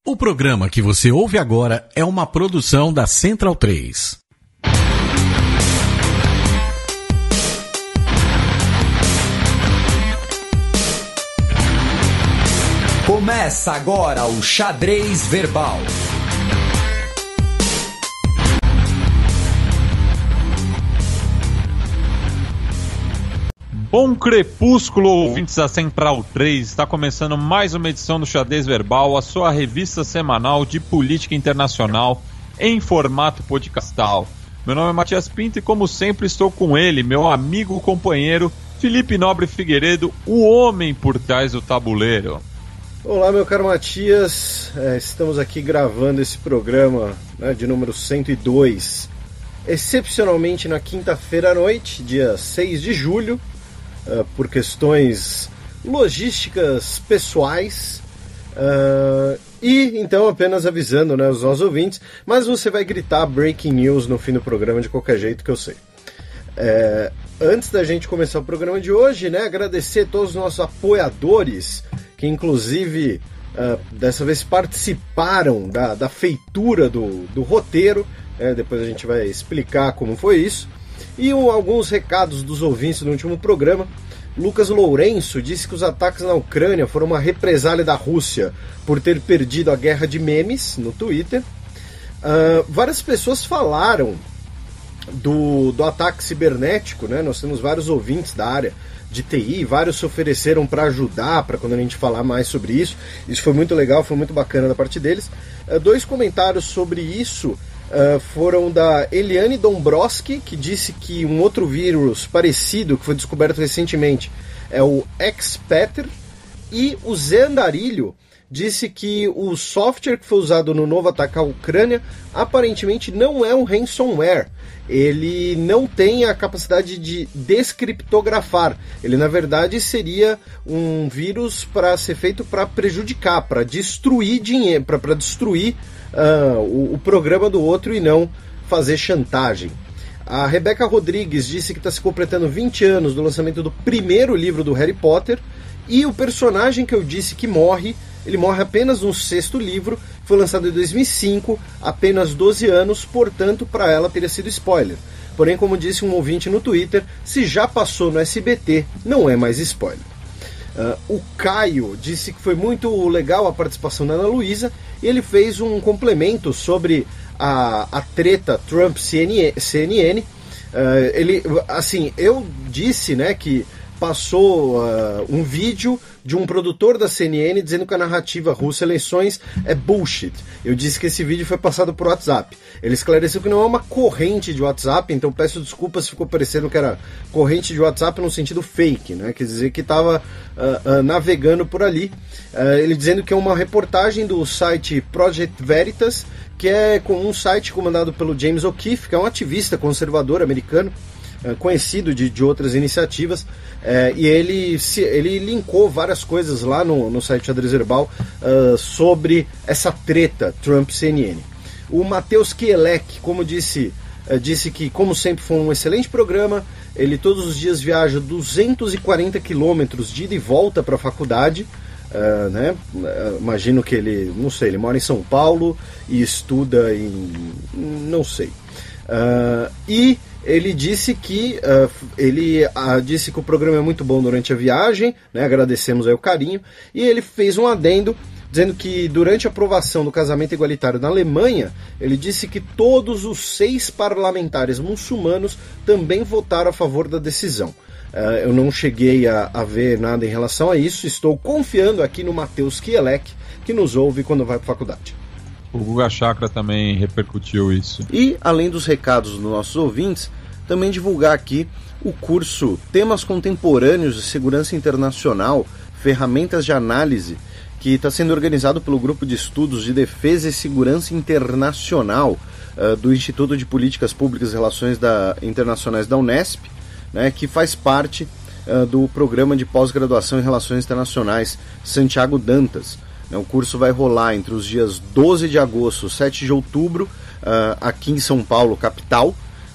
O programa que você ouve agora é uma produção da Central 3. Começa agora o Xadrez Verbal. Bom crepúsculo, ouvintes da Central 3. Está começando mais uma edição do Xadrez Verbal, a sua revista semanal de política internacional em formato podcastal. Meu nome é Matias Pinto e, como sempre, estou com ele, meu amigo companheiro Felipe Nobre Figueiredo, o homem por trás do tabuleiro. Olá, meu caro Matias, estamos aqui gravando esse programa, de número 102, excepcionalmente na quinta-feira à noite, dia 6 de julho, por questões logísticas pessoais, e então apenas avisando os nossos ouvintes, mas você vai gritar breaking news no fim do programa de qualquer jeito que eu sei. Antes da gente começar o programa de hoje, agradecer a todos os nossos apoiadores, que inclusive dessa vez participaram da feitura do roteiro, depois a gente vai explicar como foi isso, e alguns recados dos ouvintes do último programa. Lucas Lourenço disse que os ataques na Ucrânia foram uma represália da Rússia por ter perdido a guerra de memes no Twitter. Várias pessoas falaram do ataque cibernético, nós temos vários ouvintes da área de TI, vários se ofereceram para ajudar, para quando a gente falar mais sobre isso. Isso foi muito legal, foi muito bacana da parte deles. Dois comentários sobre isso foram da Eliane Dombrowski, que disse que um outro vírus parecido, que foi descoberto recentemente, é o Expeter, e o Zé Andarilho disse que o software que foi usado no novo ataque à Ucrânia aparentemente não é um ransomware. Ele não tem a capacidade de descriptografar. Ele, na verdade, seria um vírus para ser feito para prejudicar, para destruir dinheiro, para destruir o programa do outro e não fazer chantagem. A Rebeca Rodrigues disse que está se completando 20 anos do lançamento do primeiro livro do Harry Potter, e o personagem que eu disse que morre, ele morre apenas no 6º livro, foi lançado em 2005, apenas 12 anos, portanto, para ela teria sido spoiler. Porém, como disse um ouvinte no Twitter, se já passou no SBT, não é mais spoiler. O Caio disse que foi muito legal a participação da Ana Luísa, e ele fez um complemento sobre a treta Trump-CNN. Eu disse que passou um vídeo de um produtor da CNN dizendo que a narrativa russa eleições é bullshit. Eu disse que esse vídeo foi passado por WhatsApp. Ele esclareceu que não é uma corrente de WhatsApp, então peço desculpas se ficou parecendo que era corrente de WhatsApp no sentido fake, quer dizer que estava navegando por ali. Ele dizendo que é uma reportagem do site Project Veritas, que é um site comandado pelo James O'Keefe, que é um ativista conservador americano, conhecido de outras iniciativas, e ele linkou várias coisas lá no site Xadrez Verbal sobre essa treta Trump-CNN. O Matheus Kielek, como disse que, como sempre, foi um excelente programa. Ele todos os dias viaja 240 quilômetros de ida e volta para a faculdade. Imagino que ele mora em São Paulo e estuda não sei. E ele disse que disse que o programa é muito bom durante a viagem, agradecemos aí o carinho, e ele fez um adendo dizendo que durante a aprovação do casamento igualitário na Alemanha, ele disse que todos os 6 parlamentares muçulmanos também votaram a favor da decisão. Eu não cheguei a ver nada em relação a isso, estou confiando aqui no Matheus Kielek, que nos ouve quando vai para a faculdade. O Guga Chakra também repercutiu isso. E, além dos recados dos nossos ouvintes, também divulgar aqui o curso Temas Contemporâneos de Segurança Internacional, Ferramentas de Análise, que está sendo organizado pelo Grupo de Estudos de Defesa e Segurança Internacional do Instituto de Políticas Públicas e Relações Internacionais da Unesp, que faz parte do Programa de Pós-Graduação em Relações Internacionais Santiago Dantas. O curso vai rolar entre os dias 12 de agosto e 7 de outubro, aqui em São Paulo, capital,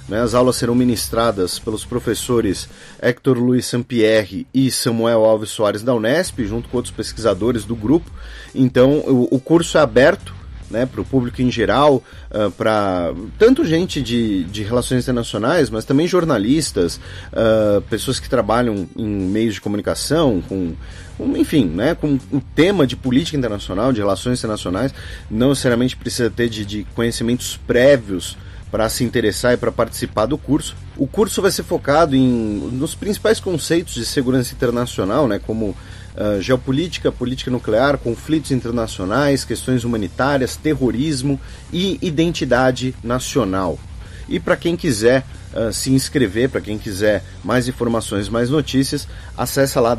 né? As aulas serão ministradas pelos professores Hector Luiz Sampierre e Samuel Alves Soares da Unesp, junto com outros pesquisadores do grupo. Então, o curso é aberto, né, para o público em geral, para tanto gente de relações internacionais, mas também jornalistas, pessoas que trabalham em meios de comunicação, enfim, né, com o tema de política internacional, de relações internacionais. Não necessariamente precisa ter de conhecimentos prévios para se interessar e para participar do curso. O curso vai ser focado nos principais conceitos de segurança internacional, né, como geopolítica, política nuclear, conflitos internacionais, questões humanitárias, terrorismo e identidade nacional. E para quem quiser se inscrever, para quem quiser mais informações, mais notícias, acessa lá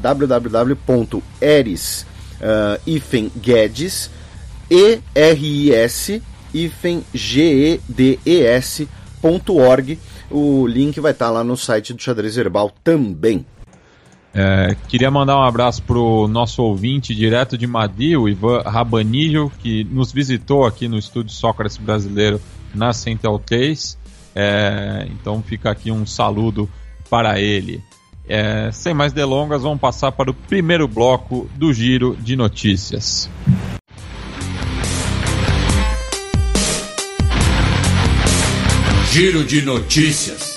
www.eris-guedes.org. O link vai estar lá no site do Xadrez Verbal também. Queria mandar um abraço pro nosso ouvinte direto de Madrid, o Ivan Rabanillo, que nos visitou aqui no Estúdio Sócrates Brasileiro na Central 3. Então fica aqui um saludo para ele. Sem mais delongas, vamos passar para o primeiro bloco do Giro de Notícias. Giro de Notícias.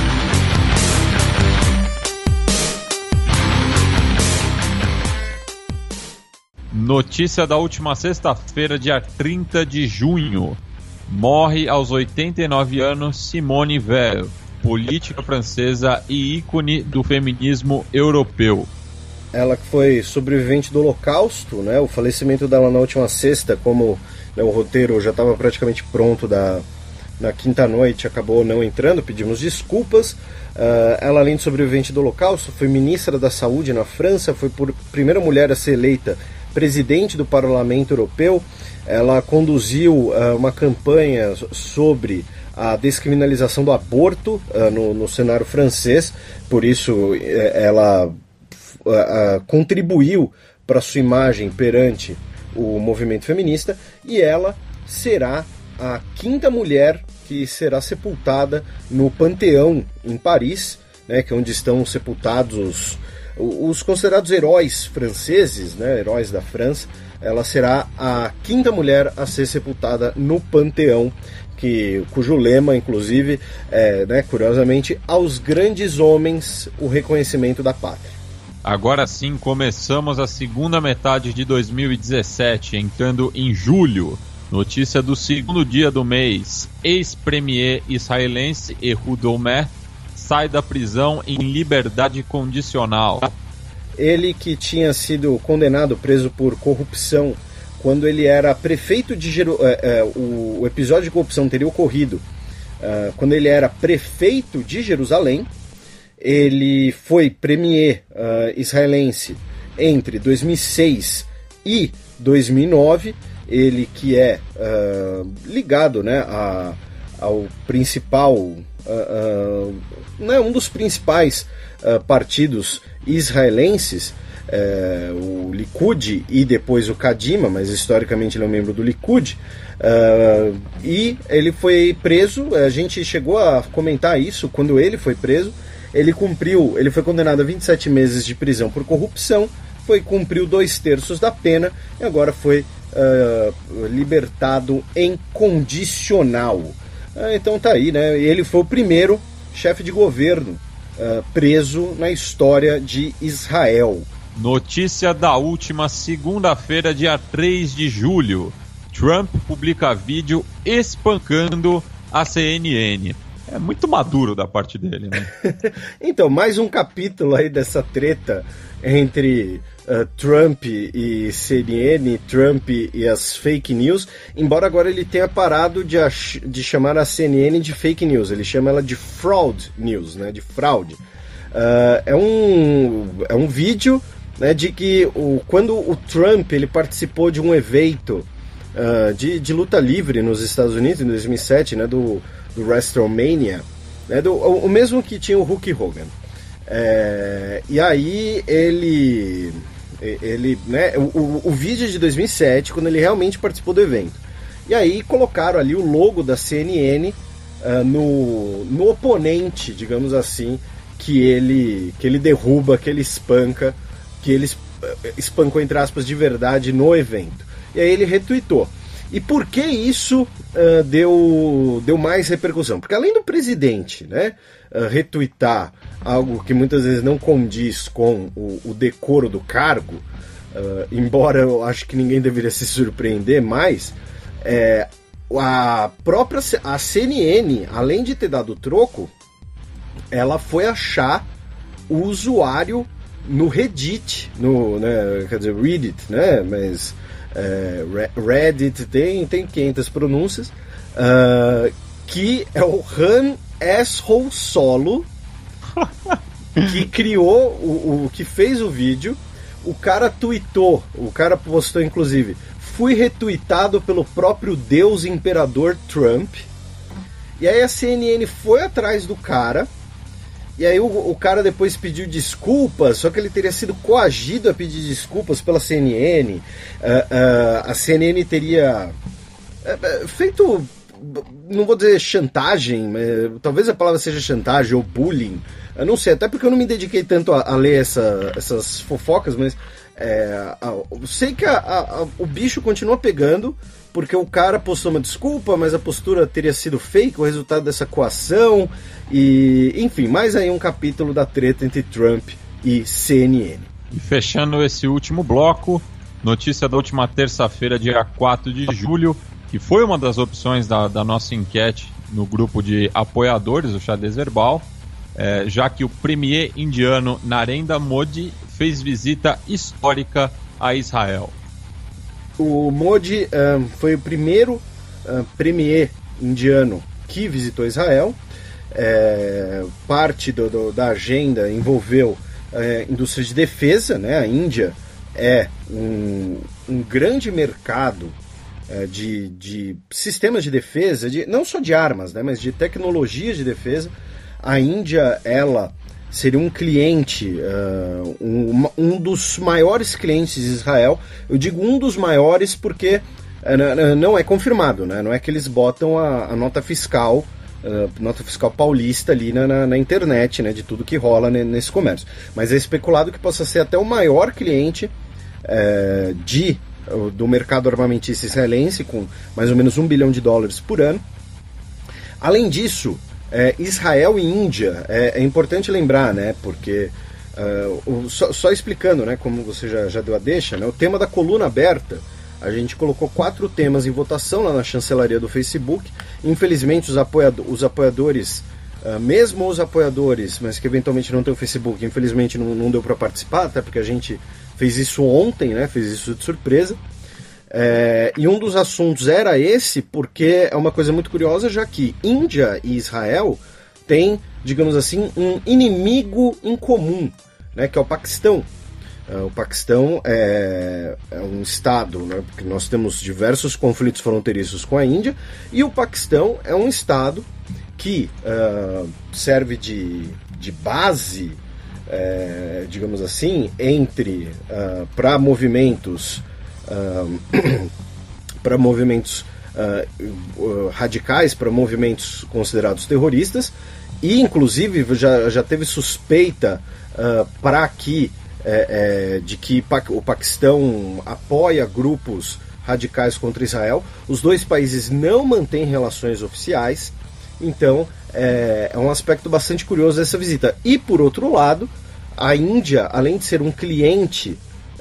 Notícia da última sexta-feira, dia 30 de junho. Morre aos 89 anos Simone Veil, política francesa e ícone do feminismo europeu. Ela que foi sobrevivente do Holocausto, né? O falecimento dela na última sexta, como, né, o roteiro já estava praticamente pronto na quinta noite, acabou não entrando, pedimos desculpas. Ela, além de sobrevivente do Holocausto, foi ministra da Saúde na França, foi a primeira mulher a ser eleita presidente do Parlamento Europeu. Ela conduziu uma campanha sobre a descriminalização do aborto no cenário francês, por isso ela contribuiu para sua imagem perante o movimento feminista, e ela será a quinta mulher que será sepultada no Panteão em Paris, né, que é onde estão sepultados os considerados heróis franceses, né, heróis da França. Ela será a quinta mulher a ser sepultada no Panteão, cujo lema, inclusive, né, curiosamente, aos grandes homens o reconhecimento da pátria. Agora sim, começamos a segunda metade de 2017, entrando em julho. Notícia do segundo dia do mês: ex-premier israelense Ehud Olmert sai da prisão em liberdade condicional. Ele, que tinha sido condenado, preso por corrupção, quando ele era prefeito de Jerusalém, o episódio de corrupção teria ocorrido quando ele era prefeito de Jerusalém. Ele foi premier israelense entre 2006 e 2009. Ele que é ligado, né, ao principal, né, um dos principais partidos israelenses, o Likud e depois o Kadima, mas historicamente ele é um membro do Likud, e ele foi preso. A gente chegou a comentar isso quando ele foi preso. Ele foi condenado a 27 meses de prisão por corrupção, cumpriu 2/3 da pena e agora foi libertado em condicional. Então tá aí, né? Ele foi o primeiro chefe de governo preso na história de Israel. Notícia da última segunda-feira, dia 3 de julho. Trump publica vídeo espancando a CNN. É muito maduro da parte dele, né? Então, mais um capítulo aí dessa treta entre Trump e CNN, Trump e as fake news, embora agora ele tenha parado de chamar a CNN de fake news, ele chama ela de fraud news, né, de fraude. É um vídeo, né, de que quando o Trump ele participou de um evento de luta livre nos Estados Unidos em 2007, né, do WrestleMania, né, o mesmo que tinha o Hulk Hogan. E aí ele né, o vídeo de 2007, quando ele realmente participou do evento. E aí colocaram ali o logo da CNN no oponente, digamos assim, que ele derruba, que ele espanca, que ele espancou, entre aspas, de verdade no evento. E aí ele retweetou. E por que isso deu mais repercussão? Porque além do presidente, né, retweetar algo que muitas vezes não condiz com o decoro do cargo, embora eu acho que ninguém deveria se surpreender mais, a CNN, além de ter dado troco, ela foi achar o usuário no Reddit, quer dizer, Reddit, né, mas... Reddit tem 500 pronúncias, que é o Han Asshole Solo, que criou, o que fez o vídeo. O cara tweetou, o cara postou inclusive: fui retweetado pelo próprio Deus Imperador Trump. E aí a CNN foi atrás do cara. E aí o cara depois pediu desculpas, só que ele teria sido coagido a pedir desculpas pela CNN. A CNN teria feito, não vou dizer chantagem, mas talvez a palavra seja chantagem ou bullying. Eu não sei, até porque eu não me dediquei tanto a ler essas fofocas, mas eu sei que o bicho continua pegando, porque o cara postou uma desculpa, mas a postura teria sido fake, o resultado dessa coação, e enfim, mais aí um capítulo da treta entre Trump e CNN. E fechando esse último bloco, notícia da última terça-feira, dia 4 de julho, que foi uma das opções da nossa enquete no grupo de apoiadores do Xadrez Verbal, já que o premier indiano Narendra Modi fez visita histórica a Israel. O Modi foi o primeiro premier indiano que visitou Israel. Parte da agenda envolveu indústria de defesa, né? A Índia é um grande mercado de sistemas de defesa, não só de armas, né? Mas de tecnologias de defesa. A Índia, ela seria um cliente, um dos maiores clientes de Israel. Eu digo um dos maiores porque não é confirmado, né? Não é que eles botam a nota fiscal paulista ali na internet, né? De tudo que rola nesse comércio. Mas é especulado que possa ser até o maior cliente do mercado armamentista israelense, com mais ou menos $1 bilhão por ano. Além disso, Israel e Índia, é importante lembrar, né, porque só explicando, né, como você já deu a deixa, né, o tema da coluna aberta, a gente colocou 4 temas em votação lá na chancelaria do Facebook. Infelizmente os apoiadores, mesmo os apoiadores, mas que eventualmente não tem o Facebook, infelizmente não deu para participar, até porque a gente fez isso ontem, né, fez isso de surpresa. E um dos assuntos era esse, porque é uma coisa muito curiosa, já que Índia e Israel têm, digamos assim, um inimigo em comum, né, que é o Paquistão. O Paquistão é um estado, né, porque nós temos diversos conflitos fronteiriços com a Índia, e o Paquistão é um estado que serve de base, digamos assim, para movimentos radicais, para movimentos considerados terroristas, e inclusive já teve suspeita de que o Paquistão apoia grupos radicais contra Israel. Os dois países não mantêm relações oficiais, então é um aspecto bastante curioso dessa visita. E por outro lado, a Índia, além de ser um cliente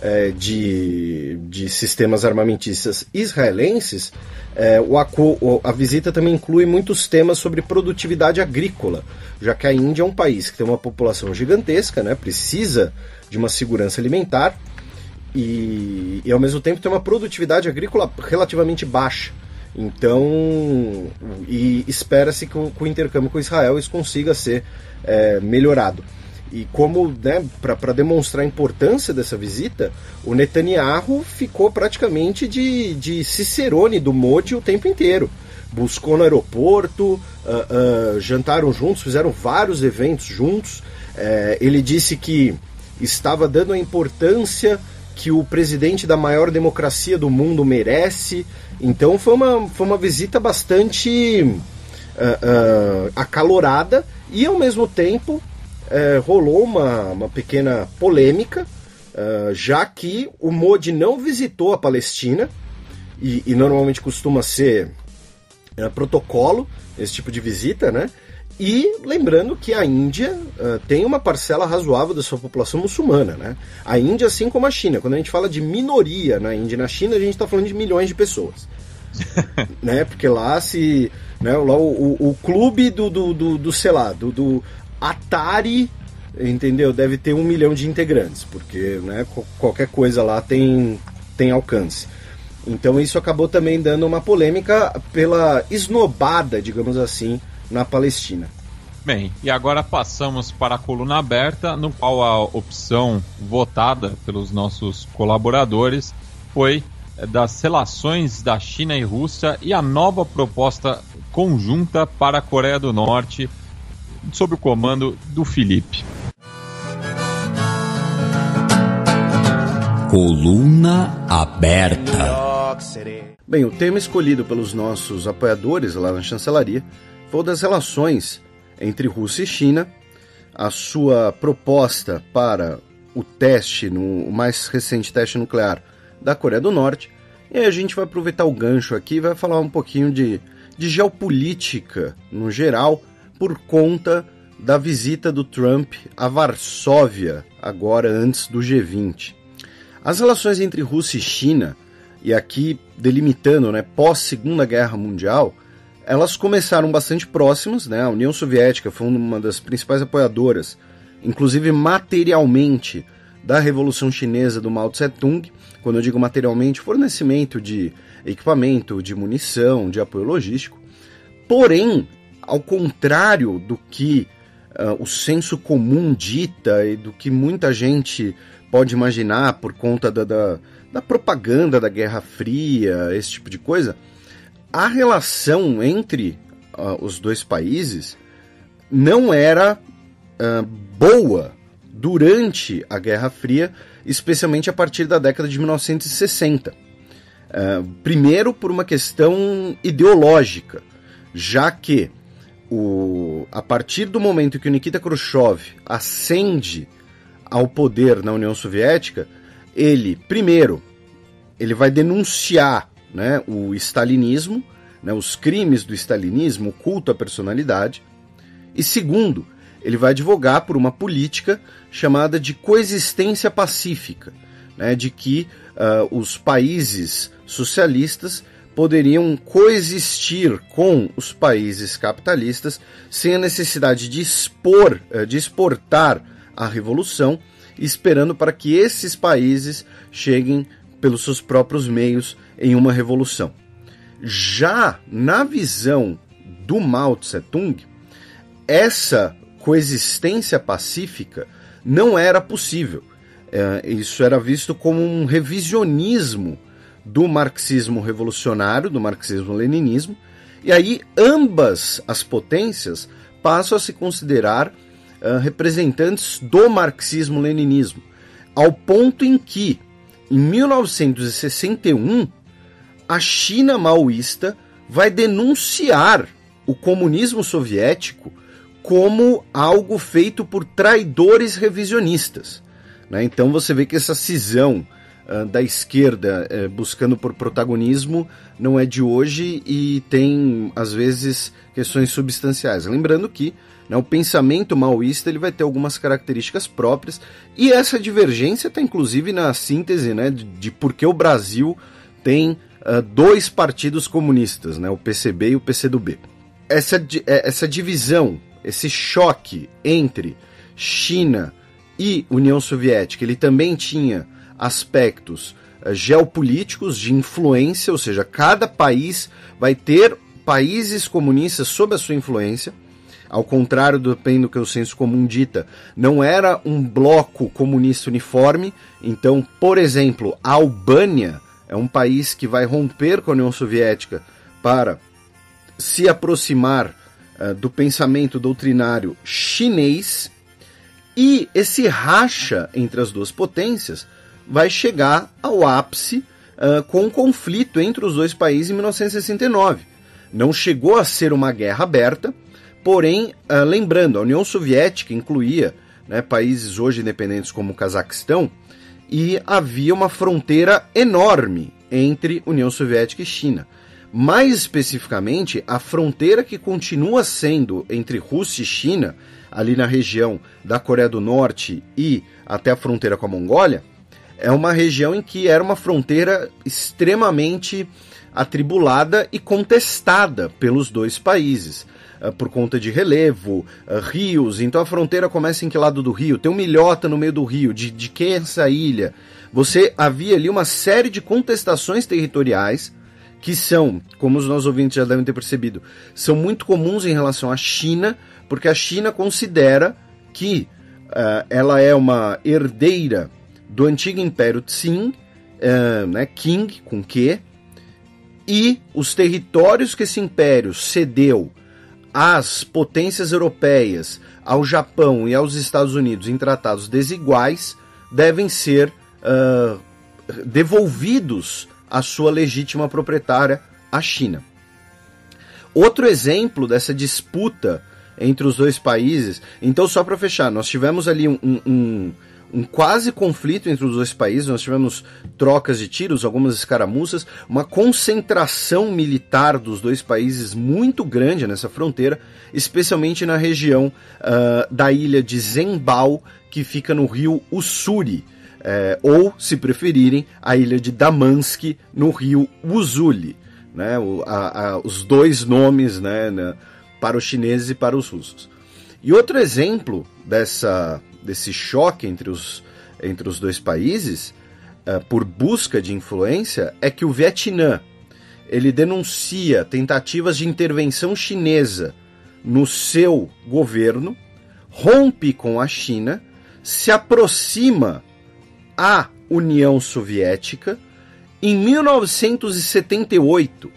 de sistemas armamentistas israelenses, a visita também inclui muitos temas sobre produtividade agrícola, já que a Índia é um país que tem uma população gigantesca, né, precisa de uma segurança alimentar e ao mesmo tempo tem uma produtividade agrícola relativamente baixa. Então, espera-se que com o intercâmbio com Israel isso consiga ser melhorado. E como, né, para demonstrar a importância dessa visita, o Netanyahu ficou praticamente de cicerone do Modi o tempo inteiro. Buscou no aeroporto, jantaram juntos, fizeram vários eventos juntos. Ele disse que estava dando a importância que o presidente da maior democracia do mundo merece. Então foi uma visita bastante acalorada, e ao mesmo tempo rolou uma pequena polêmica, já que o Modi não visitou a Palestina, e normalmente costuma ser protocolo esse tipo de visita, né? E lembrando que a Índia tem uma parcela razoável da sua população muçulmana, né? A Índia, assim como a China. Quando a gente fala de minoria na Índia e na China, a gente está falando de milhões de pessoas. Né? Porque lá lá o clube do Atari, entendeu? Deve ter 1 milhão de integrantes, porque, né, qualquer coisa lá tem alcance. Então isso acabou também dando uma polêmica pela esnobada, digamos assim, na Palestina. Bem, e agora passamos para a coluna aberta, no qual a opção votada pelos nossos colaboradores foi das relações da China e Rússia e a nova proposta conjunta para a Coreia do Norte, sob o comando do Felipe. Coluna aberta. Bem, o tema escolhido pelos nossos apoiadores lá na chancelaria foi o das relações entre Rússia e China, a sua proposta para o teste, o mais recente teste nuclear da Coreia do Norte, e aí a gente vai aproveitar o gancho aqui e vai falar um pouquinho de geopolítica no geral, por conta da visita do Trump a Varsóvia, agora antes do G20. As relações entre Rússia e China, e aqui delimitando, né, pós-Segunda Guerra Mundial, elas começaram bastante próximas, né? A União Soviética foi uma das principais apoiadoras, inclusive materialmente, da Revolução Chinesa do Mao Tse-tung. Quando eu digo materialmente, fornecimento de equipamento, de munição, de apoio logístico. Porém, ao contrário do que o senso comum dita e do que muita gente pode imaginar por conta da propaganda da Guerra Fria, esse tipo de coisa, a relação entre os dois países não era boa durante a Guerra Fria, especialmente a partir da década de 1960. Primeiro por uma questão ideológica, já que a partir do momento que o Nikita Khrushchev ascende ao poder na União Soviética, ele vai denunciar, né, o stalinismo, né, os crimes do stalinismo, o culto à personalidade, e segundo, ele vai advogar por uma política chamada de coexistência pacífica, né, de que os países socialistas poderiam coexistir com os países capitalistas sem a necessidade de exportar a revolução, esperando para que esses países cheguem pelos seus próprios meios em uma revolução. Já na visão do Mao Tse-tung, essa coexistência pacífica não era possível. Isso era visto como um revisionismo do marxismo revolucionário, do marxismo-leninismo, e aí ambas as potências passam a se considerar representantes do marxismo-leninismo, ao ponto em que, em 1961, a China maoísta vai denunciar o comunismo soviético como algo feito por traidores revisionistas, né? Então você vê que essa cisão da esquerda buscando por protagonismo não é de hoje e tem, às vezes, questões substanciais. Lembrando que, né, o pensamento maoísta ele vai ter algumas características próprias, e essa divergência está inclusive na síntese, né, de por que o Brasil tem dois partidos comunistas, né, o PCB e o PCdoB. Essa divisão, esse choque entre China e União Soviética, ele também tinha aspectos geopolíticos de influência, ou seja, cada país vai ter países comunistas sob a sua influência. Ao contrário do que o senso comum dita, não era um bloco comunista uniforme. Então, por exemplo, a Albânia é um país que vai romper com a União Soviética para se aproximar do pensamento doutrinário chinês, e esse racha entre as duas potências vai chegar ao ápice com o conflito entre os dois países em 1969. Não chegou a ser uma guerra aberta, porém, lembrando, a União Soviética incluía, né, países hoje independentes como o Cazaquistão, e havia uma fronteira enorme entre União Soviética e China. Mais especificamente, a fronteira que continua sendo entre Rússia e China, ali na região da Coreia do Norte e até a fronteira com a Mongólia, é uma região em que era uma fronteira extremamente atribulada e contestada pelos dois países, por conta de relevo, rios. Então a fronteira começa em que lado do rio? Tem uma ilhota no meio do rio, de que é essa ilha? Havia ali uma série de contestações territoriais que são, como os nossos ouvintes já devem ter percebido, são muito comuns em relação à China, porque a China considera que ela é uma herdeira do antigo Império Qing, né, Qing com Q, e os territórios que esse império cedeu às potências europeias, ao Japão e aos Estados Unidos em tratados desiguais devem ser devolvidos à sua legítima proprietária, a China. Outro exemplo dessa disputa entre os dois países, então só para fechar, nós tivemos ali um quase conflito entre os dois países, nós tivemos trocas de tiros, algumas escaramuças, uma concentração militar dos dois países muito grande nessa fronteira, especialmente na região da ilha de Zhengbao, que fica no rio Ussuri, ou, se preferirem, a ilha de Damansky, no rio Usuli, né, os dois nomes, né, para os chineses e para os russos. E outro exemplo desse choque entre os dois países, por busca de influência, é que o Vietnã ele denuncia tentativas de intervenção chinesa no seu governo, rompe com a China, se aproxima à União Soviética. Em 1978,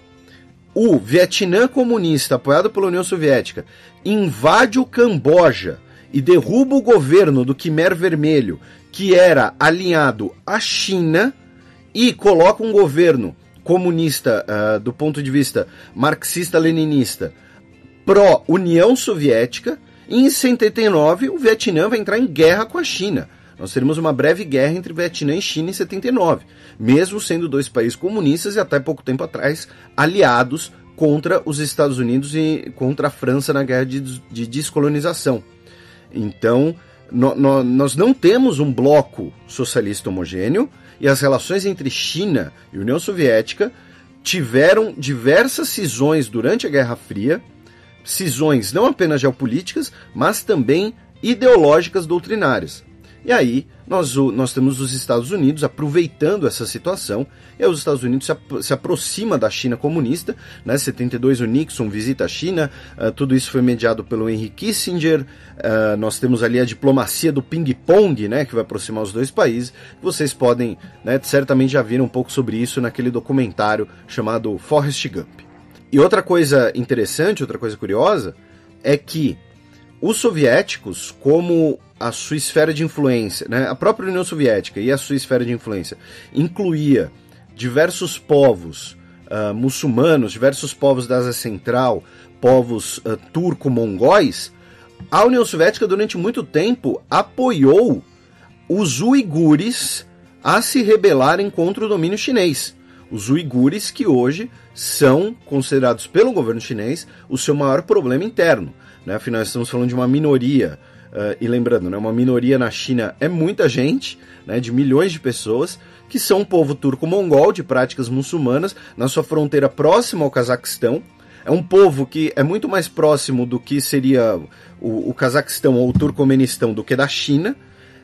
o Vietnã comunista, apoiado pela União Soviética, invade o Camboja e derruba o governo do Khmer Vermelho, que era alinhado à China, e coloca um governo comunista, do ponto de vista marxista-leninista, pró-União Soviética. E em 79, o Vietnã vai entrar em guerra com a China. Nós teremos uma breve guerra entre Vietnã e China em 79, mesmo sendo dois países comunistas e até pouco tempo atrás aliados contra os Estados Unidos e contra a França na guerra de descolonização. Então, nós não temos um bloco socialista homogêneo, e as relações entre China e União Soviética tiveram diversas cisões durante a Guerra Fria, cisões não apenas geopolíticas, mas também ideológicas doutrinárias. E aí nós temos os Estados Unidos aproveitando essa situação, e os Estados Unidos se aproxima da China comunista, né? 72 o Nixon visita a China, tudo isso foi mediado pelo Henry Kissinger, nós temos ali a diplomacia do ping-pong, né, que vai aproximar os dois países. Vocês podem, né, certamente já viram um pouco sobre isso naquele documentário chamado Forrest Gump. E outra coisa interessante, outra coisa curiosa, é que os soviéticos, como a sua esfera de influência, né, a própria União Soviética e a sua esfera de influência incluía diversos povos muçulmanos, diversos povos da Ásia Central, povos turco-mongóis, a União Soviética durante muito tempo apoiou os uigures a se rebelarem contra o domínio chinês. Os uigures que hoje são considerados pelo governo chinês o seu maior problema interno, né? Afinal, estamos falando de uma minoria, e lembrando, né, uma minoria na China é muita gente, né, de milhões de pessoas, que são um povo turco-mongol de práticas muçulmanas na sua fronteira próxima ao Cazaquistão. É um povo que é muito mais próximo do que seria o Cazaquistão ou o Turcomenistão do que da China,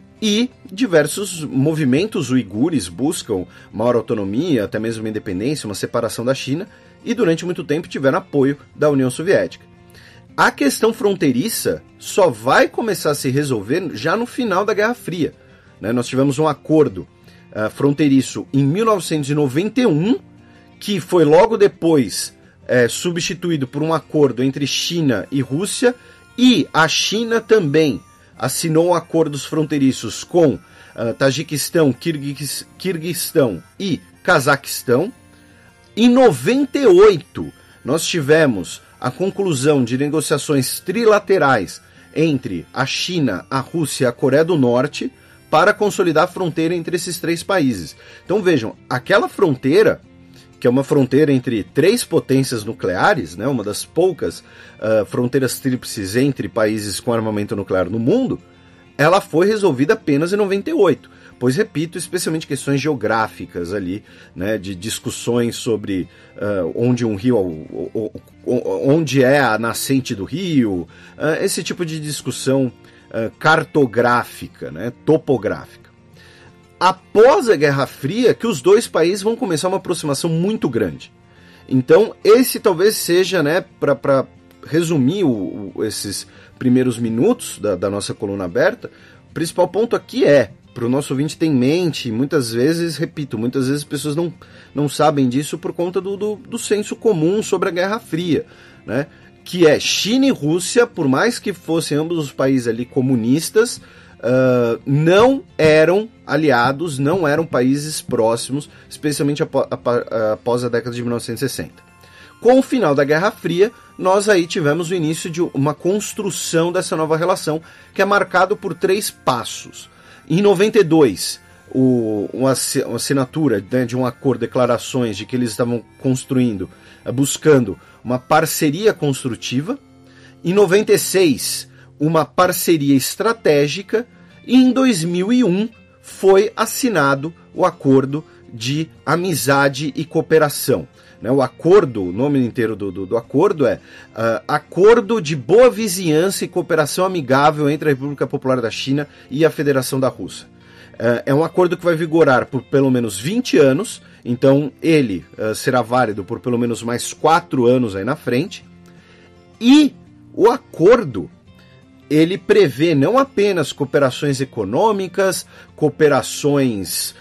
e diversos movimentos uigures buscam maior autonomia, até mesmo uma independência, uma separação da China, e durante muito tempo tiveram apoio da União Soviética. A questão fronteiriça só vai começar a se resolver já no final da Guerra Fria, né? Nós tivemos um acordo fronteiriço em 1991, que foi logo depois substituído por um acordo entre China e Rússia, e a China também assinou acordos fronteiriços com Tajiquistão, Quirguistão e Cazaquistão. Em 98, nós tivemos a conclusão de negociações trilaterais entre a China, a Rússia e a Coreia do Norte para consolidar a fronteira entre esses 3 países. Então vejam, aquela fronteira, que é uma fronteira entre 3 potências nucleares, né, uma das poucas fronteiras tríplices entre países com armamento nuclear no mundo, ela foi resolvida apenas em 98. Pois, repito, especialmente questões geográficas ali, né, de discussões sobre onde um rio, onde é a nascente do rio, esse tipo de discussão cartográfica, né, topográfica. Após a Guerra Fria, que os 2 países vão começar uma aproximação muito grande. Então, esse talvez seja, né, para resumir esses primeiros minutos da nossa coluna aberta, o principal ponto aqui para o nosso ouvinte ter em mente, muitas vezes, repito, muitas vezes as pessoas não sabem disso por conta do senso comum sobre a Guerra Fria, né? Que é China e Rússia, por mais que fossem ambos os países ali comunistas, não eram aliados, não eram países próximos, especialmente após a década de 1960. Com o final da Guerra Fria, nós aí tivemos o início de uma construção dessa nova relação, que é marcado por 3 passos. Em 92, uma assinatura, né, de um acordo, declarações de que eles estavam buscando uma parceria construtiva. Em 96, uma parceria estratégica. E em 2001, foi assinado o Acordo de Amizade e Cooperação. O acordo, o nome inteiro do acordo é Acordo de Boa Vizinhança e Cooperação Amigável entre a República Popular da China e a Federação da Rússia. É um acordo que vai vigorar por pelo menos 20 anos, então ele será válido por pelo menos mais 4 anos aí na frente. E o acordo, ele prevê não apenas cooperações econômicas, cooperações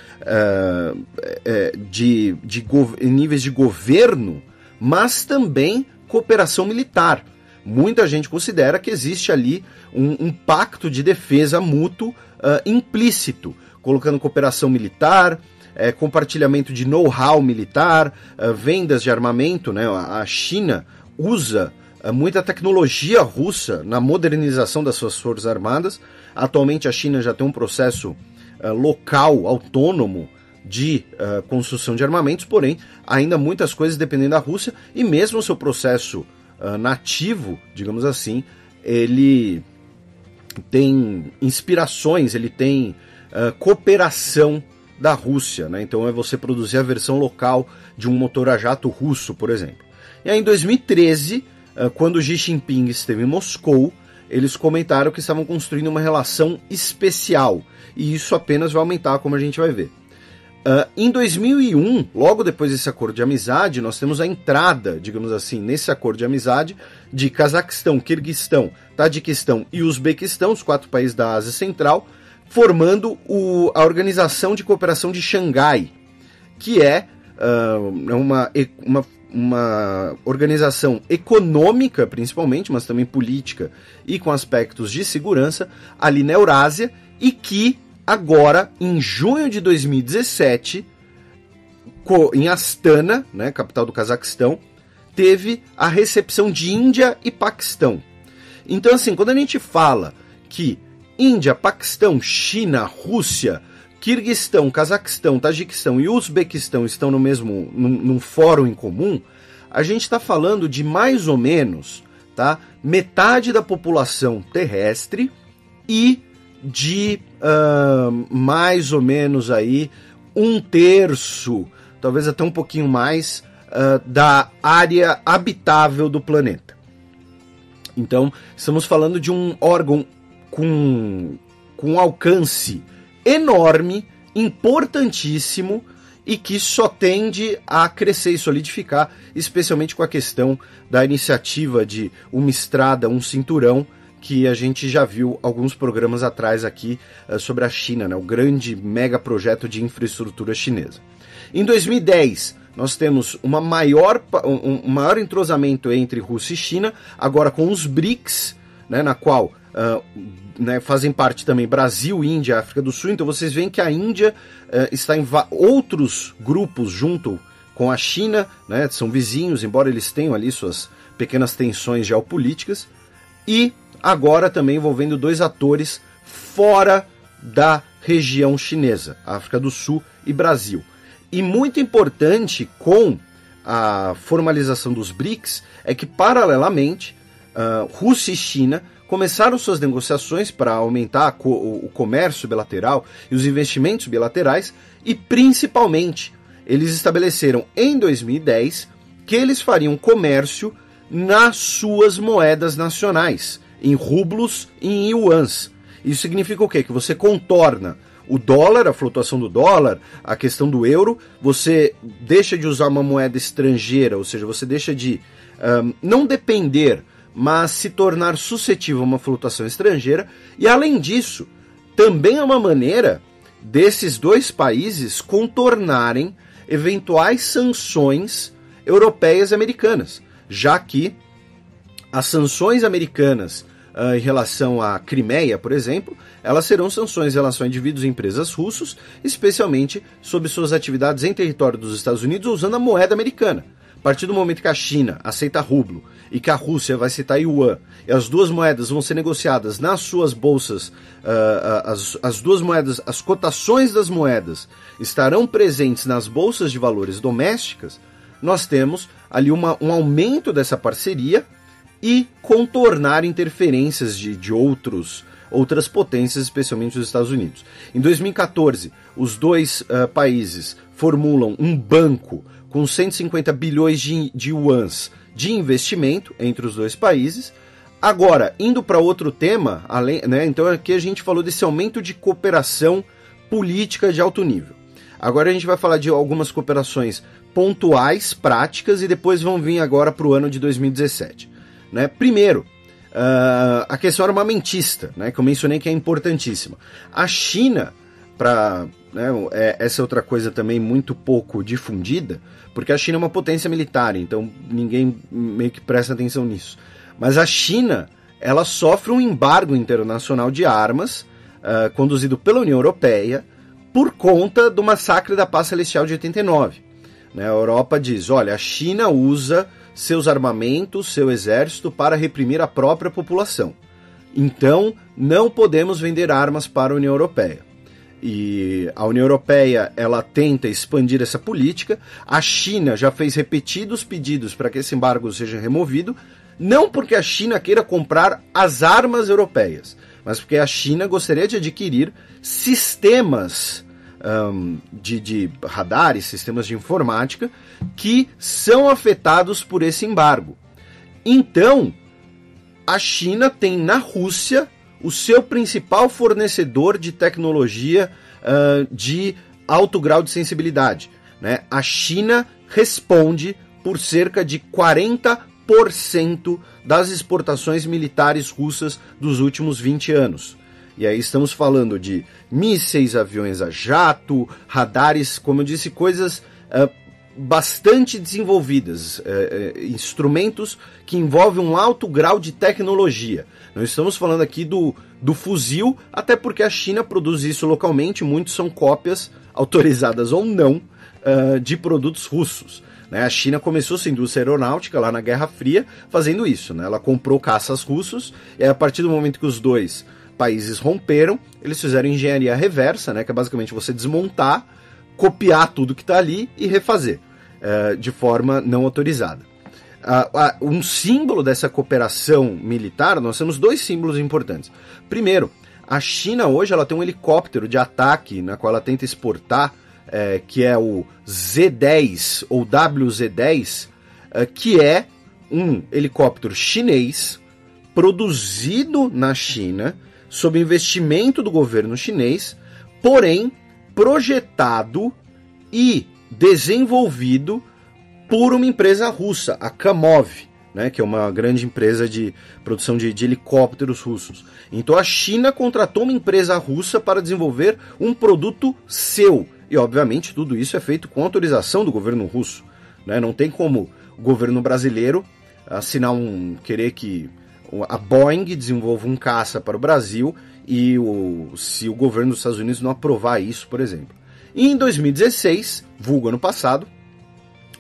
em níveis de governo, mas também cooperação militar. Muita gente considera que existe ali um pacto de defesa mútuo implícito, colocando cooperação militar, compartilhamento de know-how militar, vendas de armamento, né? A China usa muita tecnologia russa na modernização das suas forças armadas. Atualmente a China já tem um processo local, autônomo, de construção de armamentos, porém ainda muitas coisas dependem da Rússia, e mesmo o seu processo nativo, digamos assim, ele tem inspirações, ele tem cooperação da Rússia, né? Então é você produzir a versão local de um motor a jato russo, por exemplo. E aí em 2013, quando Xi Jinping esteve em Moscou, eles comentaram que estavam construindo uma relação especial, e isso apenas vai aumentar, como a gente vai ver. Em 2001, logo depois desse acordo de amizade, nós temos a entrada, digamos assim, nesse acordo de amizade de Cazaquistão, Quirguistão, Tadiquistão e Uzbequistão, os 4 países da Ásia Central, formando a Organização de Cooperação de Xangai, que é uma organização econômica, principalmente, mas também política e com aspectos de segurança, ali na Eurásia, e que agora, em junho de 2017, em Astana, né, capital do Cazaquistão, teve a recepção de Índia e Paquistão. Então, assim, quando a gente fala que Índia, Paquistão, China, Rússia, Quirguistão, Cazaquistão, Tajiquistão e Uzbequistão estão num fórum em comum, a gente está falando de mais ou menos, tá, metade da população terrestre e de mais ou menos aí 1/3, talvez até um pouquinho mais, da área habitável do planeta. Então, estamos falando de um órgão com alcance enorme, importantíssimo, e que só tende a crescer e solidificar, especialmente com a questão da iniciativa de uma estrada, um cinturão, que a gente já viu alguns programas atrás aqui sobre a China, né, o grande mega projeto de infraestrutura chinesa. Em 2010, nós temos um maior entrosamento entre Rússia e China, agora com os BRICS, né, na qual fazem parte também Brasil, Índia, África do Sul. Então vocês veem que a Índia está em outros grupos junto com a China, né, são vizinhos, embora eles tenham ali suas pequenas tensões geopolíticas, e agora também envolvendo 2 atores fora da região chinesa, África do Sul e Brasil. E muito importante com a formalização dos BRICS é que, paralelamente, Rússia e China começaram suas negociações para aumentar o comércio bilateral e os investimentos bilaterais, e principalmente eles estabeleceram em 2010 que eles fariam comércio nas suas moedas nacionais, em rublos e em yuans. Isso significa o quê? Que você contorna o dólar, a flutuação do dólar, a questão do euro, você deixa de usar uma moeda estrangeira, ou seja, você deixa de não depender, mas se tornar suscetível a uma flutuação estrangeira, e além disso, também é uma maneira desses 2 países contornarem eventuais sanções europeias e americanas, já que as sanções americanas em relação à Crimeia, por exemplo, elas serão sanções em relação a indivíduos e empresas russos, especialmente sobre suas atividades em território dos Estados Unidos usando a moeda americana. A partir do momento que a China aceita rublo e que a Rússia vai aceitar yuan, e as 2 moedas vão ser negociadas nas suas bolsas, as 2 moedas, as cotações das moedas estarão presentes nas bolsas de valores domésticas, nós temos ali um aumento dessa parceria e contornar interferências de outras potências, especialmente os Estados Unidos. Em 2014, os 2 países formulam um banco com 150 bilhões de yuans de investimento entre os 2 países. Agora, indo para outro tema, então aqui a gente falou desse aumento de cooperação política de alto nível. Agora a gente vai falar de algumas cooperações pontuais, práticas, e depois vão vir agora para o ano de 2017. Né? Primeiro, a questão armamentista, né, que eu mencionei que é importantíssima. A China, essa é outra coisa também muito pouco difundida, porque a China é uma potência militar, então ninguém meio que presta atenção nisso. Mas a China, ela sofre um embargo internacional de armas, conduzido pela União Europeia, por conta do massacre da Paz Celestial de 89. Né? A Europa diz, olha, a China usa seus armamentos, seu exército para reprimir a própria população. Então, não podemos vender armas para a União Europeia. E a União Europeia, ela tenta expandir essa política. A China já fez repetidos pedidos para que esse embargo seja removido, não porque a China queira comprar as armas europeias, mas porque a China gostaria de adquirir sistemas de radares, sistemas de informática, que são afetados por esse embargo. Então, a China tem na Rússia o seu principal fornecedor de tecnologia de alto grau de sensibilidade. Né? A China responde por cerca de 40% das exportações militares russas dos últimos 20 anos. E aí estamos falando de mísseis, aviões a jato, radares, como eu disse, coisas bastante desenvolvidas, instrumentos que envolvem um alto grau de tecnologia. Não estamos falando aqui do fuzil, até porque a China produz isso localmente, muitos são cópias, autorizadas ou não, de produtos russos. Né? A China começou sua indústria aeronáutica lá na Guerra Fria fazendo isso. Né? Ela comprou caças russos, e a partir do momento que os 2 países romperam, eles fizeram engenharia reversa, né, que é basicamente você desmontar, copiar tudo que está ali e refazer de forma não autorizada. Um símbolo dessa cooperação militar, nós temos 2 símbolos importantes. Primeiro, a China hoje ela tem um helicóptero de ataque na qual ela tenta exportar, que é o Z-10 ou WZ-10, que é um helicóptero chinês produzido na China, sob investimento do governo chinês, porém projetado e desenvolvido por uma empresa russa, a Kamov, né, que é uma grande empresa de produção de helicópteros russos. Então a China contratou uma empresa russa para desenvolver um produto seu. E obviamente tudo isso é feito com autorização do governo russo. Né? Não tem como o governo brasileiro assinar querer que a Boeing desenvolva um caça para o Brasil e se o governo dos Estados Unidos não aprovar isso, por exemplo. E em 2016, vulgo ano passado,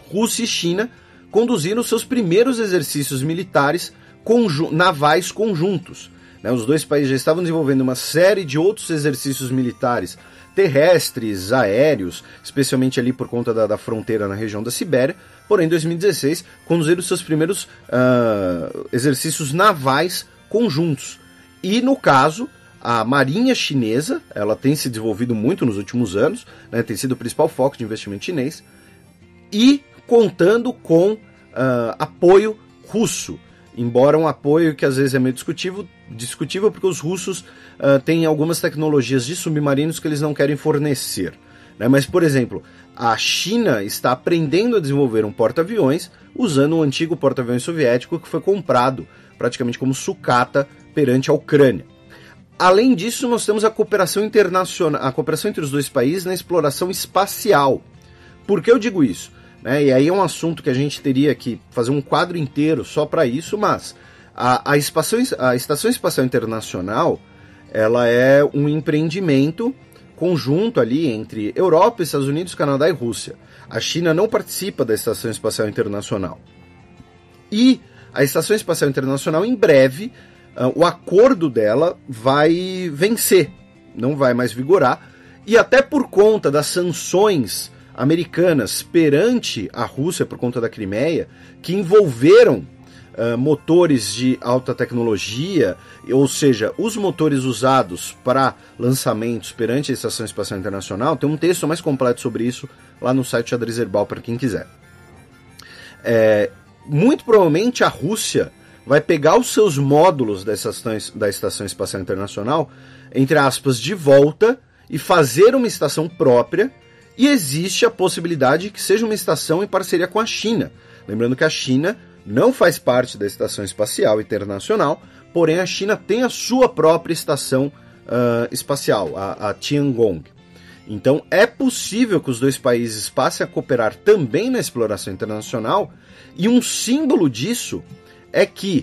Rússia e China conduziram seus primeiros exercícios militares navais conjuntos. Né? Os dois países já estavam desenvolvendo uma série de outros exercícios militares terrestres, aéreos, especialmente ali por conta da fronteira na região da Sibéria, porém em 2016 conduziram seus primeiros exercícios navais conjuntos. E no caso, a marinha chinesa, ela tem se desenvolvido muito nos últimos anos, né, tem sido o principal foco de investimento chinês, e contando com apoio russo, embora um apoio que às vezes é meio discutível porque os russos têm algumas tecnologias de submarinos que eles não querem fornecer. Né? Mas, por exemplo, a China está aprendendo a desenvolver um porta-aviões usando um antigo porta-aviões soviético que foi comprado praticamente como sucata perante a Ucrânia. Além disso, nós temos a cooperação internacional, a cooperação entre os dois países na exploração espacial. Por que eu digo isso? Né? E aí é um assunto que a gente teria que fazer um quadro inteiro só para isso, mas a Estação Espacial Internacional, ela é um empreendimento conjunto ali entre Europa, Estados Unidos, Canadá e Rússia. A China não participa da Estação Espacial Internacional. E a Estação Espacial Internacional, em breve, o acordo dela vai vencer, não vai mais vigorar, e até por conta das sanções americanas perante a Rússia por conta da Crimeia, que envolveram motores de alta tecnologia, ou seja, os motores usados para lançamentos perante a Estação Espacial Internacional, tem um texto mais completo sobre isso lá no site Xadrez Herbal para quem quiser. Muito provavelmente a Rússia vai pegar os seus módulos da Estação Espacial Internacional, entre aspas, de volta e fazer uma estação própria, e existe a possibilidade de que seja uma estação em parceria com a China. Lembrando que a China não faz parte da Estação Espacial Internacional, porém a China tem a sua própria estação espacial, a Tiangong. Então é possível que os dois países passem a cooperar também na exploração internacional, e um símbolo disso é que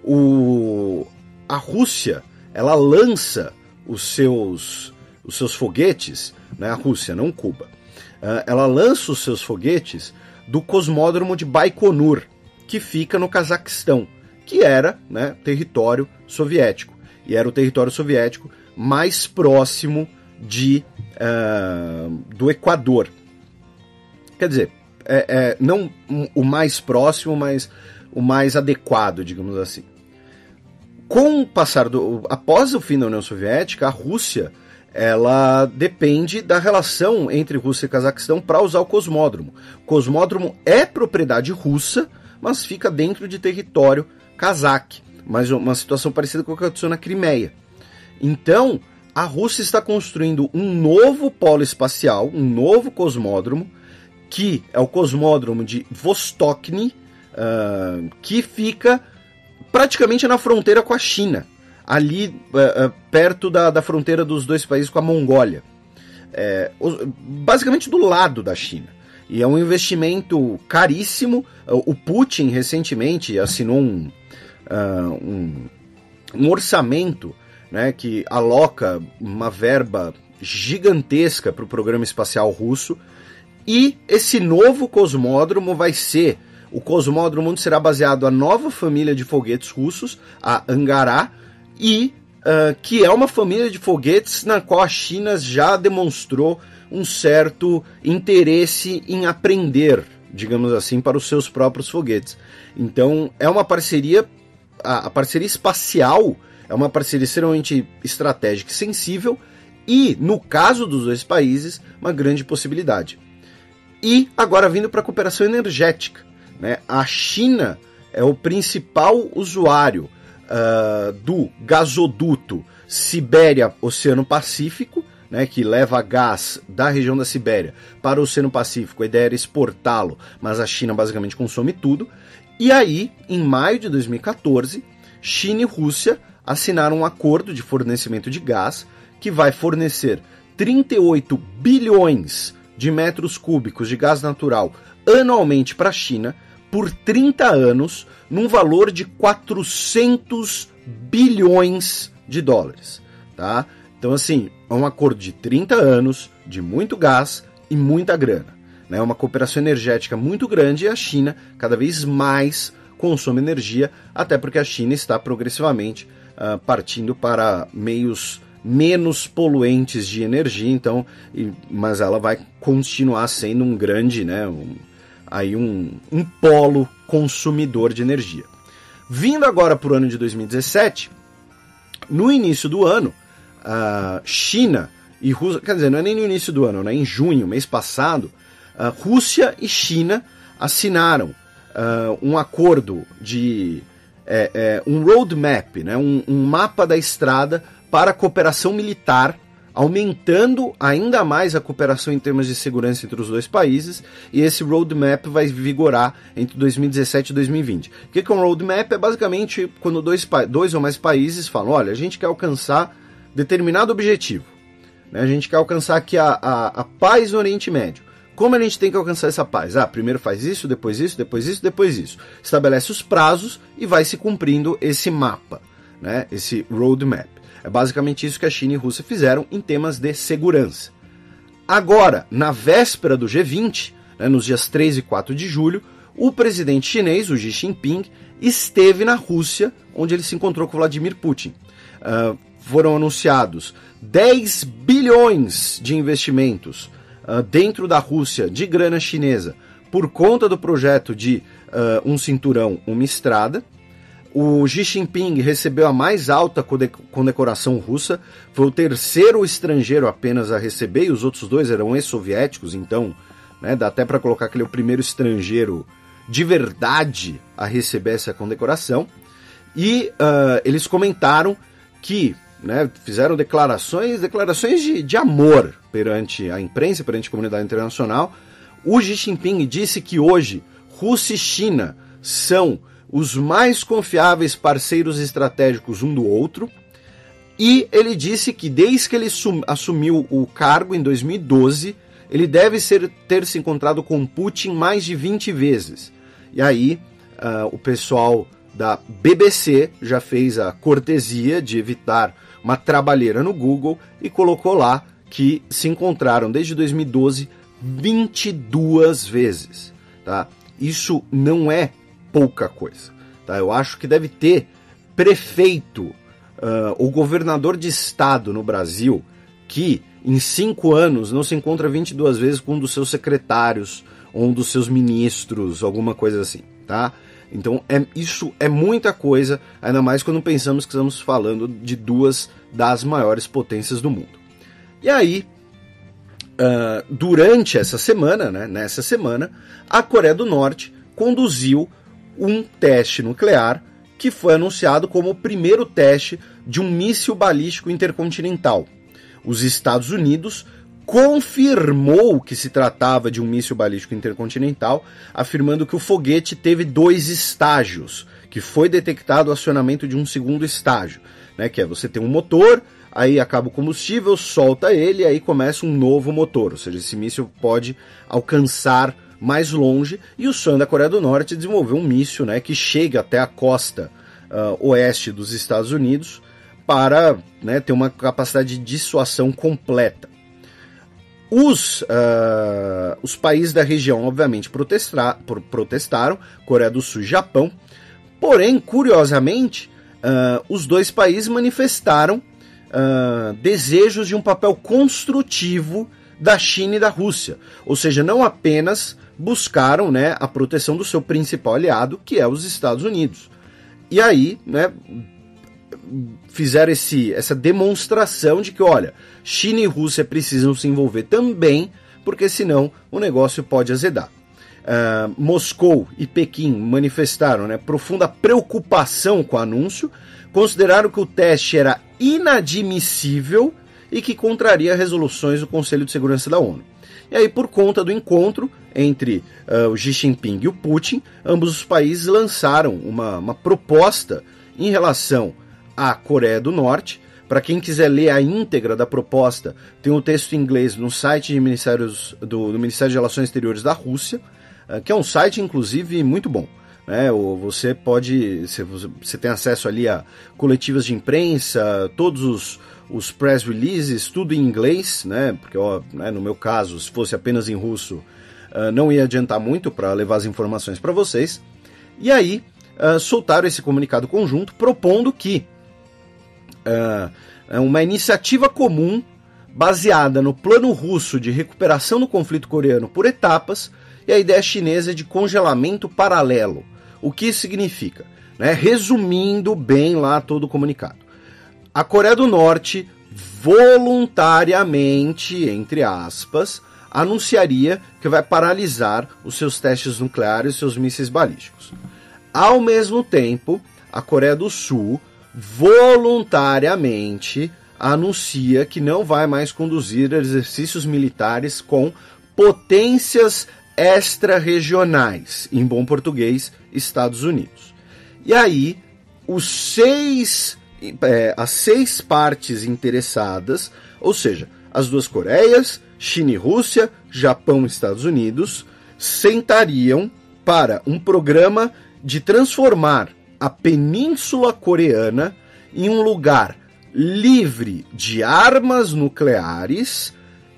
a Rússia, ela lança os seus foguetes, né, a Rússia, não Cuba, ela lança os seus foguetes do cosmódromo de Baikonur, que fica no Cazaquistão, que era, né, território soviético, e era o território soviético mais próximo do Equador. Quer dizer, não o mais próximo, mas o mais adequado, digamos assim. Com o passar após o fim da União Soviética, a Rússia, ela depende da relação entre Rússia e Cazaquistão para usar o cosmódromo. O cosmódromo é propriedade russa, mas fica dentro de território cazaque, mas uma situação parecida com o que aconteceu na Crimeia. Então, a Rússia está construindo um novo polo espacial, um novo cosmódromo, que é o cosmódromo de Vostochny, que fica praticamente na fronteira com a China, ali perto da fronteira dos dois países com a Mongólia, basicamente do lado da China. E é um investimento caríssimo. O Putin recentemente assinou um orçamento, né, que aloca uma verba gigantesca para o programa espacial russo, e esse novo cosmódromo vai ser o cosmódromo onde será baseado a nova família de foguetes russos, a Angará, e que é uma família de foguetes na qual a China já demonstrou um certo interesse em aprender, digamos assim, para os seus próprios foguetes. Então é uma parceria, a parceria espacial é uma parceria extremamente estratégica e sensível, e no caso dos dois países, uma grande possibilidade. E agora vindo para a cooperação energética, né? A China é o principal usuário do gasoduto Sibéria-Oceano Pacífico, né, que leva gás da região da Sibéria para o Oceano Pacífico. A ideia era exportá-lo, mas a China basicamente consome tudo. E aí, em maio de 2014, China e Rússia assinaram um acordo de fornecimento de gás que vai fornecer 38 bilhões de metros cúbicos de gás natural anualmente para a China por 30 anos, num valor de 400 bilhões de dólares, tá? Então, assim, é um acordo de 30 anos, de muito gás e muita grana. né? Uma cooperação energética muito grande e a China cada vez mais consome energia, até porque a China está progressivamente partindo para meios menos poluentes de energia, então, mas ela vai continuar sendo um grande, né, um polo consumidor de energia. Vindo agora para o ano de 2017, no início do ano, China e Rússia, quer dizer, não é nem no início do ano, né, em junho, mês passado, Rússia e China assinaram um acordo de um roadmap, né, um mapa da estrada para a cooperação militar, aumentando ainda mais a cooperação em termos de segurança entre os dois países, e esse roadmap vai vigorar entre 2017 e 2020. O que é um roadmap? É basicamente quando dois ou mais países falam, olha, a gente quer alcançar determinado objetivo, né? A gente quer alcançar aqui a paz no Oriente Médio. Como a gente tem que alcançar essa paz? Primeiro faz isso, depois isso, depois isso, depois isso. Estabelece os prazos e vai se cumprindo esse mapa, né? Esse roadmap. É basicamente isso que a China e a Rússia fizeram em temas de segurança. Agora, na véspera do G20, né, nos dias 3 e 4 de julho, o presidente chinês, o Xi Jinping, esteve na Rússia, onde ele se encontrou com Vladimir Putin. Foram anunciados 10 bilhões de investimentos dentro da Rússia, de grana chinesa, por conta do projeto de um cinturão, uma estrada. O Xi Jinping recebeu a mais alta condecoração russa, foi o terceiro estrangeiro apenas a receber, e os outros dois eram ex-soviéticos, então, né, dá até para colocar que ele é o primeiro estrangeiro de verdade a receber essa condecoração. E eles comentaram que, né, fizeram declarações de amor perante a imprensa, perante a comunidade internacional. O Xi Jinping disse que hoje Rússia e China são os mais confiáveis parceiros estratégicos um do outro, e ele disse que desde que ele assumiu o cargo em 2012, ele deve ter se encontrado com Putin mais de 20 vezes. E aí o pessoal da BBC já fez a cortesia de evitar uma trabalheira no Google e colocou lá que se encontraram desde 2012 22 vezes. Tá? Isso não é pouca coisa. Tá? Eu acho que deve ter prefeito ou governador de estado no Brasil que em 5 anos não se encontra 22 vezes com um dos seus secretários ou um dos seus ministros, alguma coisa assim. Tá? Então isso é muita coisa, ainda mais quando pensamos que estamos falando de duas das maiores potências do mundo. E aí, durante essa semana, né, nessa semana, a Coreia do Norte conduziu um teste nuclear que foi anunciado como o primeiro teste de um míssil balístico intercontinental. Os Estados Unidos confirmou que se tratava de um míssil balístico intercontinental, afirmando que o foguete teve 2 estágios, que foi detectado o acionamento de um segundo estágio, né, que é você tem um motor, aí acaba o combustível, solta ele, e aí começa um novo motor, ou seja, esse míssil pode alcançar mais longe, e o sonho da Coreia do Norte é desenvolver um míssil, né, que chega até a costa oeste dos Estados Unidos para, né, ter uma capacidade de dissuasão completa. Os países da região, obviamente, protestaram, Coreia do Sul e Japão, porém, curiosamente, os dois países manifestaram desejos de um papel construtivo da China e da Rússia, ou seja, não apenas buscaram, né, a proteção do seu principal aliado, que é os Estados Unidos. E aí, né, fizeram essa demonstração de que, olha, China e Rússia precisam se envolver também, porque senão o negócio pode azedar. Moscou e Pequim manifestaram, né, profunda preocupação com o anúncio, consideraram que o teste era inadmissível e que contraria resoluções do Conselho de Segurança da ONU. E aí, por conta do encontro entre o Xi Jinping e o Putin, ambos os países lançaram uma proposta em relação à Coreia do Norte. Para quem quiser ler a íntegra da proposta, tem um texto em inglês no site do Ministério de Relações Exteriores da Rússia, que é um site, inclusive, muito bom. Você tem acesso ali a coletivas de imprensa, todos os press releases, tudo em inglês, né? Porque, no meu caso, se fosse apenas em russo, não ia adiantar muito para levar as informações para vocês. E aí soltaram esse comunicado conjunto propondo que uma iniciativa comum baseada no plano russo de recuperação do conflito coreano por etapas e a ideia chinesa de congelamento paralelo. O que isso significa? Né? Resumindo bem lá todo o comunicado. A Coreia do Norte voluntariamente, entre aspas, anunciaria que vai paralisar os seus testes nucleares e seus mísseis balísticos. Ao mesmo tempo, a Coreia do Sul voluntariamente anuncia que não vai mais conduzir exercícios militares com potências extra-regionais, em bom português, Estados Unidos. E aí, as 6 partes interessadas, ou seja, as 2 Coreias, China e Rússia, Japão e Estados Unidos, sentariam para um programa de transformar a Península Coreana em um lugar livre de armas nucleares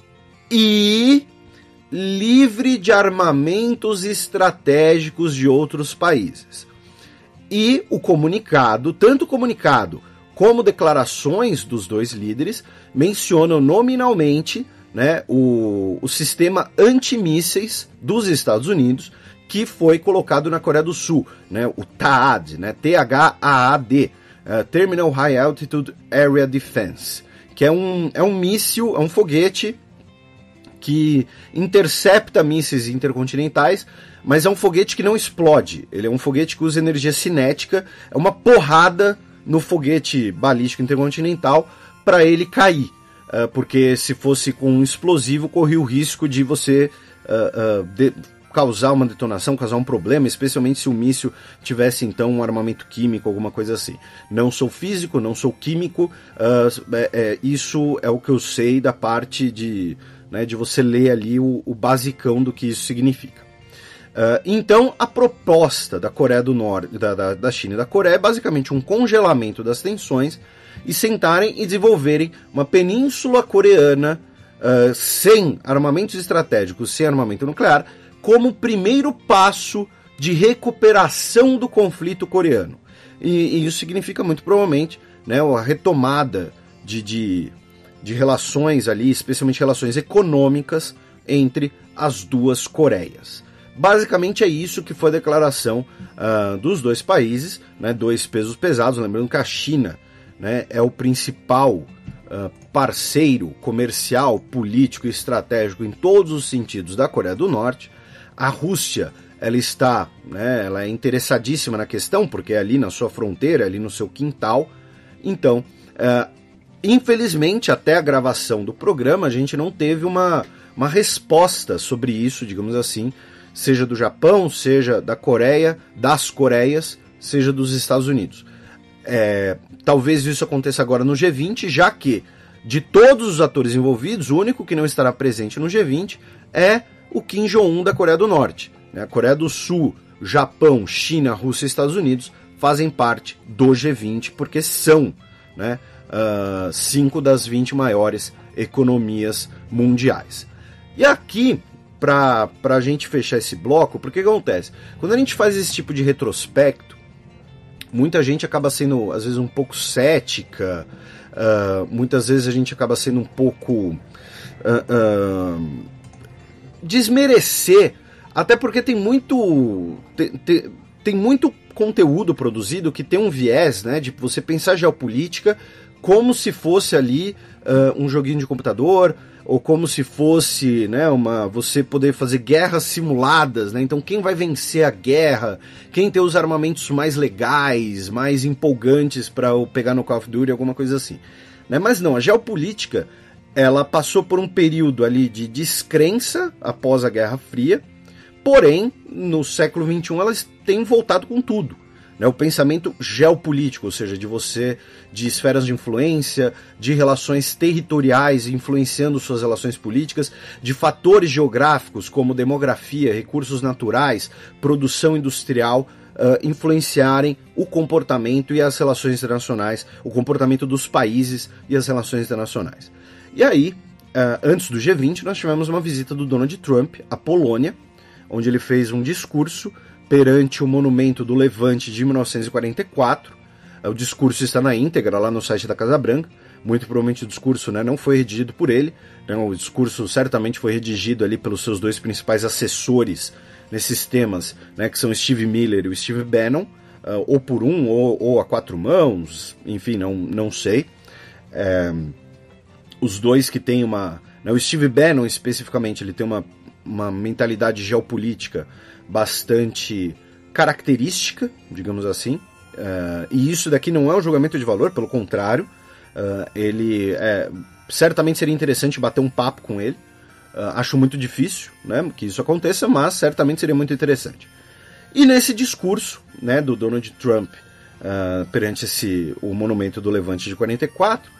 e livre de armamentos estratégicos de outros países. E o comunicado, tanto o comunicado como declarações dos 2 líderes, mencionam nominalmente, né, o sistema antimísseis dos Estados Unidos, que foi colocado na Coreia do Sul, né, o THAAD, né, THAAD, Terminal High Altitude Area Defense, que é um míssil, é um foguete que intercepta mísseis intercontinentais, mas é um foguete que não explode. Ele é um foguete que usa energia cinética, é uma porrada no foguete balístico intercontinental para ele cair, porque se fosse com um explosivo, corria o risco de você causar uma detonação, causar um problema, especialmente se o míssil tivesse então um armamento químico, alguma coisa assim. Não sou físico, não sou químico, isso é o que eu sei da parte de você ler ali o basicão do que isso significa. Então, a proposta da Coreia do Norte, da China e da Coreia é basicamente um congelamento das tensões e sentarem e desenvolverem uma península coreana sem armamentos estratégicos, sem armamento nuclear, como primeiro passo de recuperação do conflito coreano. E isso significa muito provavelmente, né, a retomada de relações ali, especialmente relações econômicas entre as 2 Coreias. Basicamente é isso que foi a declaração dos 2 países, né, 2 pesos pesados, lembrando que a China, né, é o principal parceiro comercial, político e estratégico em todos os sentidos da Coreia do Norte. A Rússia, ela está, né, ela é interessadíssima na questão, porque é ali na sua fronteira, ali no seu quintal. Então, infelizmente, até a gravação do programa, a gente não teve uma resposta sobre isso, digamos assim, seja do Japão, seja da Coreia, das Coreias, seja dos Estados Unidos. Talvez isso aconteça agora no G20, já que, de todos os atores envolvidos, o único que não estará presente no G20 é o Kim Jong-un da Coreia do Norte. A Coreia do Sul, Japão, China, Rússia e Estados Unidos fazem parte do G20, porque são, né, 5 das 20 maiores economias mundiais. E aqui, para a gente fechar esse bloco, porque que acontece? Quando a gente faz esse tipo de retrospecto, muita gente acaba sendo, às vezes, um pouco cética, muitas vezes a gente acaba sendo um pouco desmerecer, até porque tem muito conteúdo produzido que tem um viés, né, de você pensar geopolítica como se fosse ali um joguinho de computador, ou como se fosse, né, você poder fazer guerras simuladas, né? Então quem vai vencer a guerra, quem tem os armamentos mais legais, mais empolgantes para pegar no Call of Duty, alguma coisa assim, né? Mas não, a geopolítica, ela passou por um período ali de descrença após a Guerra Fria, porém, no século XXI elas têm voltado com tudo. O pensamento geopolítico, ou seja, de esferas de influência, de relações territoriais influenciando suas relações políticas, de fatores geográficos como demografia, recursos naturais, produção industrial, influenciarem o comportamento e as relações internacionais, o comportamento dos países e as relações internacionais. E aí, antes do G20, nós tivemos uma visita do Donald Trump à Polônia, onde ele fez um discurso perante o monumento do Levante de 1944. O discurso está na íntegra lá no site da Casa Branca. Muito provavelmente o discurso, né, não foi redigido por ele. O discurso certamente foi redigido ali pelos seus dois principais assessores nesses temas, né, que são Steve Miller e o Steve Bannon, ou por um ou a quatro mãos, enfim, não sei. Os dois que têm uma... Né, o Steve Bannon, especificamente, ele tem uma mentalidade geopolítica bastante característica, digamos assim, e isso daqui não é um julgamento de valor, pelo contrário, ele certamente seria interessante bater um papo com ele. Acho muito difícil, né, que isso aconteça, mas certamente seria muito interessante. E nesse discurso, né, do Donald Trump perante o monumento do Levante de 44,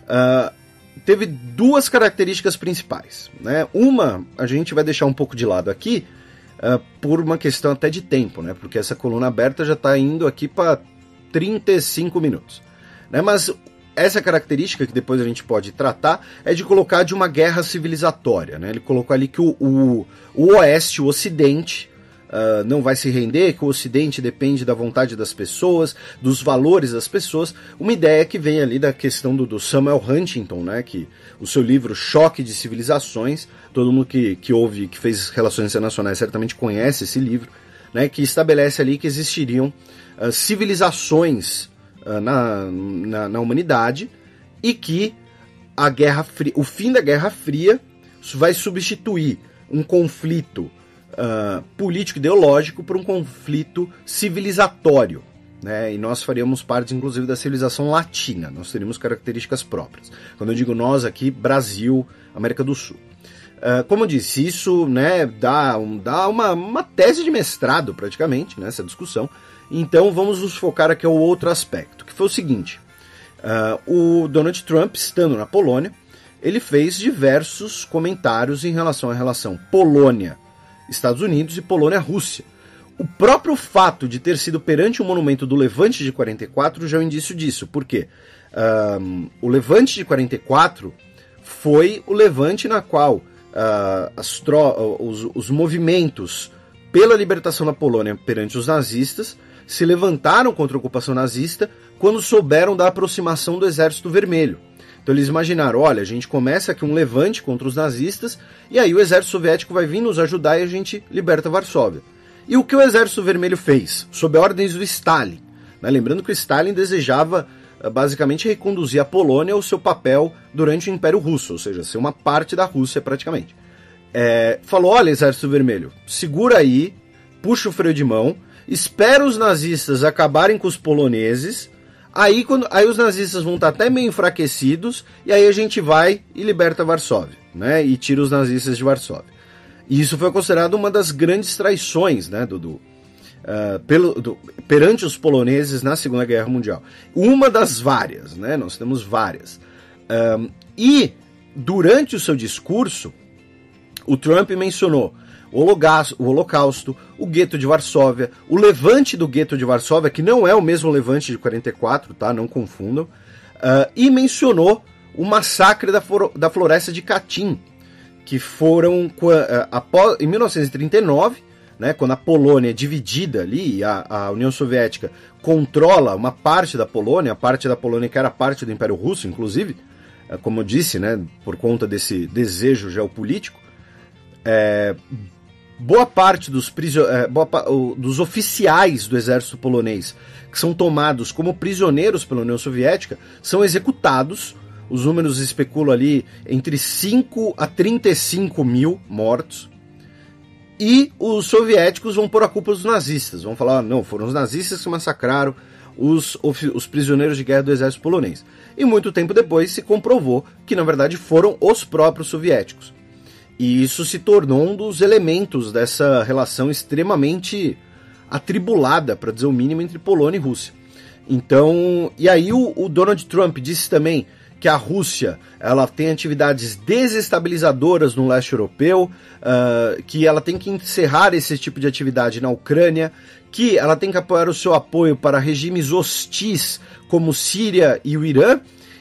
teve duas características principais, né? Uma a gente vai deixar um pouco de lado aqui por uma questão até de tempo, né? Porque essa coluna aberta já está indo aqui para 35 minutos, né? Mas essa característica que depois a gente pode tratar é de colocar de uma guerra civilizatória, né? Ele colocou ali que o Oeste, o Ocidente, não vai se render, que o Ocidente depende da vontade das pessoas, dos valores das pessoas. Uma ideia que vem ali da questão do Samuel Huntington, né? Que o seu livro Choque de Civilizações, todo mundo que ouve, que fez relações internacionais certamente conhece esse livro, né? Que estabelece ali que existiriam civilizações na humanidade e que o fim da Guerra Fria vai substituir um conflito político-ideológico por um conflito civilizatório, né? E nós faríamos parte, inclusive, da civilização latina, nós teríamos características próprias. Quando eu digo nós aqui, Brasil, América do Sul. Como eu disse, isso, né, dá uma tese de mestrado, praticamente, nessa discussão. Então vamos nos focar aqui ao outro aspecto, que foi o seguinte: o Donald Trump, estando na Polônia, ele fez diversos comentários em relação à relação Polônia-Estados Unidos e Polônia-Rússia. O próprio fato de ter sido perante o monumento do Levante de 44 já é um indício disso. Por quê? O Levante de 44 foi o levante na qual os movimentos pela libertação da Polônia perante os nazistas se levantaram contra a ocupação nazista quando souberam da aproximação do Exército Vermelho. Então eles imaginaram, olha, a gente começa aqui um levante contra os nazistas e aí o exército soviético vai vir nos ajudar e a gente liberta Varsóvia. E o que o Exército Vermelho fez? Sob ordens do Stalin, né? Lembrando que o Stalin desejava basicamente reconduzir a Polônia ao seu papel durante o Império Russo, ou seja, ser uma parte da Rússia praticamente. Falou, olha, Exército Vermelho, segura aí, puxa o freio de mão, espera os nazistas acabarem com os poloneses. Aí os nazistas vão estar até meio enfraquecidos, e aí a gente vai e liberta Varsóvia, né? E tira os nazistas de Varsóvia. E isso foi considerado uma das grandes traições, né? Perante os poloneses na Segunda Guerra Mundial. Uma das várias, né? Nós temos várias. E durante o seu discurso, o Trump mencionou o Holocausto, o Gueto de Varsóvia, o levante do Gueto de Varsóvia, que não é o mesmo levante de 44, tá? Não confundam, e mencionou o massacre da Floresta de Katyn, que foram em 1939, né, quando a Polônia é dividida ali, a União Soviética controla uma parte da Polônia, a parte da Polônia que era parte do Império Russo, inclusive, como eu disse, né, por conta desse desejo geopolítico. Boa parte dos oficiais do exército polonês que são tomados como prisioneiros pela União Soviética são executados. Os números especulam ali entre 5 a 35 mil mortos. E os soviéticos vão pôr a culpa dos nazistas. Vão falar, não, foram os nazistas que massacraram os prisioneiros de guerra do exército polonês. E muito tempo depois se comprovou que na verdade foram os próprios soviéticos. E isso se tornou um dos elementos dessa relação extremamente atribulada, para dizer o mínimo, entre Polônia e Rússia. Então, e aí o Donald Trump disse também que a Rússia ela tem atividades desestabilizadoras no leste europeu, que ela tem que encerrar esse tipo de atividade na Ucrânia, que ela tem que apoiar o seu apoio para regimes hostis como Síria e o Irã,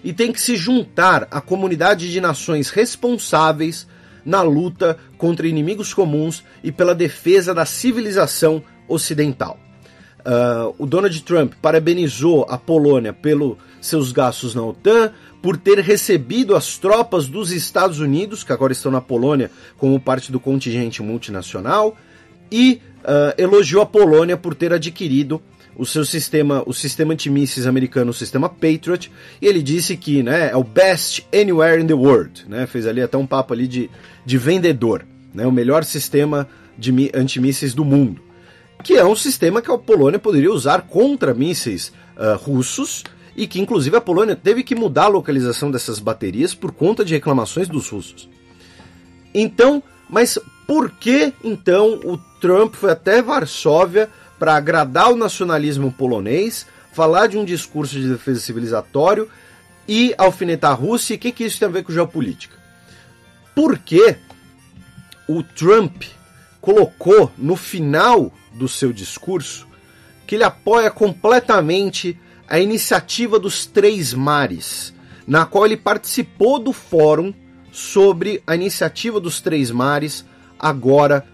e tem que se juntar à comunidade de nações responsáveis na luta contra inimigos comuns e pela defesa da civilização ocidental. O Donald Trump parabenizou a Polônia pelos seus gastos na OTAN, por ter recebido as tropas dos Estados Unidos, que agora estão na Polônia como parte do contingente multinacional, e elogiou a Polônia por ter adquirido o sistema antimísseis americano, o sistema Patriot, e ele disse que, né, é o best anywhere in the world, né, fez ali até um papo ali de vendedor, né, o melhor sistema de antimísseis do mundo, que é um sistema que a Polônia poderia usar contra mísseis russos, e que inclusive a Polônia teve que mudar a localização dessas baterias por conta de reclamações dos russos. Então, mas por que então o Trump foi até Varsóvia para agradar o nacionalismo polonês, falar de um discurso de defesa civilizatório e alfinetar a Rússia? E o que isso tem a ver com geopolítica? Porque o Trump colocou no final do seu discurso que ele apoia completamente a iniciativa dos Três Mares, na qual ele participou do fórum sobre a iniciativa dos Três Mares agora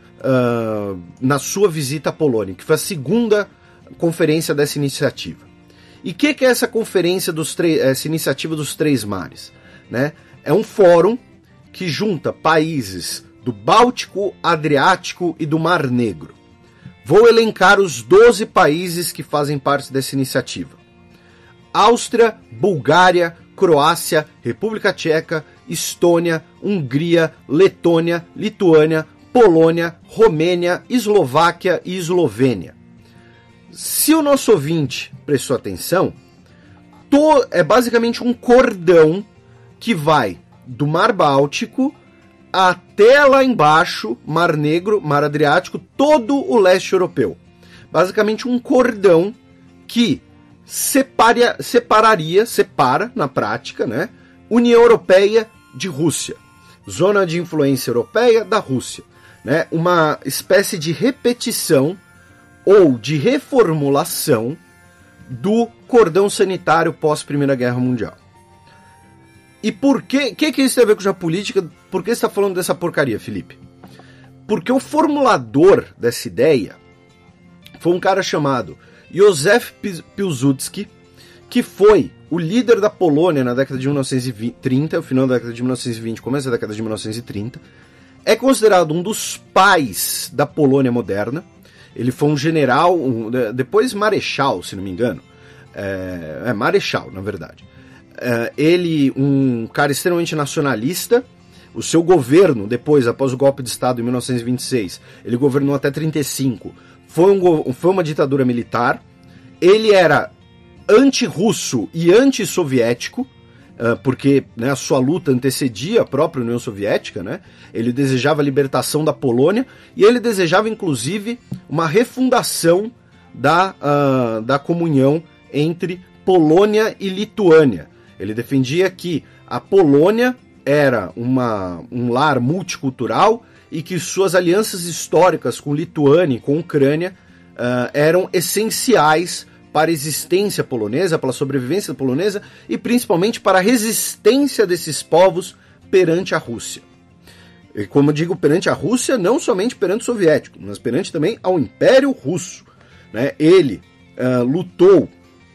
na sua visita à Polônia, que foi a segunda conferência dessa iniciativa. E o que é essa conferência essa iniciativa dos Três Mares? Né? É um fórum que junta países do Báltico, Adriático e do Mar Negro. Vou elencar os 12 países que fazem parte dessa iniciativa: Áustria, Bulgária, Croácia, República Tcheca, Estônia, Hungria, Letônia, Lituânia, Polônia, Romênia, Eslováquia e Eslovênia. Se o nosso ouvinte prestou atenção, é basicamente um cordão que vai do Mar Báltico até lá embaixo, Mar Negro, Mar Adriático, todo o leste europeu. Basicamente um cordão que separa na prática, né, União Europeia de Rússia, zona de influência europeia da Rússia, né, uma espécie de repetição ou de reformulação do cordão sanitário pós-Primeira Guerra Mundial. E por que isso tem a ver com geopolítica? Por que você está falando dessa porcaria, Felipe? Porque o formulador dessa ideia foi um cara chamado Józef Piłsudski, que foi o líder da Polônia na década de 1930, o final da década de 1920, começo da década de 1930. É considerado um dos pais da Polônia moderna. Ele foi um general, depois marechal, se não me engano. Marechal, na verdade. Ele, um cara extremamente nacionalista. O seu governo, depois, após o golpe de Estado em 1926, ele governou até 1935. Foi uma ditadura militar. Ele era anti-russo e anti-soviético, porque, né, a sua luta antecedia a própria União Soviética, né? Ele desejava a libertação da Polônia e ele desejava, inclusive, uma refundação da comunhão entre Polônia e Lituânia. Ele defendia que a Polônia era um lar multicultural e que suas alianças históricas com Lituânia e com Ucrânia eram essenciais para a existência polonesa, para a sobrevivência polonesa e principalmente para a resistência desses povos perante a Rússia. E como eu digo, perante a Rússia, não somente perante o soviético, mas perante também ao Império Russo, né? Ele lutou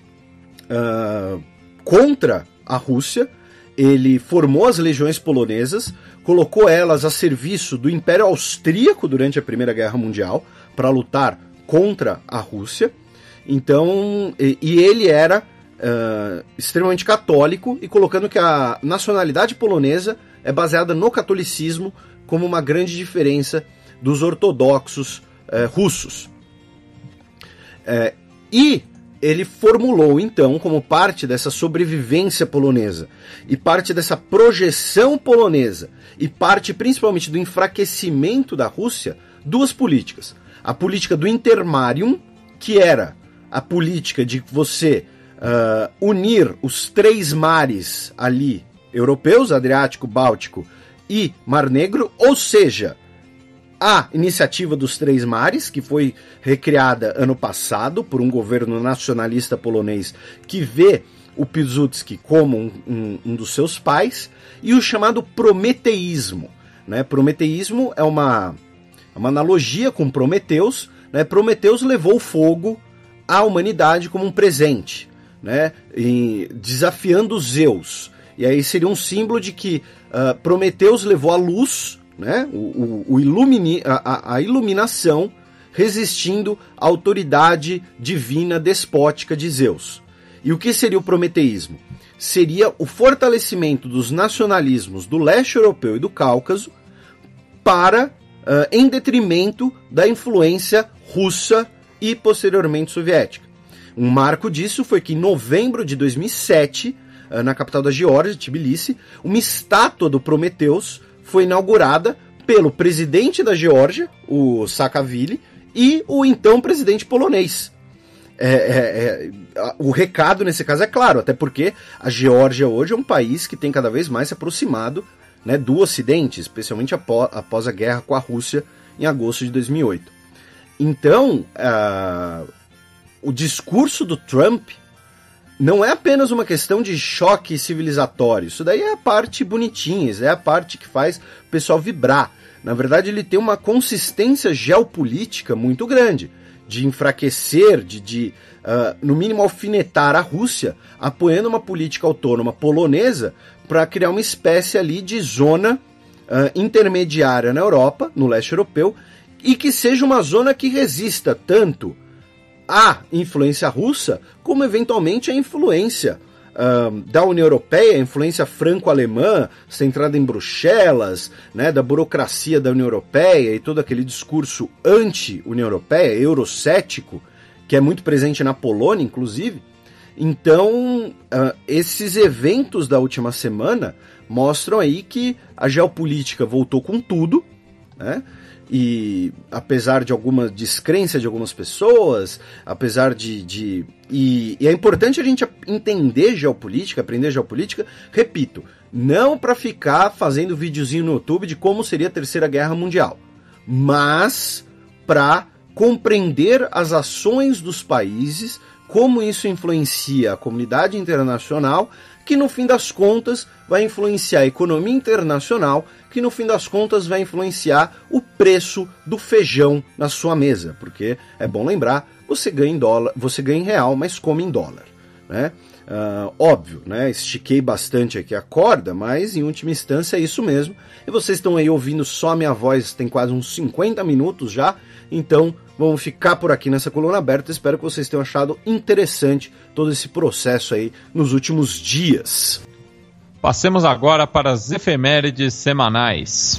contra a Rússia, ele formou as legiões polonesas, colocou elas a serviço do Império Austríaco durante a Primeira Guerra Mundial para lutar contra a Rússia. Então, e ele era extremamente católico, e colocando que a nacionalidade polonesa é baseada no catolicismo como uma grande diferença dos ortodoxos russos. E ele formulou, então, como parte dessa sobrevivência polonesa, e parte dessa projeção polonesa, e parte principalmente do enfraquecimento da Rússia, duas políticas. A política do intermarium, que era a política de você unir os três mares ali europeus, Adriático, Báltico e Mar Negro, ou seja, a iniciativa dos Três Mares, que foi recriada ano passado por um governo nacionalista polonês que vê o Piłsudski como um dos seus pais, e o chamado prometeísmo. Né? Prometeísmo é uma analogia com Prometeus. Né? Prometeus levou fogo à humanidade como um presente, né? E desafiando Zeus. E aí seria um símbolo de que Prometeus levou a luz, né? a iluminação, resistindo à autoridade divina despótica de Zeus. E o que seria o prometeísmo? Seria o fortalecimento dos nacionalismos do leste europeu e do Cáucaso em detrimento da influência russa e posteriormente soviética. Um marco disso foi que em novembro de 2007, na capital da Geórgia, Tbilisi, uma estátua do Prometeus foi inaugurada pelo presidente da Geórgia, o Saakashvili, e o então presidente polonês. O recado nesse caso é claro, até porque a Geórgia hoje é um país que tem cada vez mais se aproximado, né, do Ocidente, especialmente após a guerra com a Rússia em agosto de 2008. Então, o discurso do Trump não é apenas uma questão de choque civilizatório, isso daí é a parte bonitinha, isso é a parte que faz o pessoal vibrar. Na verdade, ele tem uma consistência geopolítica muito grande, de enfraquecer, no mínimo alfinetar a Rússia, apoiando uma política autônoma polonesa para criar uma espécie ali de zona intermediária na Europa, no leste europeu, e que seja uma zona que resista tanto à influência russa, como eventualmente à influência da União Europeia, a influência franco-alemã, centrada em Bruxelas, né, da burocracia da União Europeia e todo aquele discurso anti-União Europeia, eurocético, que é muito presente na Polônia, inclusive. Então, esses eventos da última semana mostram aí que a geopolítica voltou com tudo, né? E apesar de alguma descrença de algumas pessoas, apesar e é importante a gente entender geopolítica, aprender geopolítica, repito, não para ficar fazendo videozinho no YouTube de como seria a Terceira Guerra Mundial, mas para compreender as ações dos países, como isso influencia a comunidade internacional, que no fim das contas vai influenciar a economia internacional, que no fim das contas vai influenciar o preço do feijão na sua mesa, porque é bom lembrar, você ganha em dólar, você ganha em real, mas come em dólar, né? Óbvio, né? Estiquei bastante aqui a corda, mas em última instância é isso mesmo. E vocês estão aí ouvindo só a minha voz, tem quase uns 50 minutos já, então vamos ficar por aqui nessa coluna aberta. Espero que vocês tenham achado interessante todo esse processo aí nos últimos dias. Passemos agora para as efemérides semanais.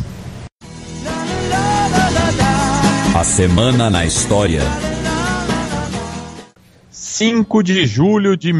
A Semana na História. 5 de julho de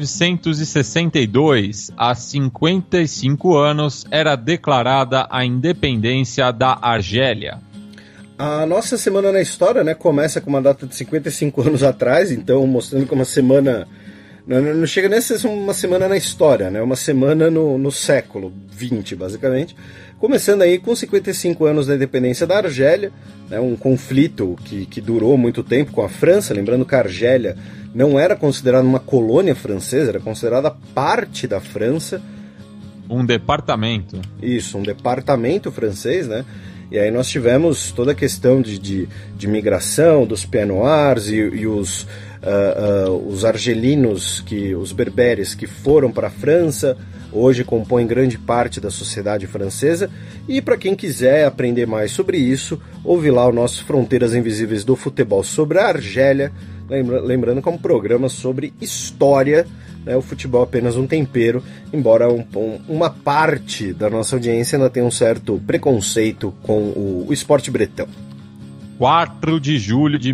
1962, há 55 anos, era declarada a independência da Argélia. A nossa Semana na História, né, começa com uma data de 55 anos atrás, então mostrando que uma semana... Não chega nem a ser uma semana na história, né? Uma semana no século XX, basicamente. Começando aí com 55 anos da independência da Argélia, né? Um conflito que durou muito tempo com a França. Lembrando que a Argélia não era considerada uma colônia francesa, era considerada parte da França. Um departamento. Isso, um departamento francês, né? E aí nós tivemos toda a questão de migração dos Pieds Noirs e os argelinos, os berberes que foram para a França, hoje compõem grande parte da sociedade francesa. E para quem quiser aprender mais sobre isso, ouve lá o nosso Fronteiras Invisíveis do Futebol sobre a Argélia, lembrando que é um programa sobre história, né? O futebol é apenas um tempero, embora uma parte da nossa audiência ainda tenha um certo preconceito com o esporte bretão. 4 de julho de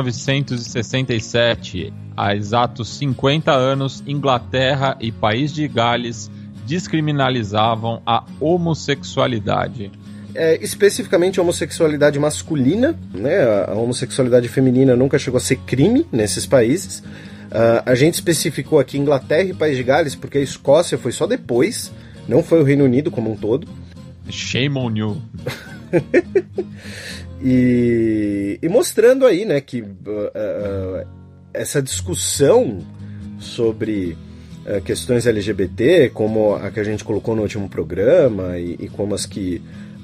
1967, há exatos 50 anos, Inglaterra e País de Gales descriminalizavam a homossexualidade. Especificamente a homossexualidade masculina, né? A homossexualidade feminina nunca chegou a ser crime nesses países. A gente especificou aqui Inglaterra e País de Gales porque a Escócia foi só depois, não foi o Reino Unido como um todo. Shame on you. E mostrando aí, né, que essa discussão sobre questões LGBT, como a que a gente colocou no último programa e como as que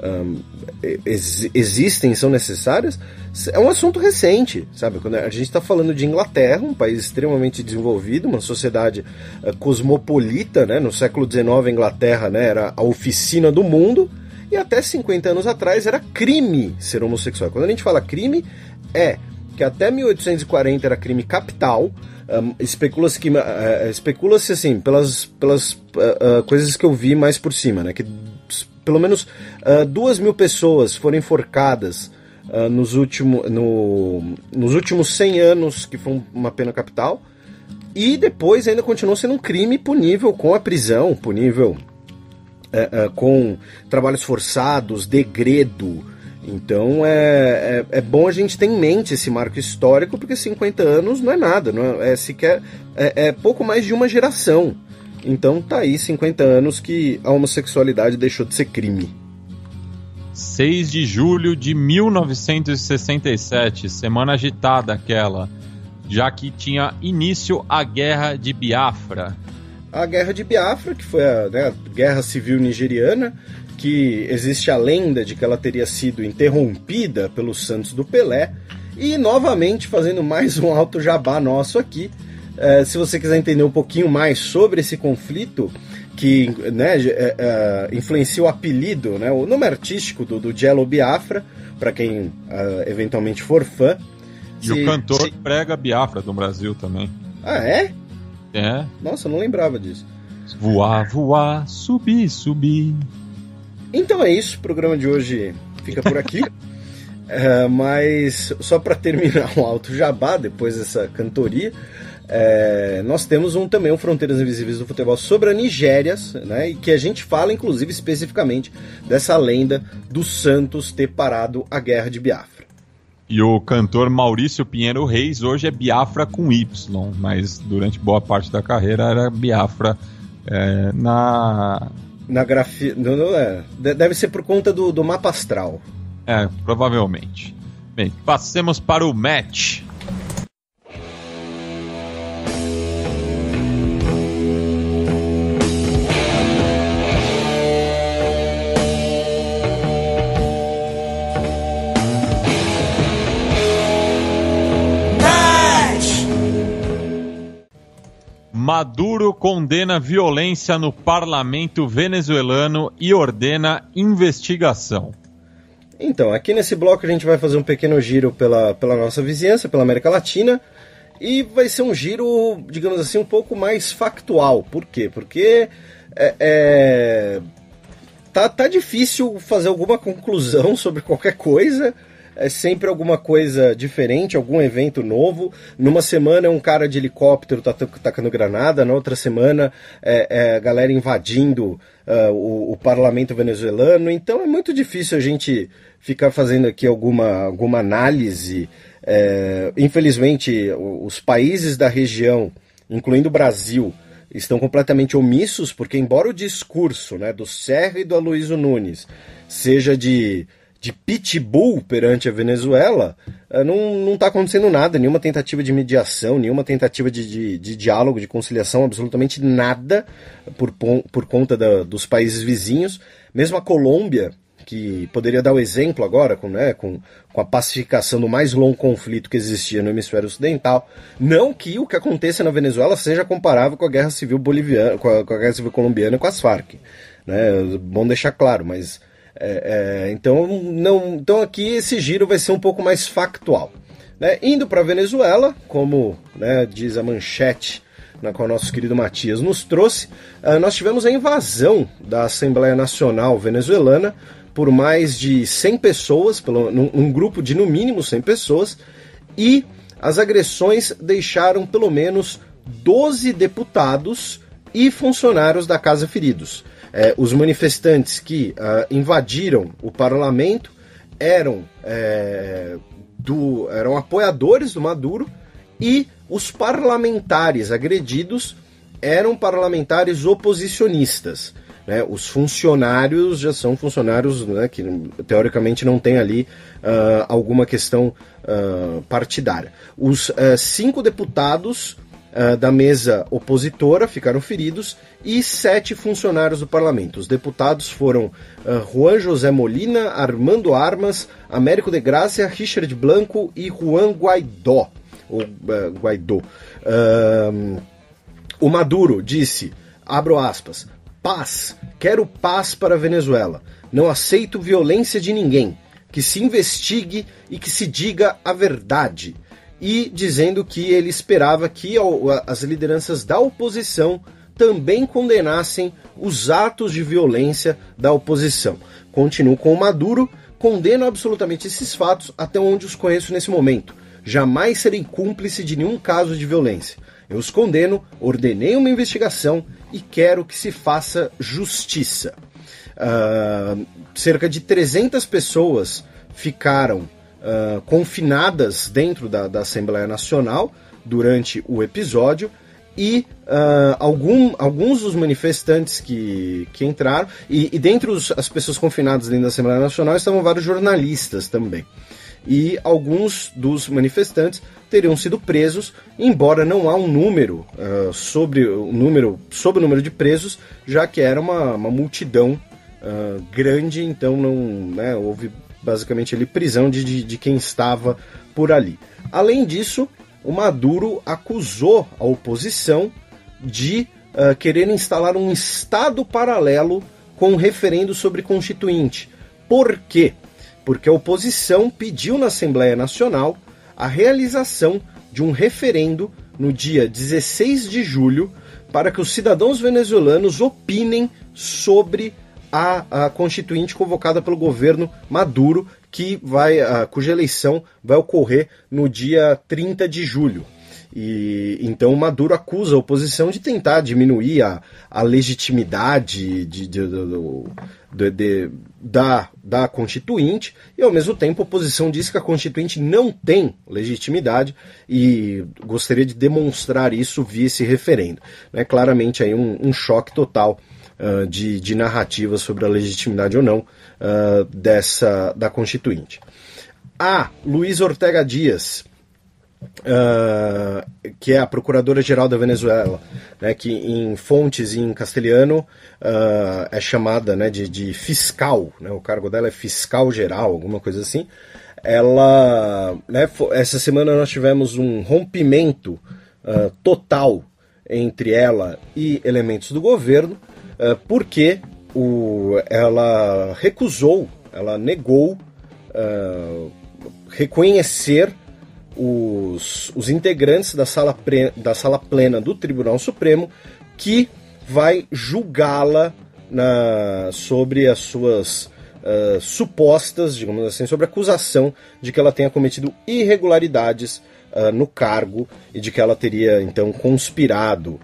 existem, são necessárias, é um assunto recente, sabe? Quando a gente está falando de Inglaterra, um país extremamente desenvolvido, uma sociedade cosmopolita, né? No século XIX a Inglaterra, né, era a oficina do mundo, e até 50 anos atrás era crime ser homossexual. Quando a gente fala crime, que até 1840 era crime capital. Especula-se assim, pelas coisas que eu vi mais por cima, né, que pelo menos 2.000 pessoas foram enforcadas nos últimos 100 anos, que foi uma pena capital, e depois ainda continuou sendo um crime punível com a prisão, punível com trabalhos forçados, degredo. Então é bom a gente ter em mente esse marco histórico, porque 50 anos não é nada, não é sequer, é pouco mais de uma geração. Então tá aí 50 anos que a homossexualidade deixou de ser crime. 6 de julho de 1967, semana agitada aquela, já que tinha início a Guerra de Biafra. A Guerra de Biafra, que foi a Guerra Civil Nigeriana, que existe a lenda de que ela teria sido interrompida pelos Santos do Pelé, e novamente fazendo mais um alto jabá nosso aqui. Se você quiser entender um pouquinho mais sobre esse conflito, que, né, influencia o apelido, né, o nome artístico do Jello Biafra, para quem eventualmente for fã. E o cantor prega Biafra do Brasil também. Ah, é? É. Nossa, eu não lembrava disso. Voar, voar, subir, subir. Então é isso, o programa de hoje fica por aqui. Mas só para terminar um alto jabá, depois dessa cantoria, nós temos também um Fronteiras Invisíveis do Futebol sobre a Nigéria, né, e que a gente fala, inclusive, especificamente dessa lenda do Santos ter parado a Guerra de Biafra. E o cantor Maurício Pinheiro Reis hoje é Biafra com Y, mas durante boa parte da carreira era Biafra na grafia. Deve ser por conta do mapa astral. Provavelmente. Bem, passemos para o match. Maduro condena violência no parlamento venezuelano e ordena investigação. Então, aqui nesse bloco a gente vai fazer um pequeno giro pela nossa vizinhança, pela América Latina, e vai ser um giro, digamos assim, um pouco mais factual. Por quê? Porque tá difícil fazer alguma conclusão sobre qualquer coisa. É sempre alguma coisa diferente, algum evento novo. Numa semana é um cara de helicóptero tacando granada, na outra semana é a galera invadindo o parlamento venezuelano. Então é muito difícil a gente ficar fazendo aqui alguma análise. Infelizmente, os países da região, incluindo o Brasil, estão completamente omissos, porque embora o discurso, né, do Serra e do Aloysio Nunes seja de pitbull perante a Venezuela, não está acontecendo nada, nenhuma tentativa de mediação, nenhuma tentativa de diálogo, de conciliação, absolutamente nada por conta dos países vizinhos. Mesmo a Colômbia, que poderia dar o exemplo agora com a pacificação do mais longo conflito que existia no hemisfério ocidental, não que o que aconteça na Venezuela seja comparável com a guerra civil boliviana, com a guerra civil colombiana e com as Farc, né? Bom deixar claro, mas então aqui esse giro vai ser um pouco mais factual, né? Indo para a Venezuela, como, né, diz a manchete na qual nosso querido Matias nos trouxe, nós tivemos a invasão da Assembleia Nacional Venezuelana por mais de 100 pessoas, um grupo de no mínimo 100 pessoas, e as agressões deixaram pelo menos 12 deputados e funcionários da casa feridos. Os manifestantes que invadiram o parlamento eram apoiadores do Maduro, e os parlamentares agredidos eram parlamentares oposicionistas. né? Os funcionários já são funcionários, né, que teoricamente não tem ali alguma questão partidária. Os 5 deputados da mesa opositora ficaram feridos e 7 funcionários do parlamento. Os deputados foram Juan José Molina, Armando Armas, Américo de Gracia, Richard Blanco e Juan Guaidó. O Maduro disse, abro aspas, paz, quero paz para a Venezuela, não aceito violência de ninguém, que se investigue e que se diga a verdade. E dizendo que ele esperava que as lideranças da oposição também condenassem os atos de violência da oposição. Continuo com o Maduro, condeno absolutamente esses fatos até onde os conheço nesse momento. Jamais serei cúmplice de nenhum caso de violência. Eu os condeno, ordenei uma investigação e quero que se faça justiça. Cerca de 300 pessoas ficaram confinadas dentro da Assembleia Nacional durante o episódio e alguns dos manifestantes que entraram, e dentre as pessoas confinadas dentro da Assembleia Nacional estavam vários jornalistas também. E alguns dos manifestantes teriam sido presos, embora não há um número sobre o número de presos, já que era uma multidão grande, então não, né, houve basicamente ali prisão de quem estava por ali. Além disso, o Maduro acusou a oposição de querer instalar um estado paralelo com um referendo sobre constituinte. Por quê? Porque a oposição pediu na Assembleia Nacional a realização de um referendo no dia 16 de julho para que os cidadãos venezuelanos opinem sobre a constituinte convocada pelo governo Maduro, cuja eleição vai ocorrer no dia 30 de julho. E então Maduro acusa a oposição de tentar diminuir a legitimidade da Constituinte, e ao mesmo tempo a oposição diz que a Constituinte não tem legitimidade e gostaria de demonstrar isso via esse referendo. Claramente aí um choque total de narrativa sobre a legitimidade ou não da Constituinte. Luiz Ortega Dias, que é a Procuradora-Geral da Venezuela, né, que em fontes em castelhano é chamada, né, de fiscal, né, o cargo dela é fiscal geral, alguma coisa assim. Ela, né, essa semana nós tivemos um rompimento total entre ela e elementos do governo, porque ela negou reconhecer os integrantes da sala plena do Tribunal Supremo, que vai julgá-la sobre as suas supostas, digamos assim, sobre a acusação de que ela tenha cometido irregularidades no cargo e de que ela teria, então, conspirado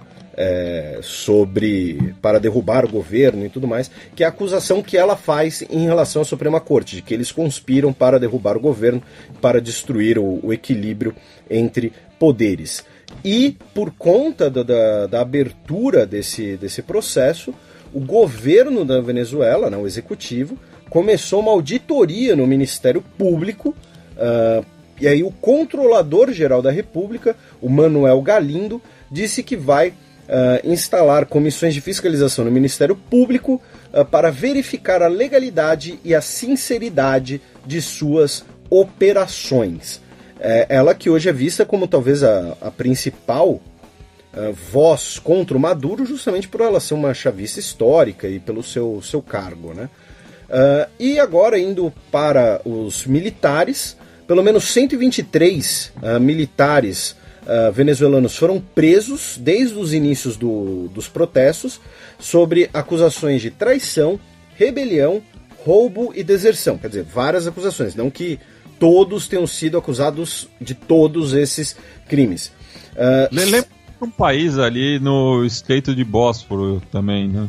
para derrubar o governo e tudo mais, que é a acusação que ela faz em relação à Suprema Corte, de que eles conspiram para derrubar o governo, para destruir o equilíbrio entre poderes. E por conta da abertura desse processo, o governo da Venezuela, o executivo, começou uma auditoria no Ministério Público, e aí o Controlador-Geral da República, o Manuel Galindo, disse que vai instalar comissões de fiscalização no Ministério Público para verificar a legalidade e a sinceridade de suas operações. Ela que hoje é vista como talvez a principal voz contra o Maduro, justamente por ela ser uma chavista histórica e pelo seu cargo, né? E agora, indo para os militares, pelo menos 123 militares venezuelanos foram presos desde os inícios dos protestos sobre acusações de traição, rebelião, roubo e deserção. Quer dizer, várias acusações, não que todos tenham sido acusados de todos esses crimes. Lembra um país ali no Estreito de Bósforo também, né?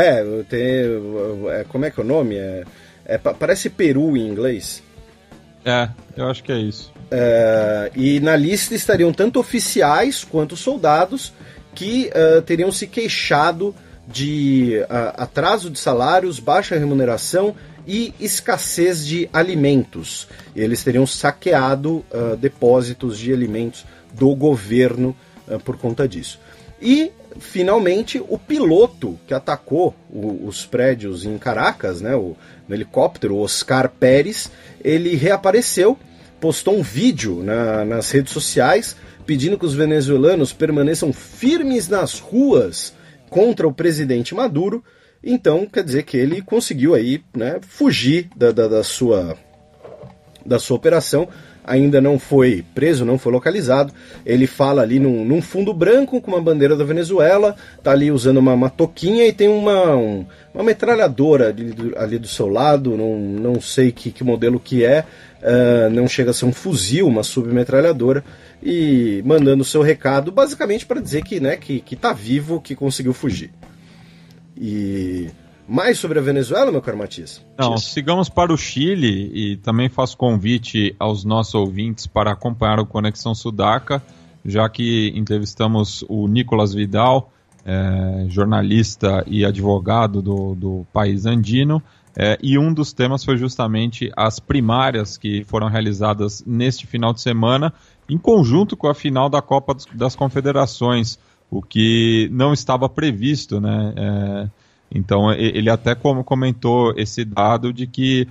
Como é que é o nome? Parece Peru em inglês. Eu acho que é isso. E na lista estariam tanto oficiais quanto soldados que teriam se queixado de atraso de salários, baixa remuneração e escassez de alimentos. Eles teriam saqueado depósitos de alimentos do governo por conta disso. E, finalmente, o piloto que atacou os prédios em Caracas, né, no helicóptero, Oscar Pérez, ele reapareceu, postou um vídeo nas redes sociais pedindo que os venezuelanos permaneçam firmes nas ruas contra o presidente Maduro. Então, quer dizer que ele conseguiu aí, né, fugir da sua operação. Ainda não foi preso, não foi localizado. Ele fala ali num fundo branco com uma bandeira da Venezuela, tá ali usando uma toquinha e tem uma metralhadora ali do seu lado, não sei que modelo que é, não chega a ser um fuzil, uma submetralhadora, e mandando o seu recado basicamente para dizer que, né, que tá vivo, que conseguiu fugir. E mais sobre a Venezuela, meu caro Matias? Não, sigamos para o Chile e também faço convite aos nossos ouvintes para acompanhar o Conexão Sudaca, já que entrevistamos o Nicolas Vidal, jornalista e advogado do país andino, e um dos temas foi justamente as primárias que foram realizadas neste final de semana, em conjunto com a final da Copa das Confederações, o que não estava previsto, né? Então ele até comentou esse dado de que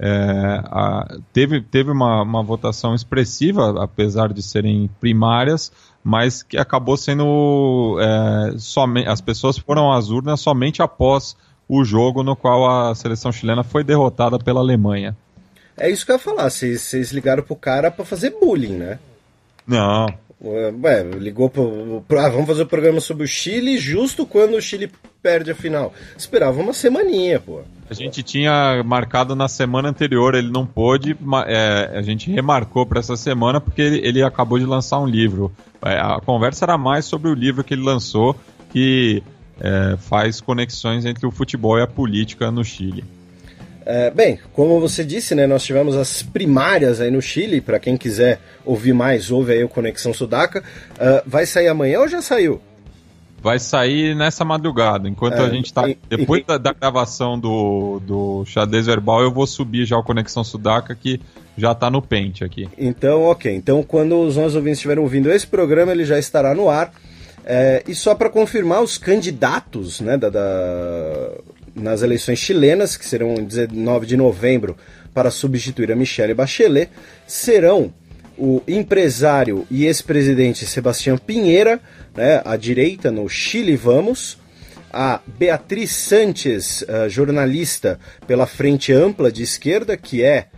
teve uma votação expressiva, apesar de serem primárias, mas que acabou sendo somente, as pessoas foram às urnas somente após o jogo no qual a seleção chilena foi derrotada pela Alemanha. É isso que eu ia falar, vocês ligaram pro cara pra fazer bullying, né? Não. Ligou vamos fazer o programa sobre o Chile justo quando o Chile perde a final. Esperava uma semaninha, pô. A gente tinha marcado na semana anterior, ele não pôde, a gente remarcou para essa semana porque ele acabou de lançar um livro. A conversa era mais sobre o livro que ele lançou, que faz conexões entre o futebol e a política no Chile. Bem, como você disse, né, nós tivemos as primárias aí no Chile. Para quem quiser ouvir mais, ouve aí o Conexão Sudaca. Vai sair amanhã ou já saiu? Vai sair nessa madrugada, enquanto a gente tá... Depois da gravação do Xadrez Verbal, eu vou subir já o Conexão Sudaca, que já tá no pente aqui. Então, ok. Então, quando os nossos ouvintes estiverem ouvindo esse programa, ele já estará no ar. E só para confirmar, os candidatos, né, nas eleições chilenas, que serão 19 de novembro, para substituir a Michelle Bachelet, serão o empresário e ex-presidente Sebastián Piñera, né, à direita, no Chile Vamos, a Beatriz Sánchez, jornalista pela Frente Ampla de Esquerda, que é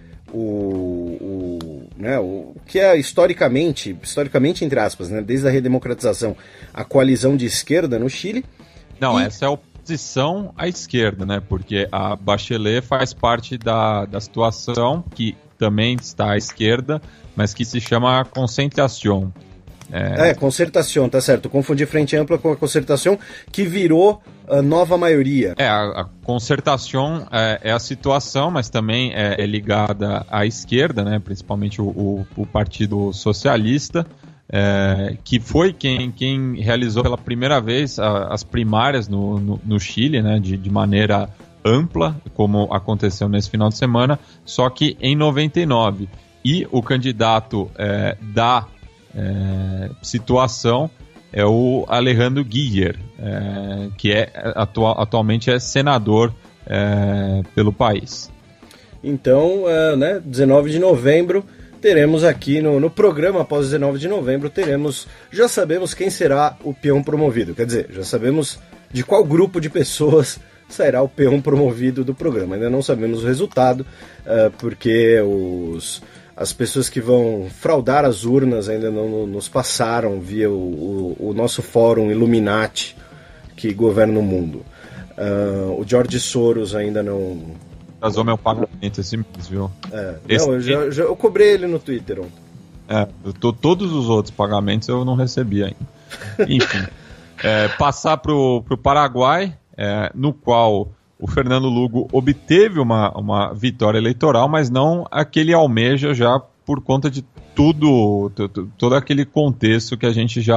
o que é historicamente entre aspas, né, desde a redemocratização, a coalizão de esquerda no Chile. Não, essa é a oposição à esquerda, né? Porque a Bachelet faz parte da situação que também está à esquerda, mas que se chama Concertación. Concertación, tá certo. Confundi Frente Ampla com a Concertación, que virou a nova maioria. A Concertación é a situação, mas também é ligada à esquerda, né? Principalmente o Partido Socialista, que foi quem realizou pela primeira vez as primárias no Chile, né? De maneira ampla, como aconteceu nesse final de semana, só que em 99. E o candidato da situação é o Alejandro Guiller, que atualmente é senador pelo país. Então, 19 de novembro, teremos aqui no programa, após 19 de novembro, já sabemos quem será o peão promovido. Quer dizer, já sabemos de qual grupo de pessoas sairá o peão promovido do programa. Ainda não sabemos o resultado, porque as pessoas que vão fraudar as urnas ainda não nos passaram via o nosso fórum Illuminati que governa o mundo. O George Soros ainda não... Casou meu pagamento esse mês, viu? Eu cobrei ele no Twitter ontem. Todos os outros pagamentos eu não recebi ainda. Enfim, passar pro Paraguai, no qual o Fernando Lugo obteve uma vitória eleitoral, mas não a que ele almeja já por conta de todo aquele contexto que a gente já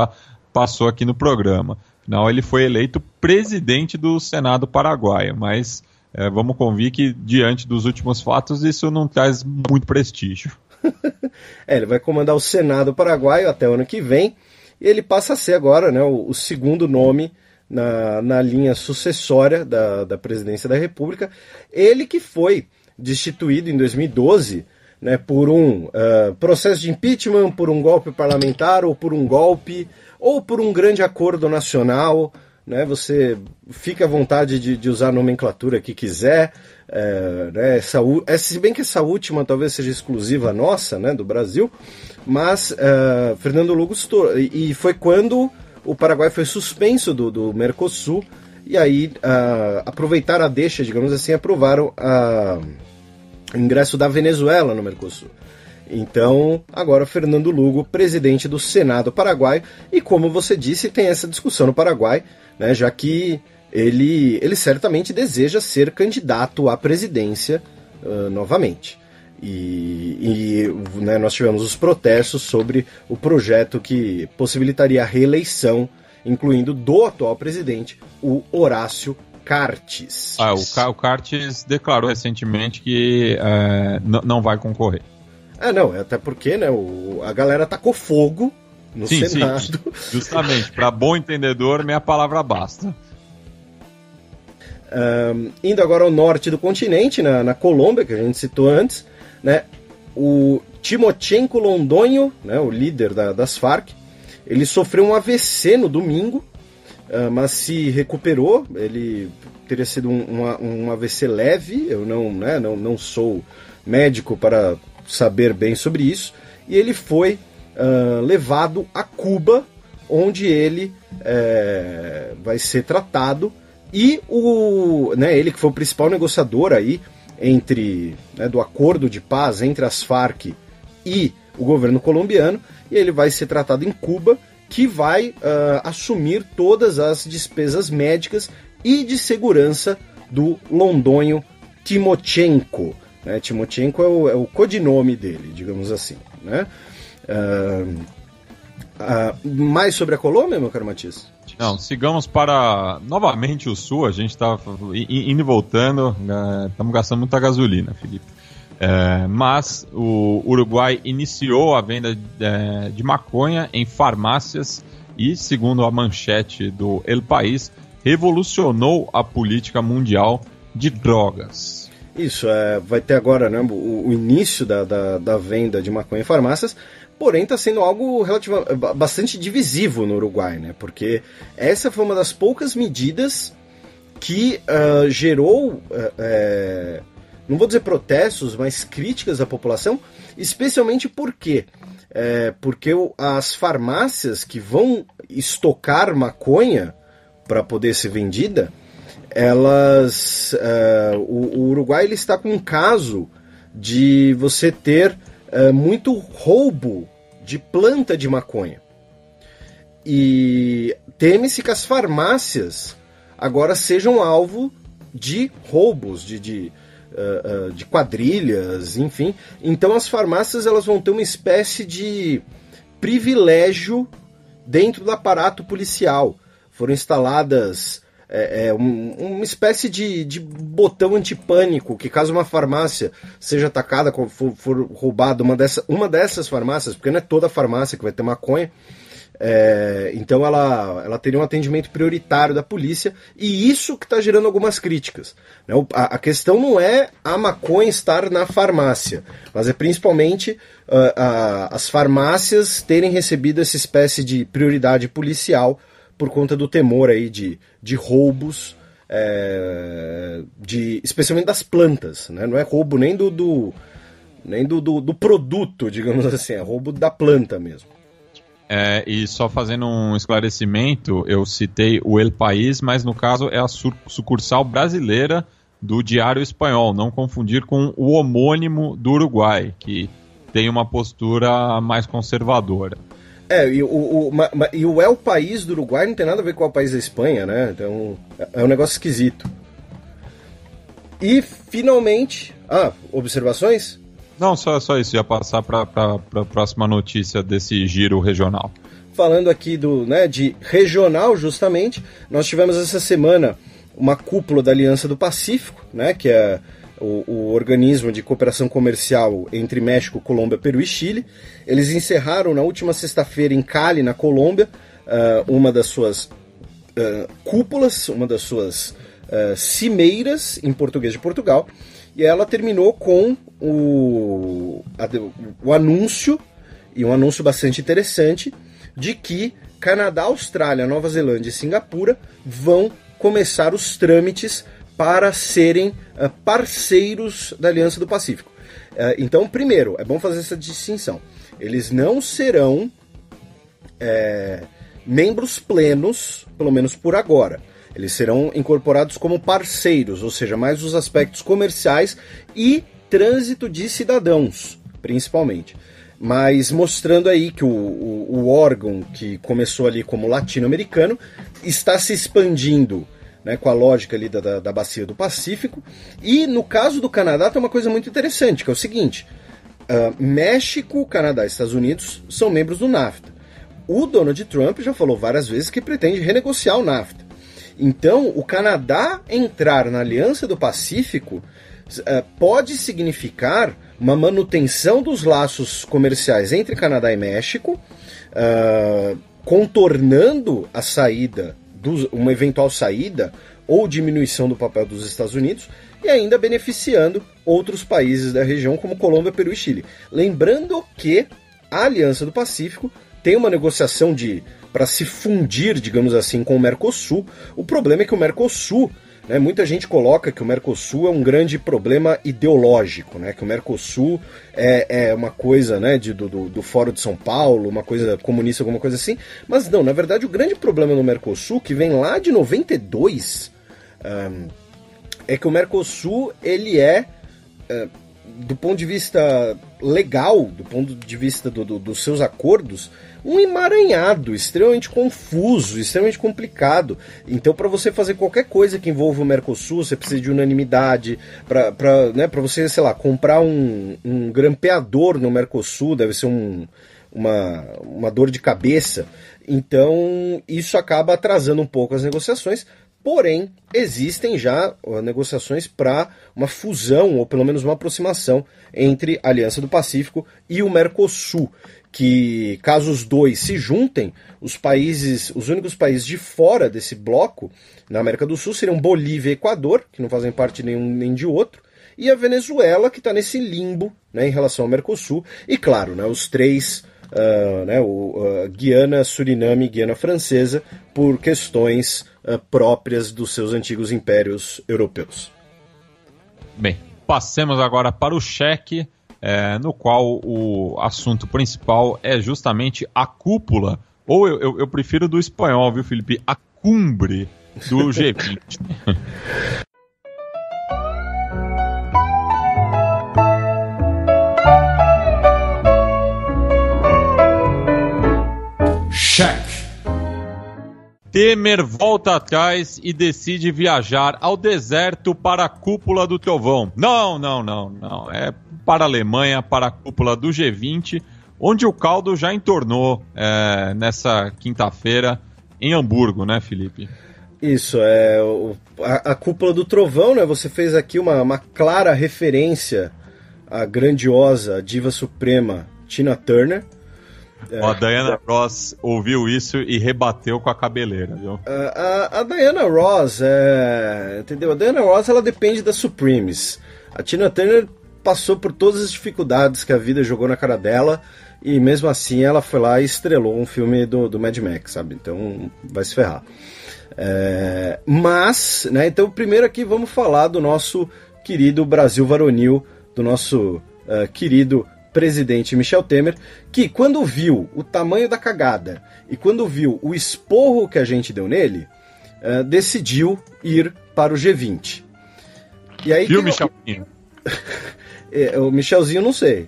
passou aqui no programa. Afinal, ele foi eleito presidente do Senado paraguaio, mas vamos convir que, diante dos últimos fatos, isso não traz muito prestígio. Ele vai comandar o Senado paraguaio até o ano que vem, e ele passa a ser agora, né, o segundo nome na linha sucessória da presidência da República. Ele que foi destituído em 2012, né, por um processo de impeachment, por um golpe parlamentar, ou por um golpe, ou por um grande acordo nacional, né, você fica à vontade de usar a nomenclatura que quiser, né, se bem que essa última talvez seja exclusiva nossa, né, do Brasil, mas Fernando Lugo, e foi quando o Paraguai foi suspenso do Mercosul, e aí aproveitaram a deixa, digamos assim, aprovaram o ingresso da Venezuela no Mercosul. Então, agora Fernando Lugo, presidente do Senado paraguaio, e como você disse, tem essa discussão no Paraguai, né, já que ele certamente deseja ser candidato à presidência novamente. Né, nós tivemos os protestos sobre o projeto que possibilitaria a reeleição, incluindo do atual presidente, o Horácio Cartes. O Cartes declarou recentemente que não vai concorrer. Não, até porque, né, a galera tacou fogo no Senado. Sim, justamente, para bom entendedor, minha palavra basta. Indo agora ao norte do continente, na Colômbia, que a gente citou antes, né, o Timochenko Londoño, né, o líder das Farc, ele sofreu um AVC no domingo, mas se recuperou. Ele teria sido um AVC leve. Eu não sou médico para saber bem sobre isso, e ele foi levado a Cuba, onde ele vai ser tratado, e ele que foi o principal negociador aí do acordo de paz entre as Farc e o governo colombiano, e ele vai ser tratado em Cuba, que vai assumir todas as despesas médicas e de segurança do Londoño Timochenko. Timochenko é o codinome dele, digamos assim, né? Mais sobre a Colômbia, meu caro Matias? Não, sigamos para novamente o sul. A gente está indo e voltando, estamos gastando muita gasolina, Felipe. Mas o Uruguai iniciou a venda de maconha em farmácias e, segundo a manchete do El País, revolucionou a política mundial de drogas. Isso, vai ter agora, né, o início da venda de maconha em farmácias, porém está sendo algo bastante divisivo no Uruguai, né, porque essa foi uma das poucas medidas que gerou, não vou dizer protestos, mas críticas da população, especialmente porque as farmácias que vão estocar maconha para poder ser vendida, o Uruguai ele está com um caso de você ter muito roubo de planta de maconha. E teme-se que as farmácias agora sejam alvo de roubos, de quadrilhas, enfim. Então as farmácias elas vão ter uma espécie de privilégio dentro do aparato policial. Foram instaladas uma espécie de botão antipânico, que caso uma farmácia seja atacada, for roubada uma dessas farmácias, porque não é toda farmácia que vai ter maconha, então ela teria um atendimento prioritário da polícia, e isso que está gerando algumas críticas, né? A questão não é a maconha estar na farmácia, mas é principalmente as farmácias terem recebido essa espécie de prioridade policial por conta do temor aí de roubos, especialmente das plantas, né? Não é roubo nem do produto, digamos assim, é roubo da planta mesmo. E só fazendo um esclarecimento, eu citei o El País, mas no caso é a sucursal brasileira do Diário Espanhol, não confundir com o homônimo do Uruguai, que tem uma postura mais conservadora. E o El País do Uruguai não tem nada a ver com o El País da Espanha, né? Então é um negócio esquisito. E finalmente... observações? Não, só isso. Ia passar para a próxima notícia desse giro regional. falando aqui de regional, justamente, nós tivemos essa semana uma cúpula da Aliança do Pacífico, né, que é o organismo de cooperação comercial entre México, Colômbia, Peru e Chile. Eles encerraram na última sexta-feira em Cali, na Colômbia, uma das suas cúpulas, uma das suas cimeiras, em português de Portugal, e ela terminou com o anúncio, e um anúncio bastante interessante, de que Canadá, Austrália, Nova Zelândia e Singapura vão começar os trâmites para serem parceiros da Aliança do Pacífico. Então, primeiro, é bom fazer essa distinção. Eles não serão membros plenos, pelo menos por agora. Eles serão incorporados como parceiros, ou seja, mais os aspectos comerciais e trânsito de cidadãos, principalmente. Mas mostrando aí que o órgão que começou ali como latino-americano está se expandindo, né, com a lógica ali da bacia do Pacífico. E no caso do Canadá tem uma coisa muito interessante, que é o seguinte: México, Canadá e Estados Unidos são membros do NAFTA. O Donald Trump já falou várias vezes que pretende renegociar o NAFTA. Então, o Canadá entrar na Aliança do Pacífico pode significar uma manutenção dos laços comerciais entre Canadá e México, contornando a saída, uma eventual saída ou diminuição do papel dos Estados Unidos, e ainda beneficiando outros países da região, como Colômbia, Peru e Chile. Lembrando que a Aliança do Pacífico tem uma negociação para se fundir, digamos assim, com o Mercosul. O problema é que o Mercosul, né, muita gente coloca que o Mercosul é um grande problema ideológico, né, que o Mercosul é uma coisa, né, do Fórum de São Paulo, uma coisa comunista, alguma coisa assim, mas não, na verdade o grande problema no Mercosul, que vem lá de 92, é que o Mercosul, ele do ponto de vista legal, do ponto de vista dos seus acordos, um emaranhado, extremamente confuso, extremamente complicado. Então, para você fazer qualquer coisa que envolva o Mercosul, você precisa de unanimidade. Para você, sei lá, comprar um grampeador no Mercosul, deve ser uma dor de cabeça. Então, isso acaba atrasando um pouco as negociações. Porém, existem já negociações para uma fusão, ou pelo menos uma aproximação, entre a Aliança do Pacífico e o Mercosul, que, caso os dois se juntem, os únicos países de fora desse bloco, na América do Sul, seriam Bolívia e Equador, que não fazem parte nenhum nem de outro, e a Venezuela, que está nesse limbo, né, em relação ao Mercosul, e claro, né, os três, Guiana, Suriname e Guiana Francesa, por questões próprias dos seus antigos impérios europeus. Bem, passemos agora para o cheque, no qual o assunto principal é justamente a cúpula, ou eu prefiro do espanhol, viu, Felipe? A cumbre do G20. Cheque. Temer volta atrás e decide viajar ao deserto para a cúpula do Trovão. Não. É para a Alemanha, para a cúpula do G20, onde o caldo já entornou nessa quinta-feira em Hamburgo, né, Felipe? Isso, a cúpula do Trovão, né? Você fez aqui uma clara referência à grandiosa diva suprema Tina Turner. A Diana Ross ouviu isso e rebateu com a cabeleira, viu? A Diana Ross, entendeu? A Diana Ross, ela depende das Supremes. A Tina Turner passou por todas as dificuldades que a vida jogou na cara dela, e mesmo assim ela foi lá e estrelou um filme do Mad Max, sabe? Então vai se ferrar. Mas, né, então primeiro aqui vamos falar do nosso querido Brasil varonil, do nosso querido presidente Michel Temer, que quando viu o tamanho da cagada e quando viu o esporro que a gente deu nele, decidiu ir para o G20. E aí, viu, Michelzinho? O Michelzinho não sei.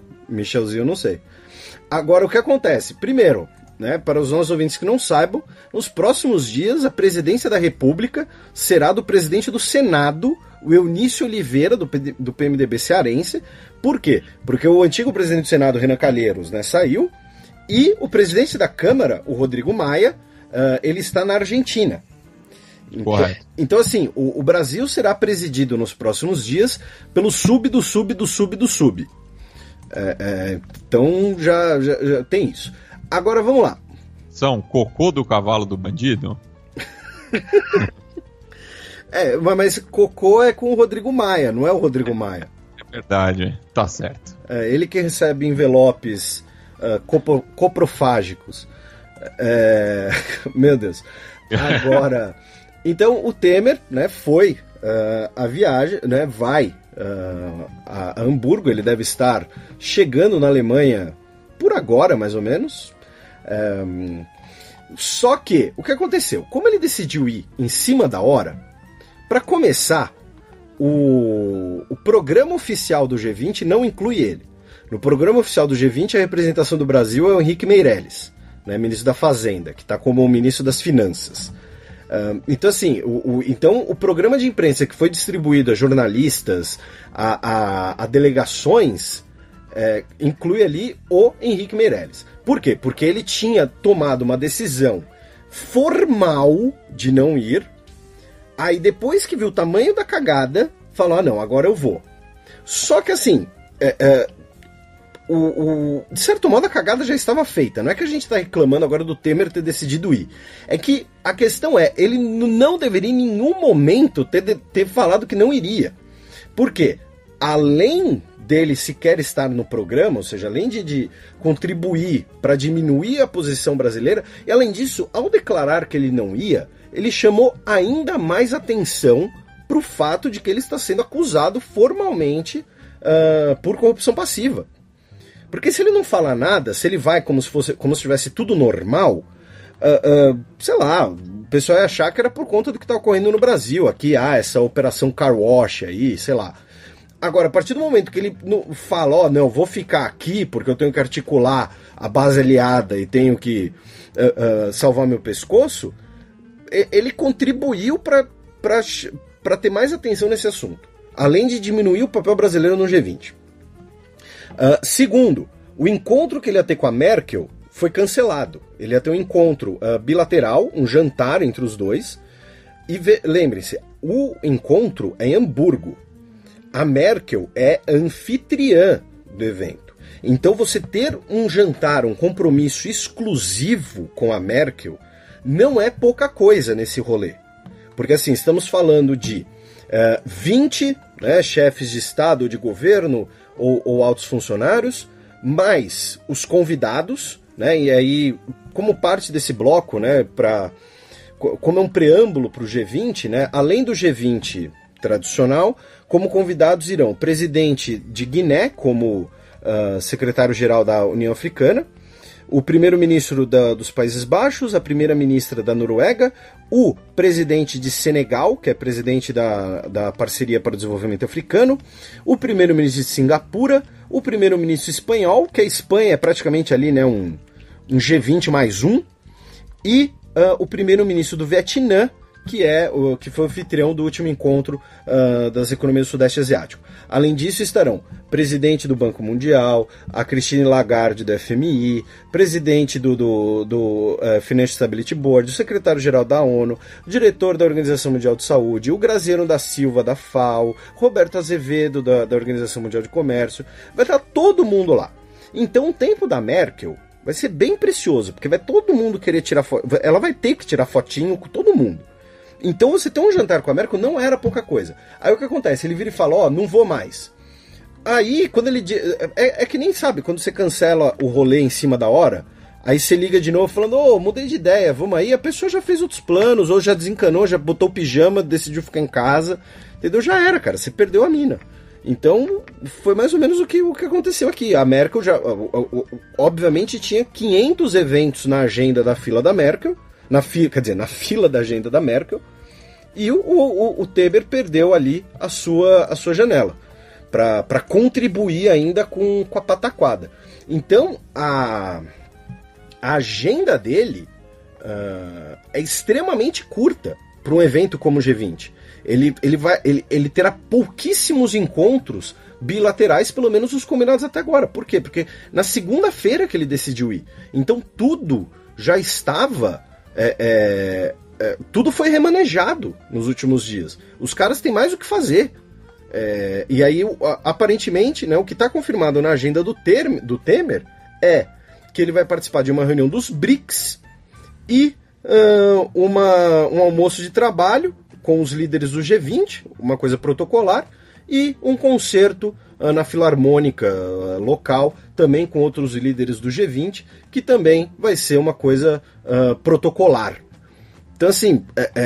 Agora, o que acontece? Primeiro, né, para os nossos ouvintes que não saibam, nos próximos dias a presidência da República será do presidente do Senado, o Eunício Oliveira, do PMDB cearense. Por quê? Porque o antigo presidente do Senado, Renan Calheiros, né, saiu, E o presidente da Câmara, o Rodrigo Maia, ele está na Argentina. Então, assim, o Brasil será presidido nos próximos dias pelo sub do sub do sub do sub. Então, já tem isso. Agora, vamos lá. São cocô do cavalo do bandido? Mas cocô é com o Rodrigo Maia, não é o Rodrigo Maia. É verdade, tá certo. Ele que recebe envelopes coprofágicos. Meu Deus. Agora, então o Temer, né, foi a viagem, né, vai a Hamburgo, ele deve estar chegando na Alemanha por agora, mais ou menos. Só que, o que aconteceu? Como ele decidiu ir em cima da hora, para começar, o programa oficial do G20 não inclui ele. No programa oficial do G20, a representação do Brasil é o Henrique Meirelles, né, ministro da Fazenda, que está como ministro das Finanças. Então, assim, o programa de imprensa que foi distribuído a jornalistas, a delegações, inclui ali o Henrique Meirelles. Por quê? Porque ele tinha tomado uma decisão formal de não ir, aí depois que viu o tamanho da cagada, falou, não, agora eu vou. Só que assim, de certo modo a cagada já estava feita, não é que a gente está reclamando agora do Temer ter decidido ir, é que a questão ele não deveria em nenhum momento ter falado que não iria. Por quê? Além dele sequer estar no programa, ou seja, além de contribuir para diminuir a posição brasileira, e além disso, ao declarar que ele não ia, ele chamou ainda mais atenção para o fato de que ele está sendo acusado formalmente por corrupção passiva. Porque se ele não fala nada, se ele vai como se tivesse tudo normal, sei lá, o pessoal ia achar que era por conta do que está ocorrendo no Brasil, aqui, essa operação car wash aí, sei lá. Agora, a partir do momento que ele fala, não, vou ficar aqui porque eu tenho que articular a base aliada e tenho que salvar meu pescoço, ele contribuiu para ter mais atenção nesse assunto, além de diminuir o papel brasileiro no G20. Segundo, o encontro que ele ia ter com a Merkel foi cancelado. Ele ia ter um encontro bilateral, um jantar entre os dois, e lembre-se, o encontro é em Hamburgo. A Merkel é anfitriã do evento. Então você ter um jantar, um compromisso exclusivo com a Merkel, não é pouca coisa nesse rolê. Porque assim, estamos falando de 20 chefes de Estado ou de governo ou altos funcionários, mais os convidados, né, e aí, como parte desse bloco, né, como é um preâmbulo para o G20, né, além do G20 tradicional, como convidados irão o presidente de Guiné, como secretário-geral da União Africana, o primeiro-ministro dos Países Baixos, a primeira-ministra da Noruega, o presidente de Senegal, que é presidente da Parceria para o Desenvolvimento Africano, o primeiro-ministro de Singapura, o primeiro-ministro espanhol, que a Espanha é praticamente ali, né, um G20 mais um, e o primeiro-ministro do Vietnã, que foi o anfitrião do último encontro das economias do Sudeste Asiático. Além disso, estarão presidente do Banco Mundial, a Christine Lagarde do FMI, presidente do Financial Stability Board, o secretário-geral da ONU, o diretor da Organização Mundial de Saúde, o Graziano da Silva da FAO, Roberto Azevedo da Organização Mundial de Comércio. Vai estar todo mundo lá. Então o tempo da Merkel vai ser bem precioso, porque vai todo mundo querer tirar foto. Ela vai ter que tirar fotinho com todo mundo. Então você ter um jantar com a Merkel não era pouca coisa. Aí o que acontece? Ele vira e fala, não vou mais. Aí, quando ele... É que nem sabe, quando você cancela o rolê em cima da hora, aí você liga de novo falando, mudei de ideia, vamos aí. A pessoa já fez outros planos, ou já desencanou, já botou o pijama, decidiu ficar em casa. Entendeu? Já era, cara, você perdeu a mina. Então, foi mais ou menos o que aconteceu aqui. A Merkel já, obviamente, tinha 500 eventos na agenda da fila da Merkel, na fila da agenda da Merkel, e o Temer perdeu ali a sua janela, para contribuir ainda com a pataquada. Então, a agenda dele é extremamente curta. para um evento como o G20. Ele terá pouquíssimos encontros bilaterais, pelo menos os combinados até agora. Por quê? Porque na segunda-feira que ele decidiu ir. Então tudo já estava... tudo foi remanejado nos últimos dias. Os caras têm mais o que fazer. E aí, aparentemente, né, o que está confirmado na agenda do Temer é que ele vai participar de uma reunião dos BRICS e um almoço de trabalho com os líderes do G20, uma coisa protocolar, e um concerto na Filarmônica local, também com outros líderes do G20, que também vai ser uma coisa protocolar. Então, assim,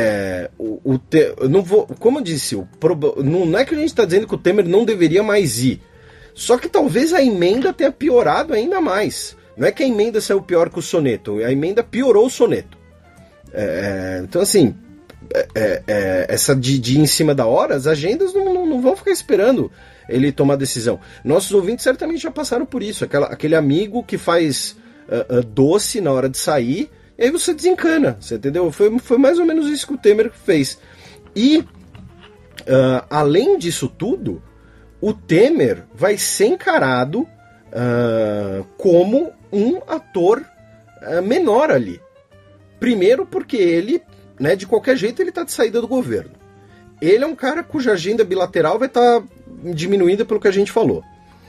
como eu disse, não é que a gente está dizendo que o Temer não deveria mais ir, só que talvez a emenda tenha piorado ainda mais. Não é que a emenda saiu pior que o soneto, a emenda piorou o soneto. Então, assim, essa de em cima da hora, as agendas não vão ficar esperando ele tomar decisão. Nossos ouvintes certamente já passaram por isso, aquele amigo que faz doce na hora de sair, e aí você desencana, você entendeu? Foi mais ou menos isso que o Temer fez. E, além disso tudo, o Temer vai ser encarado como um ator menor ali. Primeiro porque ele, né, de qualquer jeito, ele está de saída do governo. Ele é um cara cuja agenda bilateral vai estar diminuída pelo que a gente falou.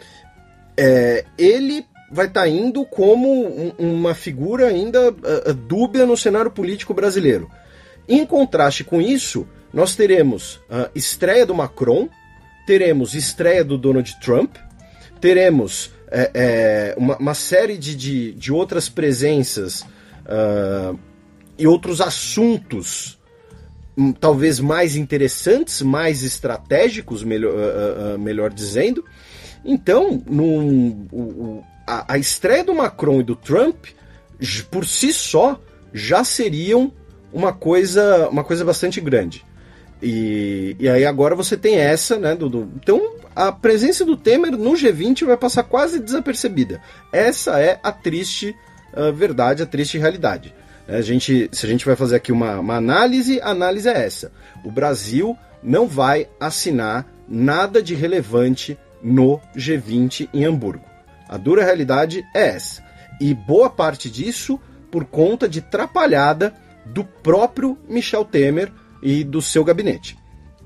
Ele vai estar indo como uma figura ainda dúbia no cenário político brasileiro. Em contraste com isso, nós teremos a estreia do Macron, teremos estreia do Donald Trump, teremos uma série de outras presenças e outros assuntos talvez mais interessantes, mais estratégicos, melhor dizendo. Então, a estreia do Macron e do Trump, por si só, já seriam uma coisa bastante grande. E aí agora você tem essa, né? Então, a presença do Temer no G20 vai passar quase desapercebida. Essa é a triste verdade, a triste realidade. Se a gente vai fazer aqui uma análise, a análise é essa. O Brasil não vai assinar nada de relevante no G20 em Hamburgo. A dura realidade é essa. E boa parte disso por conta de trapalhada do próprio Michel Temer e do seu gabinete.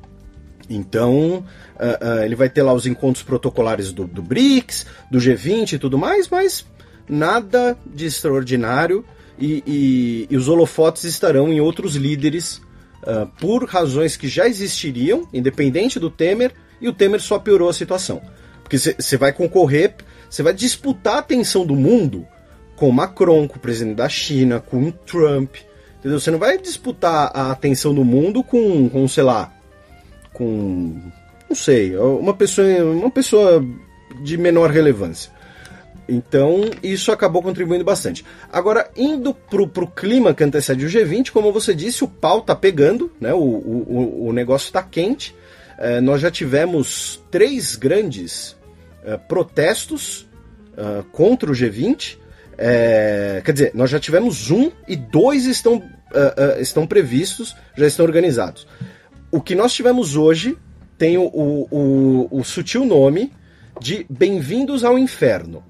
Então, ele vai ter lá os encontros protocolares do BRICS, do G20 e tudo mais, mas nada de extraordinário. E os holofotes estarão em outros líderes por razões que já existiriam, independente do Temer, e o Temer só piorou a situação. Porque você vai concorrer, você vai disputar a atenção do mundo com Macron, com o presidente da China, com Trump, entendeu? Você não vai disputar a atenção do mundo com sei lá, com, não sei, uma pessoa de menor relevância. Então, isso acabou contribuindo bastante. Agora, indo pro clima que antecede o G20, como você disse, o pau tá pegando, né? O negócio tá quente. Nós já tivemos 3 grandes protestos contra o G20. Quer dizer, nós já tivemos 1 e 2 estão previstos, já estão organizados. O que nós tivemos hoje tem o sutil nome de Bem-vindos ao Inferno.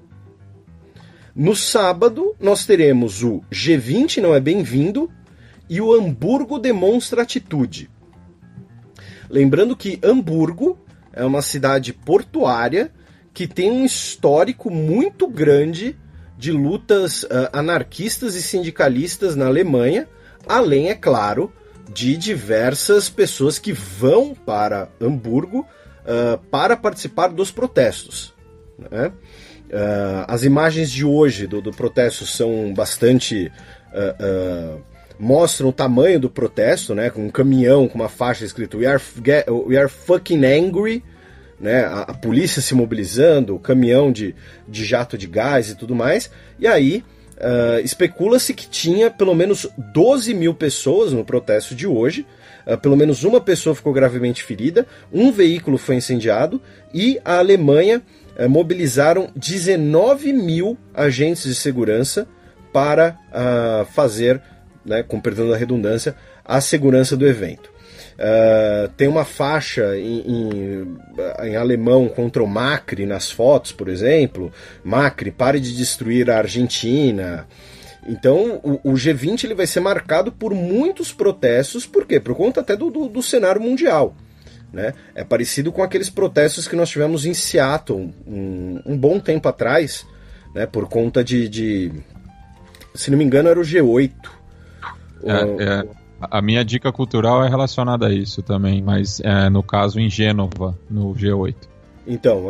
No sábado, nós teremos o G20 não é bem-vindo e o Hamburgo demonstra atitude. Lembrando que Hamburgo é uma cidade portuária que tem um histórico muito grande de lutas anarquistas e sindicalistas na Alemanha, além, é claro, de diversas pessoas que vão para Hamburgo para participar dos protestos, né? As imagens de hoje do protesto são bastante... mostram o tamanho do protesto, né? Com um caminhão com uma faixa escrito We are fucking angry, né? A polícia se mobilizando, o caminhão de jato de gás e tudo mais. E aí especula-se que tinha pelo menos 12 mil pessoas no protesto de hoje. Pelo menos uma pessoa ficou gravemente ferida, um veículo foi incendiado e a Alemanha mobilizaram 19 mil agentes de segurança para fazer, né, com perdão da redundância, à segurança do evento. Tem uma faixa em alemão contra o Macri nas fotos, por exemplo. Macri, pare de destruir a Argentina. Então o G20 ele vai ser marcado por muitos protestos. Por quê? Por conta até do cenário mundial, né? É parecido com aqueles protestos que nós tivemos em Seattle um bom tempo atrás, né? Por conta de se não me engano era o G8. A minha dica cultural é relacionada a isso também, mas no caso em Gênova, no G8. Então,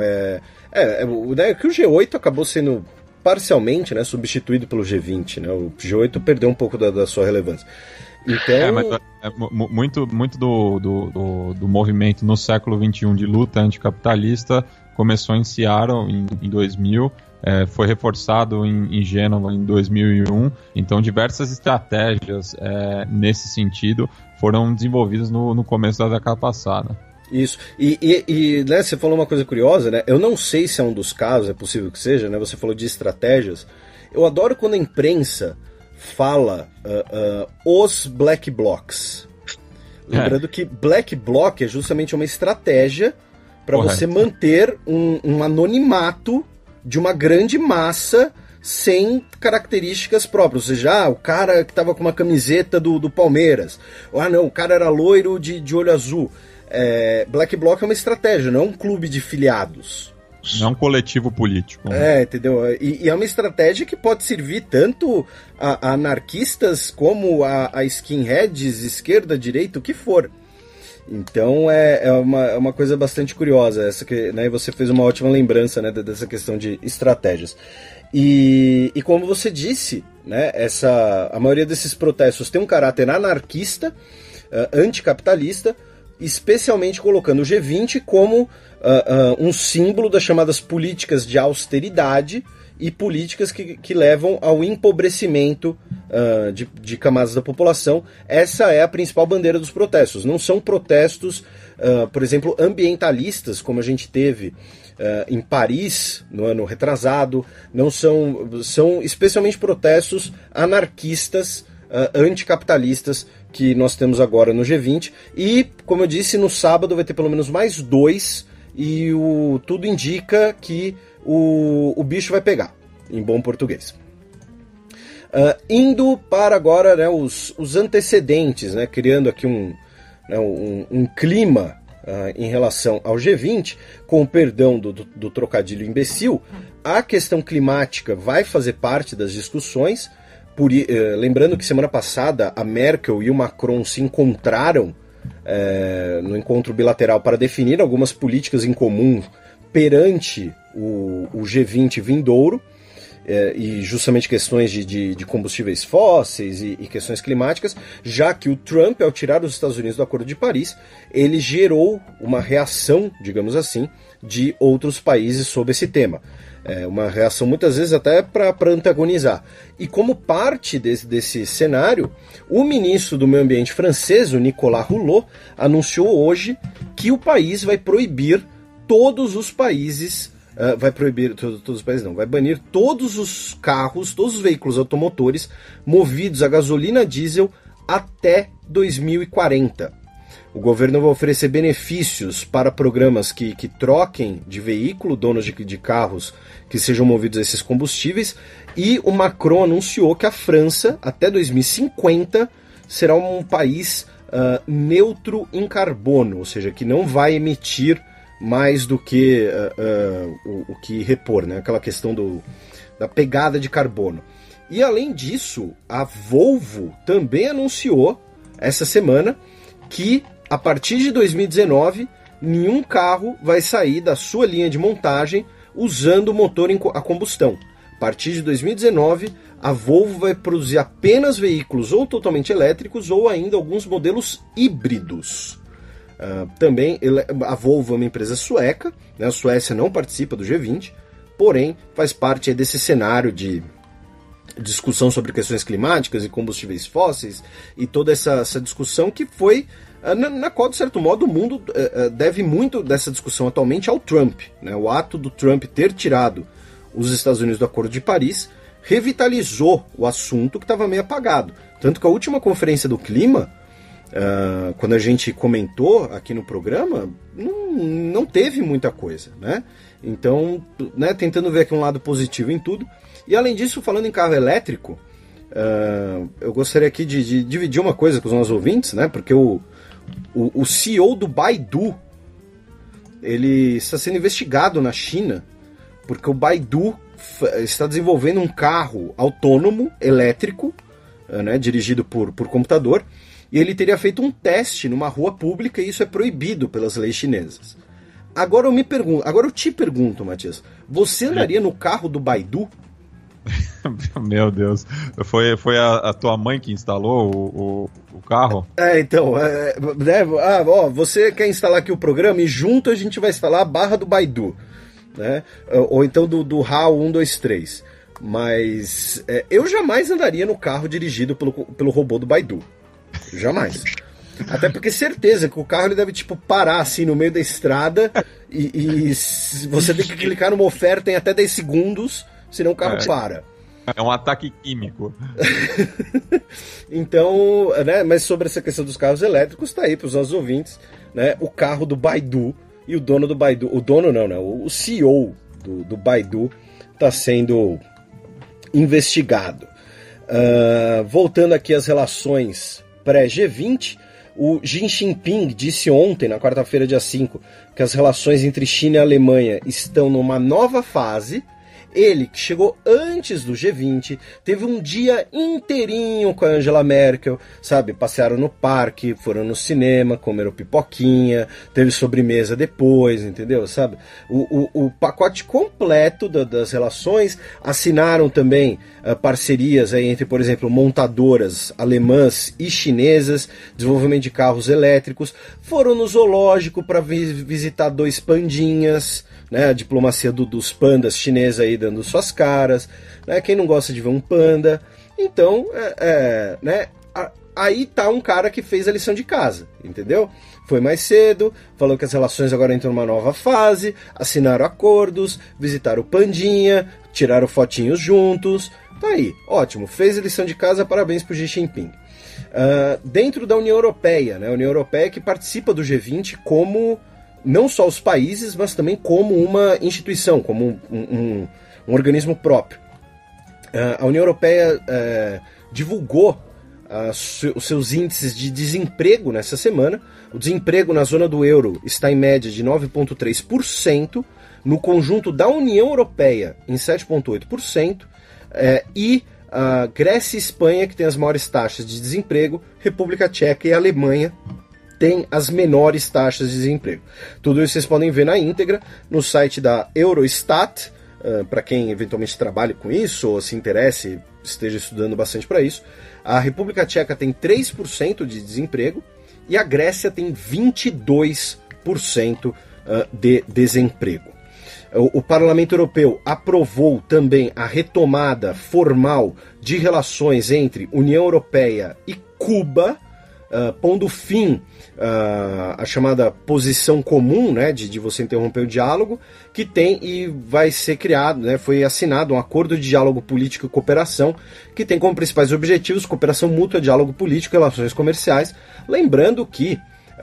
que o G8 acabou sendo parcialmente, né, substituído pelo G20, né? O G8 perdeu um pouco da sua relevância. Então... mas muito do movimento no século XXI de luta anticapitalista começou em Seattle em 2000, foi reforçado em Gênova em 2001, então diversas estratégias nesse sentido foram desenvolvidas no começo da década passada. Isso, e né, você falou uma coisa curiosa, né? Eu não sei se é um dos casos, é possível que seja, né? Você falou de estratégias. Eu adoro quando a imprensa fala os black blocs. Lembrando que black bloc é justamente uma estratégia para você manter um anonimato de uma grande massa sem características próprias. Ou seja, o cara que estava com uma camiseta do Palmeiras. Não, o cara era loiro de olho azul. Black Bloc é uma estratégia, não é um clube de filiados. Não é um coletivo político. Entendeu? E é uma estratégia que pode servir tanto a anarquistas como a skinheads, esquerda, direita, o que for. Então é uma coisa bastante curiosa essa que, né, você fez uma ótima lembrança, né, dessa questão de estratégias. E como você disse, né, a maioria desses protestos tem um caráter anarquista, anticapitalista, especialmente colocando o G20 como um símbolo das chamadas políticas de austeridade e políticas que levam ao empobrecimento de camadas da população. Essa é a principal bandeira dos protestos. Não são protestos, por exemplo, ambientalistas, como a gente teve em Paris no ano retrasado. Não são especialmente protestos anarquistas, anticapitalistas, que nós temos agora no G20. E, como eu disse, no sábado vai ter pelo menos mais 2, e tudo indica que o bicho vai pegar, em bom português. Indo para agora, né, os antecedentes, né, criando aqui um clima em relação ao G20, com o perdão do trocadilho imbecil. A questão climática vai fazer parte das discussões. Lembrando que semana passada a Merkel e o Macron se encontraram no encontro bilateral para definir algumas políticas em comum perante o G20 vindouro, e justamente questões de combustíveis fósseis e questões climáticas, já que o Trump, ao tirar os Estados Unidos do Acordo de Paris, ele gerou uma reação, digamos assim, de outros países sobre esse tema. Uma reação muitas vezes até para antagonizar. E como parte desse cenário, o ministro do Meio Ambiente francês, o Nicolas Hulot, anunciou hoje que o país vai proibir todos os países, vai banir todos os carros, todos os veículos automotores movidos a gasolina diesel até 2040. O governo vai oferecer benefícios para programas que troquem de veículo, donos de carros que sejam movidos a esses combustíveis, e o Macron anunciou que a França, até 2050, será um país neutro em carbono, ou seja, que não vai emitir mais do que o que repor, né? Aquela questão da pegada de carbono. E além disso, a Volvo também anunciou essa semana que a partir de 2019, nenhum carro vai sair da sua linha de montagem usando motor a combustão. A partir de 2019, a Volvo vai produzir apenas veículos ou totalmente elétricos ou ainda alguns modelos híbridos. Também a Volvo é uma empresa sueca, né? A Suécia não participa do G20, porém faz parte desse cenário de discussão sobre questões climáticas e combustíveis fósseis e toda essa discussão que foi... na qual, de certo modo, o mundo deve muito dessa discussão atualmente ao Trump, né? O ato do Trump ter tirado os Estados Unidos do Acordo de Paris revitalizou o assunto que estava meio apagado. Tanto que a última conferência do clima, quando a gente comentou aqui no programa, não teve muita coisa, né? Então, né, tentando ver aqui um lado positivo em tudo. E além disso, falando em carro elétrico, eu gostaria aqui de dividir uma coisa com os nossos ouvintes, né? Porque o CEO do Baidu, ele está sendo investigado na China, porque o Baidu está desenvolvendo um carro autônomo, elétrico, né, dirigido por computador, e ele teria feito um teste numa rua pública e isso é proibido pelas leis chinesas. Agora eu te pergunto, Matias, você andaria no carro do Baidu? Meu Deus, foi a tua mãe que instalou o carro? Então, você quer instalar aqui o programa e junto a gente vai instalar a barra do Baidu, né? Ou então do HAL 123. Mas eu jamais andaria no carro dirigido pelo robô do Baidu. Jamais. Até porque certeza que o carro ele deve parar assim no meio da estrada e você tem que clicar numa oferta em até 10 segundos, senão o carro para. É um ataque químico. Então, né, mas sobre essa questão dos carros elétricos, tá aí para os nossos ouvintes, né, o carro do Baidu e o dono do Baidu, o CEO do Baidu está sendo investigado. Voltando aqui às relações pré-G20, o Xi Jinping disse ontem, na quarta-feira, dia 5, que as relações entre China e Alemanha estão numa nova fase. Ele, que chegou antes do G20, teve um dia inteirinho com a Angela Merkel, sabe? Passearam no parque, foram no cinema, comeram pipoquinha, teve sobremesa depois, entendeu? Sabe? O pacote completo das relações. Assinaram também parcerias aí entre, por exemplo, montadoras alemãs e chinesas, desenvolvimento de carros elétricos. Foram no zoológico para visitar 2 pandinhas, né, a diplomacia dos pandas chineses aí dando suas caras, né, quem não gosta de ver um panda. Então, né, aí tá um cara que fez a lição de casa, entendeu? Foi mais cedo, falou que as relações agora entram numa nova fase, assinaram acordos, visitaram o pandinha, tiraram fotinhos juntos, tá aí, ótimo, fez a lição de casa, parabéns pro Xi Jinping. Dentro da União Europeia, né, a União Europeia que participa do G20 como não só os países, mas também como uma instituição, como um organismo próprio. A União Europeia divulgou os seus índices de desemprego nessa semana. O desemprego na zona do euro está em média de 9,3%, no conjunto da União Europeia em 7,8%, e a Grécia e Espanha, que tem as maiores taxas de desemprego, República Tcheca e Alemanha tem as menores taxas de desemprego. Tudo isso vocês podem ver na íntegra no site da Eurostat, para quem eventualmente trabalhe com isso ou se interesse, esteja estudando bastante para isso. A República Tcheca tem 3% de desemprego e a Grécia tem 22% de desemprego. O Parlamento Europeu aprovou também a retomada formal de relações entre União Europeia e Cuba, pondo fim à chamada posição comum, né, de você interromper o diálogo, que tem e vai ser criado, né, foi assinado um acordo de diálogo político e cooperação, que tem como principais objetivos cooperação mútua, diálogo político e relações comerciais. Lembrando que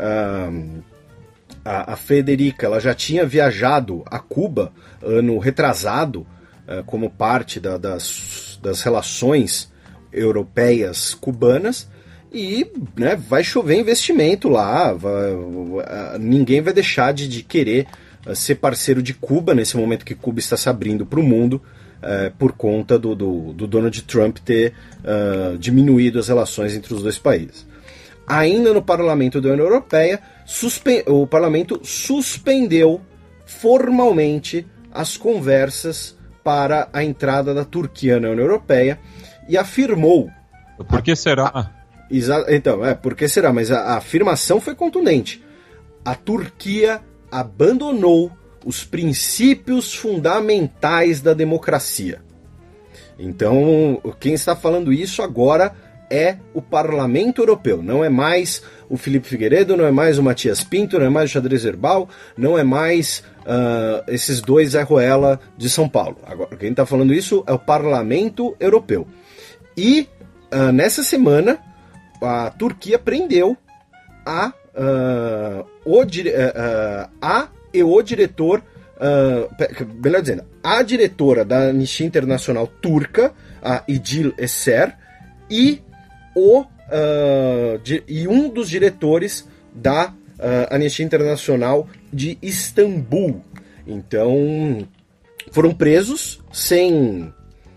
a Frederica ela já tinha viajado a Cuba ano retrasado, como parte das relações europeias cubanas. E, né, vai chover investimento lá, ninguém vai deixar de querer ser parceiro de Cuba nesse momento que Cuba está se abrindo para o mundo, por conta do Donald Trump ter diminuído as relações entre os dois países. Ainda no Parlamento da União Europeia, o Parlamento suspendeu formalmente as conversas para a entrada da Turquia na União Europeia e afirmou... Por que será? Então, por que será? Mas a afirmação foi contundente. A Turquia abandonou os princípios fundamentais da democracia. Então, quem está falando isso agora é o Parlamento Europeu. Não é mais o Felipe Figueiredo, não é mais o Matias Pinto, não é mais o Xadrez Verbal, não é mais esses dois Zé Ruela de São Paulo. Agora, quem está falando isso é o Parlamento Europeu. E nessa semana, a Turquia prendeu a diretora da Anistia Internacional turca, a İdil Eser, e um dos diretores da Anistia Internacional de Istambul. Então, foram presos sem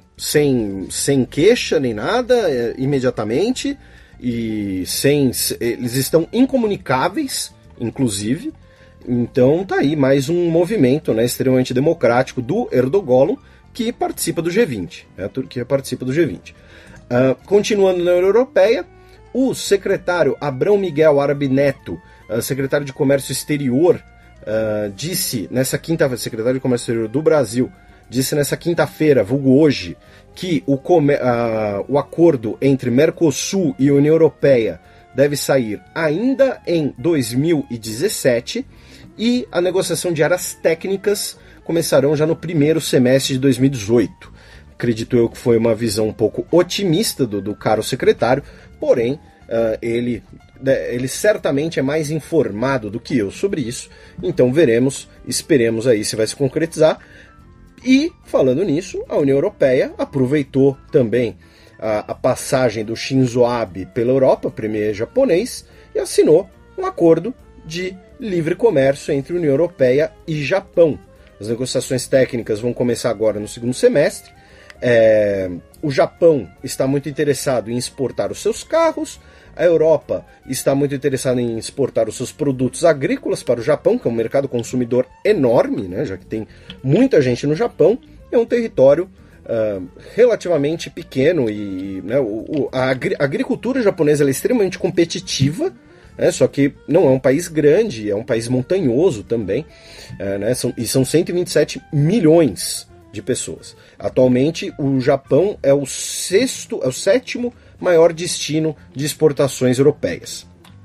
queixa nem nada, imediatamente, e eles estão incomunicáveis, inclusive. Então tá aí mais um movimento, né, extremamente democrático do Erdogan, que participa do G20. Né, a Turquia participa do G20. Continuando na União Europeia, o secretário Abrão Miguel Arabi Neto, secretário de Comércio Exterior, disse nessa quinta-feira, secretário de Comércio Exterior do Brasil, disse nessa quinta-feira, vulgo hoje, que o acordo entre Mercosul e União Europeia deve sair ainda em 2017 e a negociação de áreas técnicas começarão já no primeiro semestre de 2018. Acredito eu que foi uma visão um pouco otimista do caro secretário, porém ele certamente é mais informado do que eu sobre isso, então esperemos aí se vai se concretizar. E, falando nisso, a União Europeia aproveitou também a passagem do Shinzo Abe pela Europa, premier japonês, e assinou um acordo de livre comércio entre a União Europeia e Japão. As negociações técnicas vão começar agora no segundo semestre. O Japão está muito interessado em exportar os seus carros, a Europa está muito interessada em exportar os seus produtos agrícolas para o Japão, que é um mercado consumidor enorme, né, já que tem muita gente no Japão. É um território relativamente pequeno e né, a agricultura japonesa é extremamente competitiva, né, só que não é um país grande, é um país montanhoso também, né, são 127 milhões de pessoas. Atualmente, o Japão é o sétimo maior destino de exportações europeias.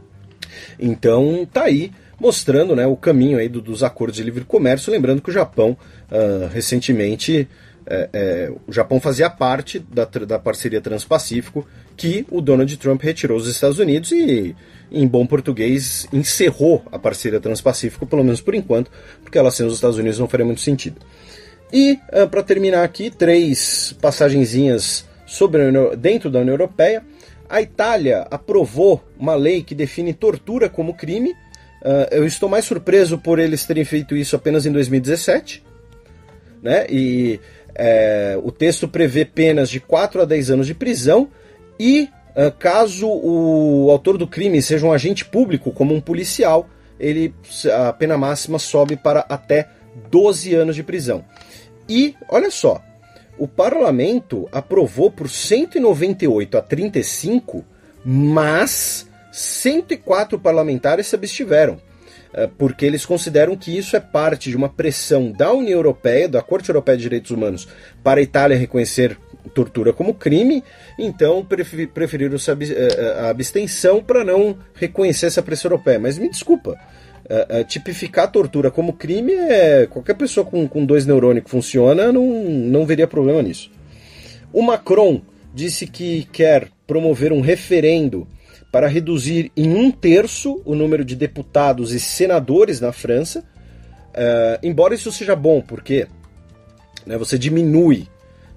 Então, tá aí mostrando, né, o caminho aí dos acordos de livre comércio, lembrando que o Japão, recentemente, o Japão fazia parte da parceria Transpacífico, que o Donald Trump retirou dos Estados Unidos e, em bom português, encerrou a parceria Transpacífico, pelo menos por enquanto, porque ela sem os Estados Unidos não faria muito sentido. E, para terminar aqui, 3 passagenzinhas dentro da União Europeia. A Itália aprovou uma lei que define tortura como crime. Eu estou mais surpreso por eles terem feito isso apenas em 2017. Né? E o texto prevê penas de 4 a 10 anos de prisão e, caso o autor do crime seja um agente público, como um policial, a pena máxima sobe para até 12 anos de prisão. E, olha só, o parlamento aprovou por 198 a 35, mas 104 parlamentares se abstiveram, porque eles consideram que isso é parte de uma pressão da União Europeia, da Corte Europeia de Direitos Humanos, para a Itália reconhecer tortura como crime, então preferiram a abstenção para não reconhecer essa pressão europeia. Mas me desculpa, tipificar a tortura como crime, qualquer pessoa com 2 neurônios que funciona não veria problema nisso. O Macron disse que quer promover um referendo para reduzir em 1/3 o número de deputados e senadores na França, embora isso seja bom, porque né, você diminui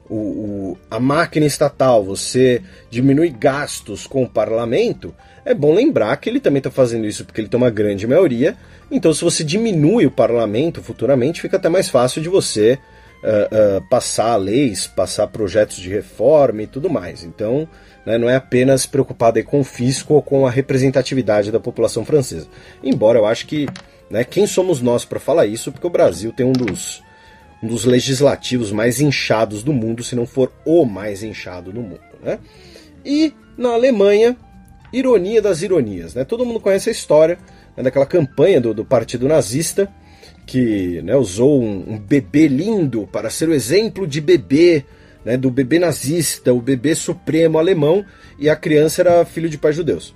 a máquina estatal, você diminui gastos com o parlamento. É bom lembrar que ele também está fazendo isso porque ele tem uma grande maioria, então se você diminui o parlamento futuramente, fica até mais fácil de você passar leis, passar projetos de reforma e tudo mais. Então, né, não é apenas preocupado aí com o fisco ou com a representatividade da população francesa. Embora eu acho que, né, quem somos nós para falar isso, porque o Brasil tem um dos legislativos mais inchados do mundo, se não for o mais inchado do mundo. Né? E na Alemanha, ironia das ironias. Né? Todo mundo conhece a história, né, daquela campanha do Partido Nazista, que, né, usou um bebê lindo para ser o exemplo de bebê, né, do bebê nazista, o bebê supremo alemão, e a criança era filho de pais judeus.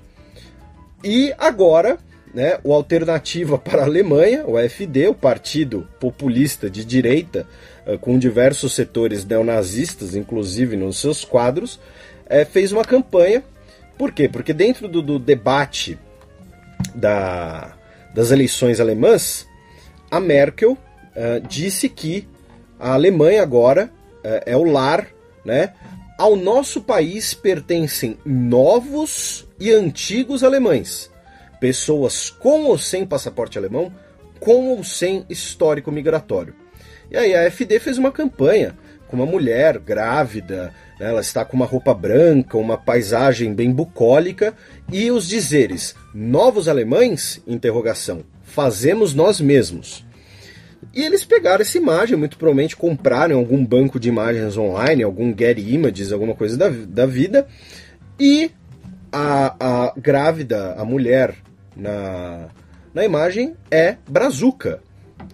E agora, né, o Alternativa para a Alemanha, o AfD, o partido populista de direita, com diversos setores neonazistas, inclusive nos seus quadros, fez uma campanha. Por quê? Porque dentro do debate das eleições alemãs, a Merkel disse que a Alemanha agora é o lar, né? Ao nosso país pertencem novos e antigos alemães, pessoas com ou sem passaporte alemão, com ou sem histórico migratório. E aí a AfD fez uma campanha com uma mulher grávida, né? Ela está com uma roupa branca, uma paisagem bem bucólica, e os dizeres, novos alemães? Interrogação, fazemos nós mesmos. E eles pegaram essa imagem, muito provavelmente compraram em algum banco de imagens online, algum Getty Images, alguma coisa da vida, e a grávida, a mulher na imagem é brazuca.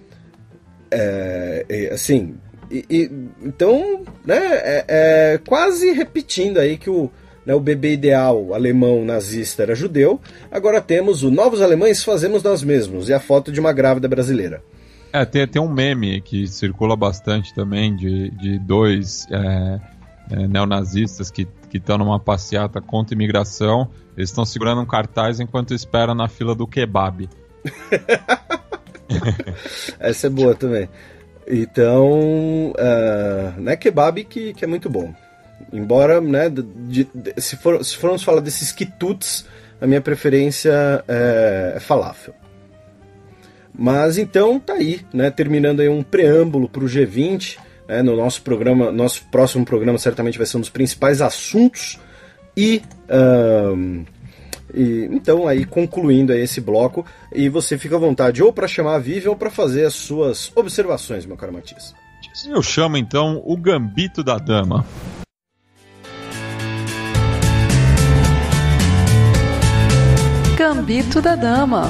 Então, né, quase repetindo aí que o bebê ideal alemão nazista era judeu, agora temos o novos alemães fazemos nós mesmos, e a foto de uma grávida brasileira. Tem um meme que circula bastante também de dois neonazistas que estão numa passeata contra a imigração. Eles estão segurando um cartaz enquanto esperam na fila do kebab. Essa é boa também. Então, kebab que é muito bom. Embora, né, se formos falar desses quitutes, a minha preferência é falafel. Mas então tá aí, né, terminando aí um preâmbulo para o G20, né, no nosso próximo programa certamente vai ser um dos principais assuntos, e então aí concluindo aí esse bloco, e você fica à vontade ou para chamar a Vivian ou para fazer as suas observações, meu caro Matias. Eu chamo então o Gambito da Dama. Gambito da Dama.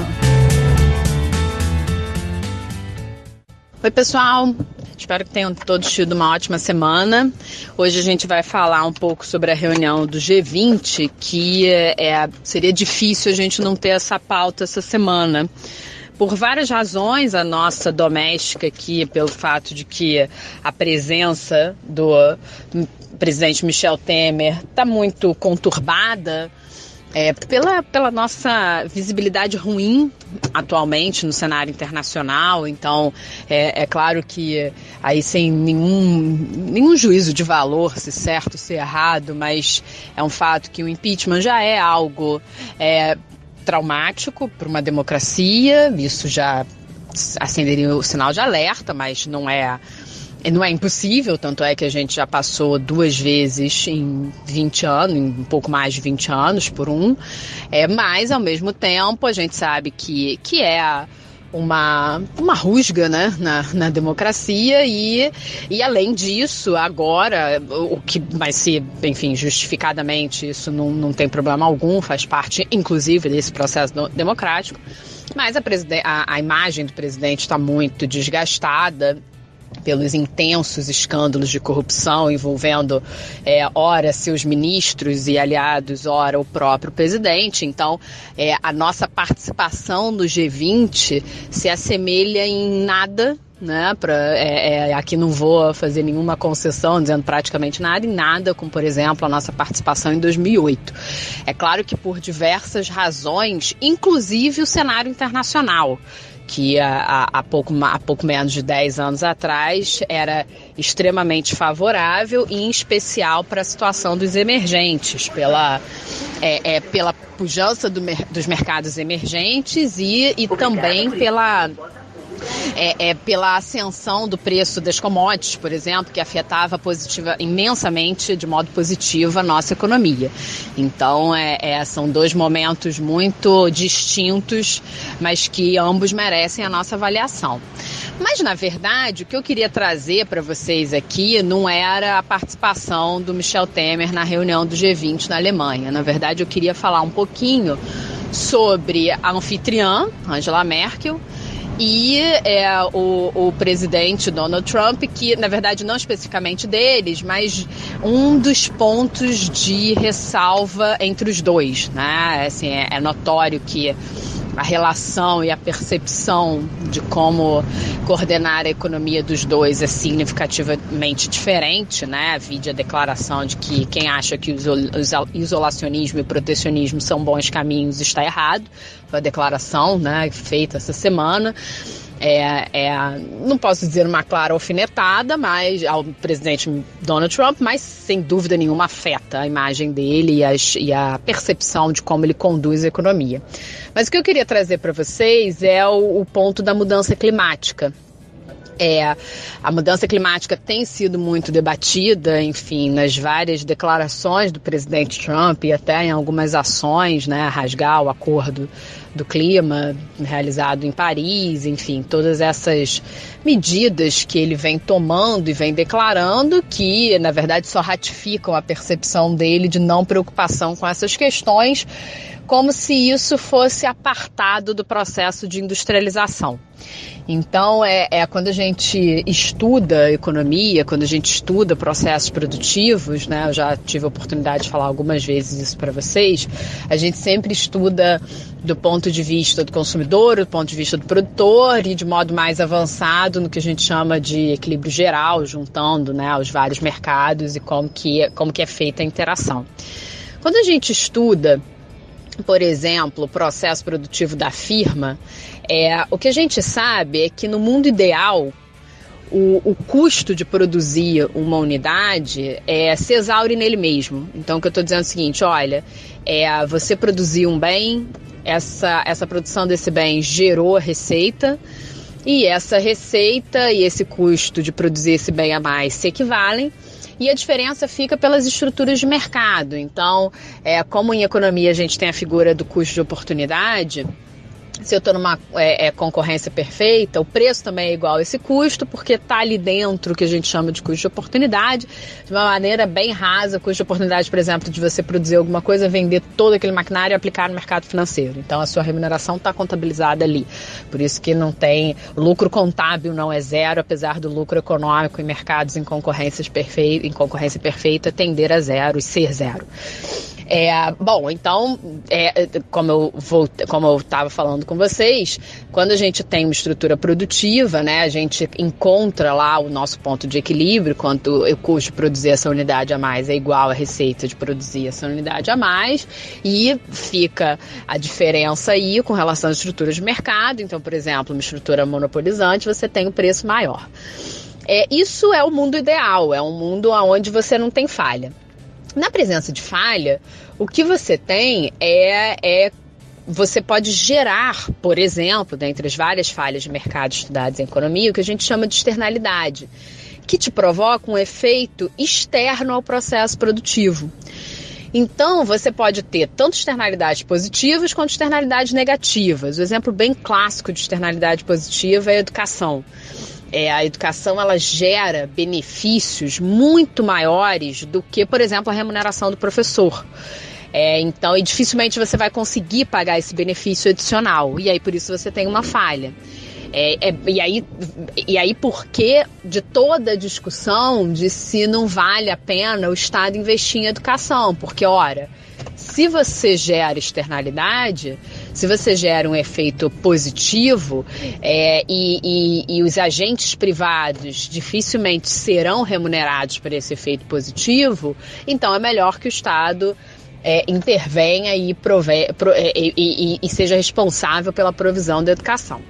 Oi, pessoal. Espero que tenham todos tido uma ótima semana. Hoje a gente vai falar um pouco sobre a reunião do G20, que seria difícil a gente não ter essa pauta essa semana. Por várias razões, a nossa doméstica aqui, pelo fato de que a presença do presidente Michel Temer está muito conturbada, pela nossa visibilidade ruim atualmente no cenário internacional. Então é claro que aí sem nenhum juízo de valor, se certo, se errado, mas é um fato que o impeachment já é algo traumático para uma democracia. Isso já acenderia o sinal de alerta, mas não é impossível, tanto é que a gente já passou 2 vezes em 20 anos, em um pouco mais de 20 anos por mas ao mesmo tempo a gente sabe que é uma rusga, né, na democracia, e além disso, agora, o que vai ser, enfim, justificadamente, isso não tem problema algum, faz parte inclusive desse processo democrático, mas a imagem do presidente está muito desgastada pelos intensos escândalos de corrupção envolvendo, ora seus ministros e aliados, ora o próprio presidente. Então, a nossa participação no G20 se assemelha em nada, né? Aqui não vou fazer nenhuma concessão dizendo praticamente nada, em nada com, por exemplo, a nossa participação em 2008. É claro que por diversas razões, inclusive o cenário internacional, que há pouco menos de 10 anos atrás era extremamente favorável, e em especial para a situação dos emergentes, pela pujança dos mercados emergentes e também pela ascensão do preço das commodities, por exemplo, que afetava imensamente, de modo positivo, a nossa economia. Então, são 2 momentos muito distintos, mas que ambos merecem a nossa avaliação. Mas, na verdade, o que eu queria trazer para vocês aqui não era a participação do Michel Temer na reunião do G20 na Alemanha. Na verdade, eu queria falar um pouquinho sobre a anfitriã, Angela Merkel, e o presidente Donald Trump, que na verdade não especificamente deles, mas um dos pontos de ressalva entre os dois, né? Assim, é notório que a relação e a percepção de como coordenar a economia dos dois é significativamente diferente, né? Vide a declaração de que quem acha que o isolacionismo e o protecionismo são bons caminhos está errado. Foi a declaração, né, feita essa semana. Não posso dizer uma clara alfinetada ao presidente Donald Trump, mas sem dúvida nenhuma afeta a imagem dele e a percepção de como ele conduz a economia. Mas o que eu queria trazer para vocês é o ponto da mudança climática. A mudança climática tem sido muito debatida, enfim, nas várias declarações do presidente Trump e até em algumas ações, né, rasgar o acordo do clima realizado em Paris, enfim, todas essas medidas que ele vem tomando e vem declarando que, na verdade, só ratificam a percepção dele de não preocupação com essas questões, como se isso fosse apartado do processo de industrialização. Então, quando a gente estuda economia, quando a gente estuda processos produtivos, né, eu já tive a oportunidade de falar algumas vezes isso para vocês, a gente sempre estuda do ponto de vista do consumidor, do ponto de vista do produtor e de modo mais avançado no que a gente chama de equilíbrio geral, juntando, né, os vários mercados e como que é feita a interação. Quando a gente estuda, por exemplo, o processo produtivo da firma, o que a gente sabe é que no mundo ideal, o custo de produzir uma unidade se exaure nele mesmo. Então, o que eu estou dizendo é o seguinte, olha, você produzir um bem, essa produção desse bem gerou receita, e essa receita e esse custo de produzir esse bem a mais se equivalem, e a diferença fica pelas estruturas de mercado. Então, como em economia a gente tem a figura do custo de oportunidade, se eu estou numa concorrência perfeita, o preço também é igual a esse custo, porque está ali dentro o que a gente chama de custo de oportunidade, de uma maneira bem rasa. Custo de oportunidade, por exemplo, de você produzir alguma coisa, vender todo aquele maquinário e aplicar no mercado financeiro. Então, a sua remuneração está contabilizada ali. Por isso que não tem lucro contábil, não é zero, apesar do lucro econômico em mercados em concorrência perfeita tender a zero e ser zero. Bom, então, como eu estava falando com vocês, quando a gente tem uma estrutura produtiva, né, a gente encontra lá o nosso ponto de equilíbrio, quanto o custo de produzir essa unidade a mais é igual à receita de produzir essa unidade a mais, e fica a diferença aí com relação às estruturas de mercado. Então, por exemplo, uma estrutura monopolizante, você tem um preço maior. Isso é o mundo ideal, é um mundo onde você não tem falha. Na presença de falha, o que você tem você pode gerar, por exemplo, dentre as várias falhas de mercado estudadas em economia, o que a gente chama de externalidade, que te provoca um efeito externo ao processo produtivo. Então, você pode ter tanto externalidades positivas quanto externalidades negativas. O exemplo bem clássico de externalidade positiva é a educação. A educação, ela gera benefícios muito maiores do que, por exemplo, a remuneração do professor. Então, e dificilmente você vai conseguir pagar esse benefício adicional. E aí, por isso, você tem uma falha. E aí, por que de toda a discussão de se não vale a pena o Estado investir em educação? Porque, ora, se você gera externalidade, se você gera um efeito positivo e os agentes privados dificilmente serão remunerados por esse efeito positivo, então é melhor que o Estado intervenha e seja responsável pela provisão da educação.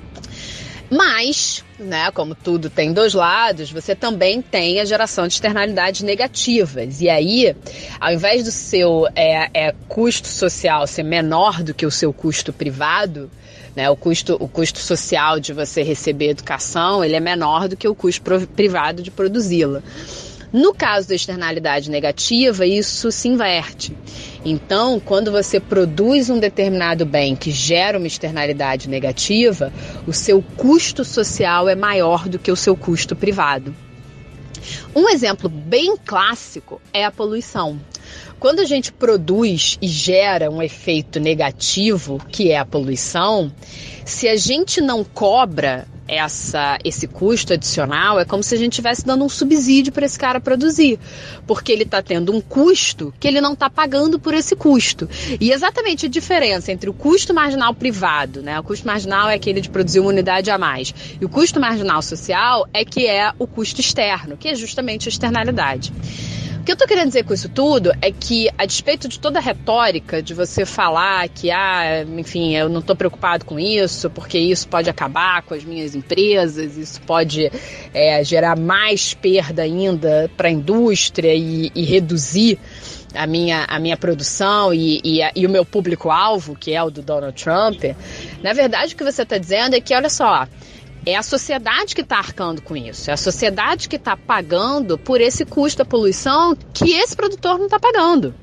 Mas, né, como tudo tem dois lados, você também tem a geração de externalidades negativas. E aí, ao invés do seu custo social ser menor do que o seu custo privado, né, o custo social de você receber educação, ele é menor do que o custo privado de produzi-la. No caso da externalidade negativa, isso se inverte. Então, quando você produz um determinado bem que gera uma externalidade negativa, o seu custo social é maior do que o seu custo privado. Um exemplo bem clássico é a poluição. Quando a gente produz e gera um efeito negativo, que é a poluição, se a gente não cobra esse custo adicional, é como se a gente estivesse dando um subsídio para esse cara produzir, porque ele está tendo um custo que ele não está pagando por esse custo. E exatamente a diferença entre o custo marginal privado, né? O custo marginal é aquele de produzir uma unidade a mais, e o custo marginal social é que é o custo externo, que é justamente a externalidade. O que eu estou querendo dizer com isso tudo é que, a despeito de toda a retórica de você falar que, enfim, eu não estou preocupado com isso, porque isso pode acabar com as minhas empresas, isso pode gerar mais perda ainda para a indústria e reduzir a minha produção e o meu público-alvo, que é o do Donald Trump, na verdade o que você está dizendo é que, olha só, é a sociedade que está arcando com isso, é a sociedade que está pagando por esse custo da poluição que esse produtor não está pagando.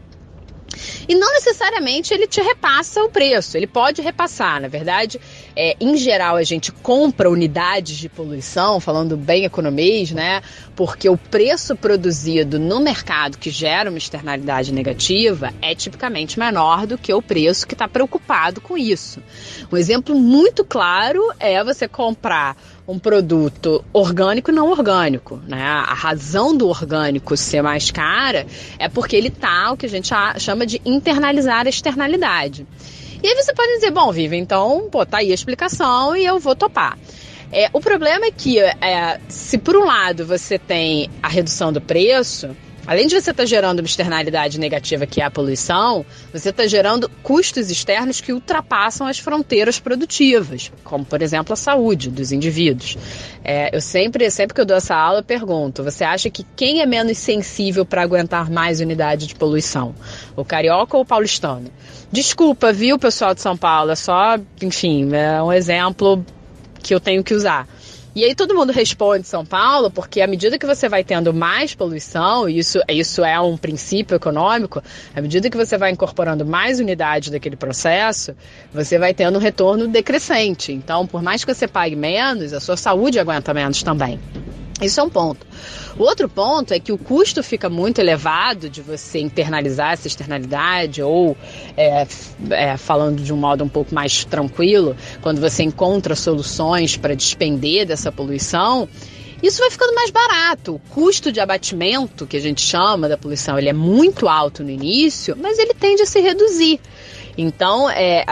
E não necessariamente ele te repassa o preço, ele pode repassar. Na verdade, em geral, a gente compra unidades de poluição, falando bem economês, né? Porque o preço produzido no mercado que gera uma externalidade negativa é tipicamente menor do que o preço que está preocupado com isso. Um exemplo muito claro é você comprar um produto orgânico e não orgânico, né? A razão do orgânico ser mais cara é porque ele tá, o que a gente chama de internalizar a externalidade. E aí você pode dizer, bom, Vivi, então, tá aí a explicação e eu vou topar. O problema é que, se por um lado você tem a redução do preço, além de você estar gerando uma externalidade negativa, que é a poluição, você está gerando custos externos que ultrapassam as fronteiras produtivas, como, por exemplo, a saúde dos indivíduos. Eu sempre que eu dou essa aula, eu pergunto, você acha que quem é menos sensível para aguentar mais unidade de poluição? O carioca ou o paulistano? Desculpa, viu, pessoal de São Paulo? É só, enfim, é um exemplo que eu tenho que usar. E aí todo mundo responde São Paulo, porque à medida que você vai tendo mais poluição, e isso é um princípio econômico, à medida que você vai incorporando mais unidades daquele processo, você vai tendo um retorno decrescente. Então, por mais que você pague menos, a sua saúde aguenta menos também. Isso é um ponto. O outro ponto é que o custo fica muito elevado de você internalizar essa externalidade ou, falando de um modo um pouco mais tranquilo, quando você encontra soluções para despender dessa poluição, isso vai ficando mais barato. O custo de abatimento, que a gente chama da poluição, ele é muito alto no início, mas ele tende a se reduzir. Então,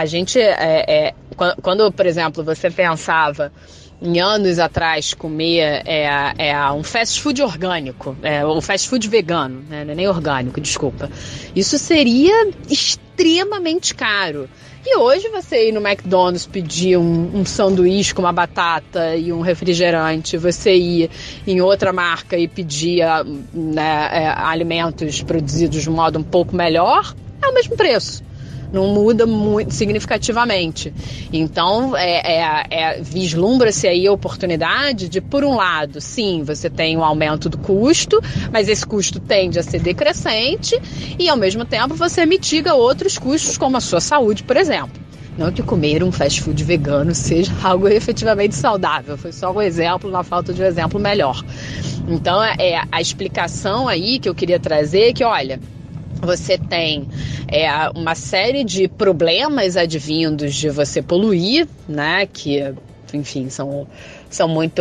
quando, por exemplo, você pensava em anos atrás comer um fast food orgânico, ou fast food vegano, né? Não é nem orgânico, desculpa. Isso seria extremamente caro. E hoje você ir no McDonald's pedir um sanduíche com uma batata e um refrigerante, você ir em outra marca e pedir alimentos produzidos de um modo um pouco melhor, é o mesmo preço. Não muda muito significativamente. Então, vislumbra-se aí a oportunidade de, por um lado, sim, você tem um aumento do custo, mas esse custo tende a ser decrescente e, ao mesmo tempo, você mitiga outros custos, como a sua saúde, por exemplo. Não que comer um fast food vegano seja algo efetivamente saudável, foi só um exemplo, na falta de um exemplo melhor. Então, a explicação aí que eu queria trazer é que, olha, você tem uma série de problemas advindos de você poluir, né? Que, enfim, são muito,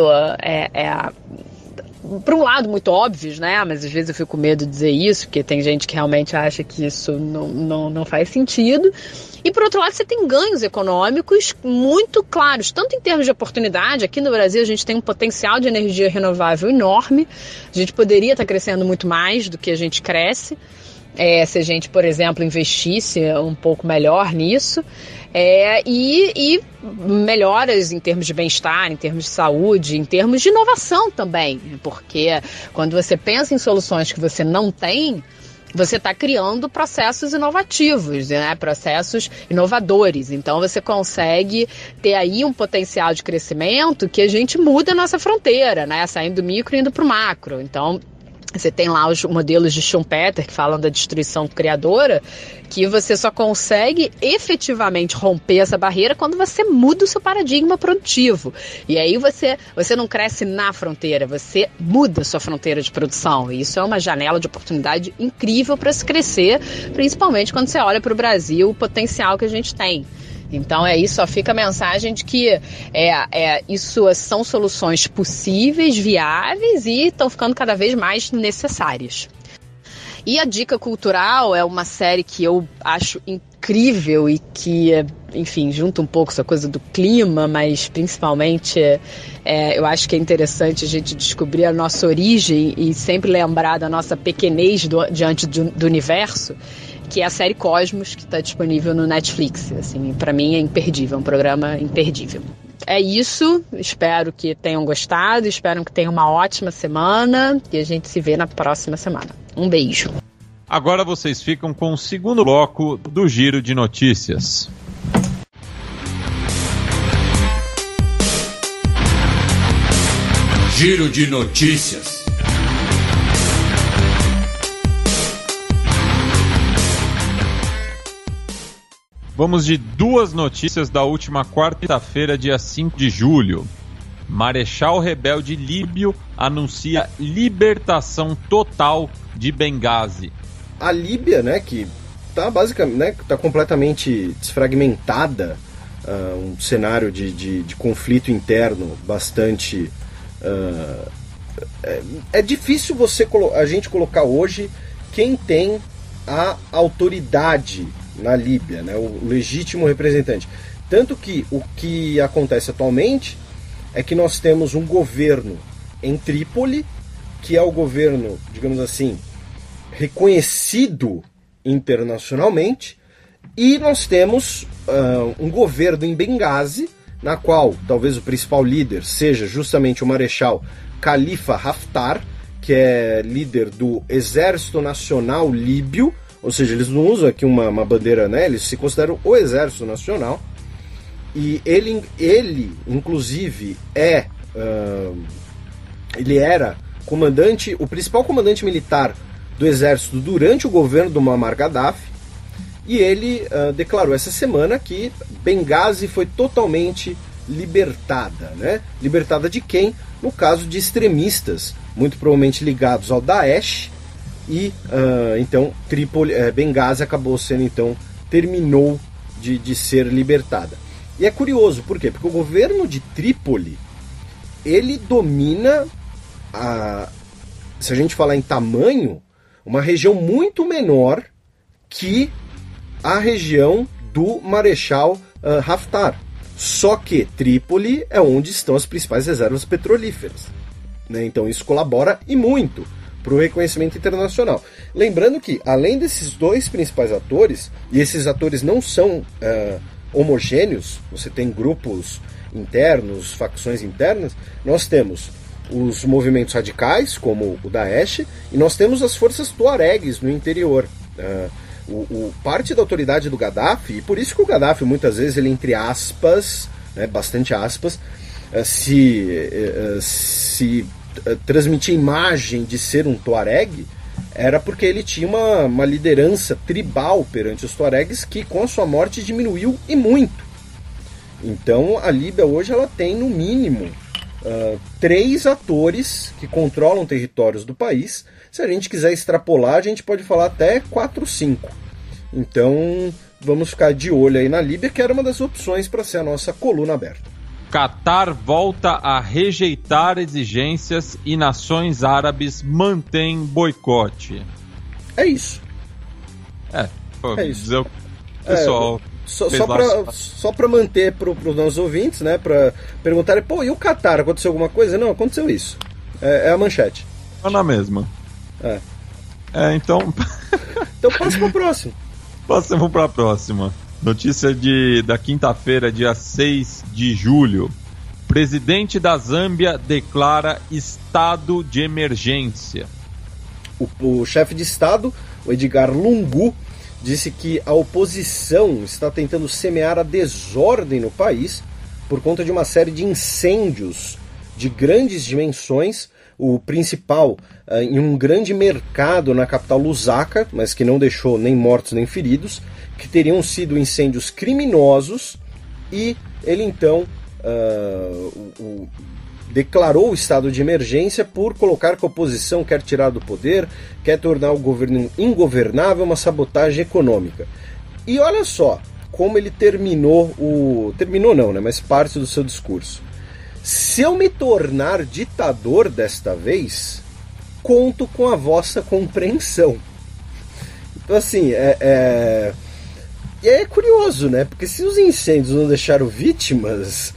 por um lado, muito óbvios, né? Mas às vezes eu fico com medo de dizer isso, porque tem gente que realmente acha que isso não faz sentido. E, por outro lado, você tem ganhos econômicos muito claros, tanto em termos de oportunidade. Aqui no Brasil a gente tem um potencial de energia renovável enorme. A gente poderia estar crescendo muito mais do que a gente cresce. Se a gente, por exemplo, investisse um pouco melhor nisso, e melhoras em termos de bem-estar, em termos de saúde, em termos de inovação também, porque quando você pensa em soluções que você não tem, você está criando processos inovativos, né? Processos inovadores. Então você consegue ter aí um potencial de crescimento que a gente muda a nossa fronteira, né? Saindo do micro e indo para o macro. Então, Você tem lá os modelos de Schumpeter que falam da destruição criadora, que você só consegue efetivamente romper essa barreira quando você muda o seu paradigma produtivo. E aí você não cresce na fronteira, você muda a sua fronteira de produção. E isso é uma janela de oportunidade incrível para se crescer, principalmente quando você olha para o Brasil, o potencial que a gente tem. Então só fica a mensagem de que isso são soluções possíveis, viáveis e estão ficando cada vez mais necessárias. E a Dica Cultural é uma série que eu acho incrível e que, enfim, junta um pouco essa coisa do clima, mas principalmente eu acho que é interessante a gente descobrir a nossa origem e sempre lembrar da nossa pequenez diante do universo, que é a série Cosmos, que está disponível no Netflix. Assim, para mim é imperdível, é um programa imperdível. É isso, espero que tenham gostado, espero que tenham uma ótima semana e a gente se vê na próxima semana. Um beijo. Agora vocês ficam com o segundo bloco do Giro de Notícias. Giro de Notícias. Vamos de duas notícias da última quarta-feira, dia 5 de julho. Marechal rebelde líbio anuncia libertação total de Benghazi. A Líbia, né, que está basicamente, né, tá completamente desfragmentada, um cenário de conflito interno bastante... É difícil a gente colocar hoje quem tem a autoridade na Líbia, né, o legítimo representante. Tanto que o que acontece atualmente é que nós temos um governo em Trípoli, que é o governo, digamos assim, reconhecido internacionalmente, e nós temos um governo em Benghazi, na qual talvez o principal líder seja justamente o Marechal Khalifa Haftar, que é líder do Exército Nacional Líbio. Ou seja, eles não usam aqui uma bandeira, né? Eles se consideram o Exército Nacional. E ele inclusive, ele era comandante, o principal comandante militar do Exército durante o governo do Muammar Gaddafi. E ele declarou essa semana que Benghazi foi totalmente libertada, né? Libertada de quem? No caso de extremistas, muito provavelmente ligados ao Daesh. E então Benghazi acabou sendo, então, terminou de ser libertada. E é curioso, por quê? Porque o governo de Trípoli, ele domina, se a gente falar em tamanho, uma região muito menor que a região do Marechal Haftar. Só que Trípoli é onde estão as principais reservas petrolíferas, né? Então isso colabora e muito para o reconhecimento internacional. Lembrando que, além desses dois principais atores, e esses atores não são homogêneos, você tem grupos internos, facções internas, nós temos os movimentos radicais, como o Daesh, e nós temos as forças tuaregues no interior. Parte da autoridade do Gaddafi, e por isso que o Gaddafi, muitas vezes, ele, entre aspas, né, bastante aspas, se transmitir imagem de ser um tuareg, era porque ele tinha uma liderança tribal perante os tuaregues que com a sua morte diminuiu e muito. Então a Líbia hoje ela tem no mínimo 3 atores que controlam territórios do país. Se a gente quiser extrapolar, a gente pode falar até 4, 5. Então vamos ficar de olho aí na Líbia, que era uma das opções para ser a nossa coluna aberta. Qatar volta a rejeitar exigências e nações árabes mantêm boicote. É isso. É isso. Pessoal, só para manter para os nossos ouvintes, né, para perguntarem, pô, e o Qatar, aconteceu alguma coisa? Não, aconteceu isso. É a manchete. Tá na mesma. Então... Então passa para o próximo. Passamos para a próxima. Notícia da quinta-feira, dia 6 de julho. Presidente da Zâmbia declara estado de emergência. O chefe de Estado, o Edgar Lungu, disse que a oposição está tentando semear a desordem no país por conta de uma série de incêndios de grandes dimensões o principal em um grande mercado na capital Lusaka, mas que não deixou nem mortos nem feridos, que teriam sido incêndios criminosos, e ele então declarou o estado de emergência por colocar que a oposição quer tirar do poder, quer tornar o governo ingovernável, uma sabotagem econômica. E olha só como ele terminou não, né, mas parte do seu discurso. Se eu me tornar ditador desta vez, conto com a vossa compreensão. Então assim, e é curioso, né? Porque se os incêndios não deixaram vítimas,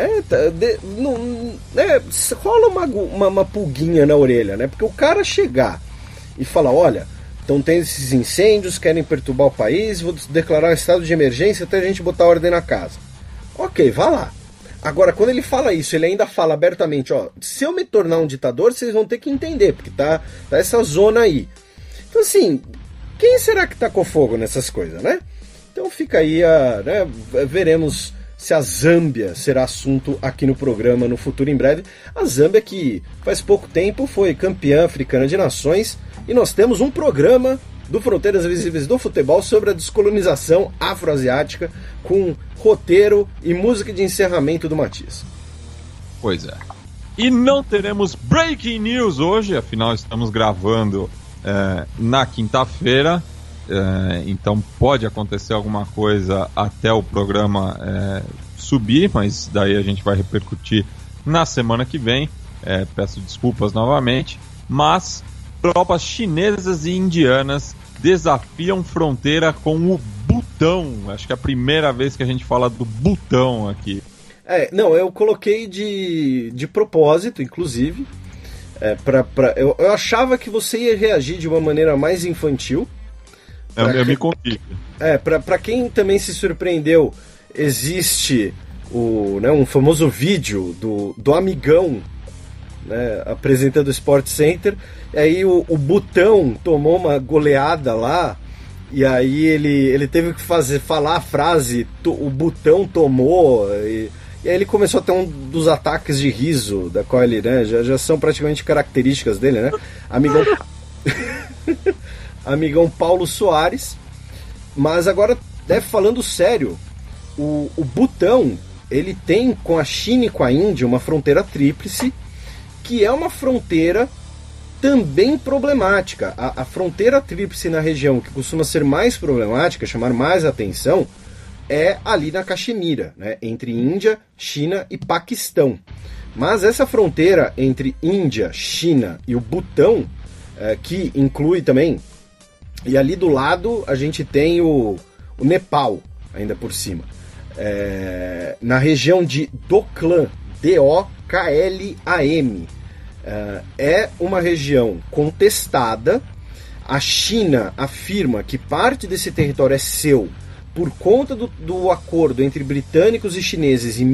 rola uma pulguinha na orelha, né? Porque o cara chegar e falar, olha, então tem esses incêndios, querem perturbar o país, vou declarar um estado de emergência até a gente botar ordem na casa. Ok, vá lá. Agora, quando ele fala isso, ele ainda fala abertamente, ó, se eu me tornar um ditador, vocês vão ter que entender, porque tá essa zona aí. Então assim, quem será que tacou fogo nessas coisas, né? Então fica aí, veremos se a Zâmbia será assunto aqui no programa no futuro em breve. A Zâmbia que faz pouco tempo foi campeã africana de nações, e nós temos um programa do Fronteiras Invisíveis do Futebol sobre a descolonização afroasiática, com roteiro e música de encerramento do Matias. Pois é. E não teremos Breaking News hoje, afinal estamos gravando na quinta-feira. Então pode acontecer alguma coisa até o programa subir, mas daí a gente vai repercutir na semana que vem. Peço desculpas novamente, mas tropas chinesas e indianas desafiam fronteira com o Butão. Acho que é a primeira vez que a gente fala do Butão aqui. Não, eu coloquei de propósito, inclusive. Eu achava que você ia reagir de uma maneira mais infantil. Eu me convido. Para quem também se surpreendeu, existe um famoso vídeo do Amigão, né, apresentando o Sport Center. E aí o Butão tomou uma goleada lá, e aí ele teve que falar a frase o Butão tomou, e aí ele começou a ter um dos ataques de riso, da qual ele, né, já são praticamente características dele, né? Amigão Paulo Soares. Mas agora, falando sério, o Butão, ele tem com a China e com a Índia uma fronteira tríplice, que é uma fronteira também problemática. A fronteira tríplice na região que costuma ser mais problemática, chamar mais atenção, é ali na Caxemira, né, entre Índia, China e Paquistão. Mas essa fronteira entre Índia, China e o Butão, que inclui também, e ali do lado a gente tem o Nepal, ainda por cima, na região de Doklam, D-O-K-L-A-M. É uma região contestada. A China afirma que parte desse território é seu por conta do acordo entre britânicos e chineses em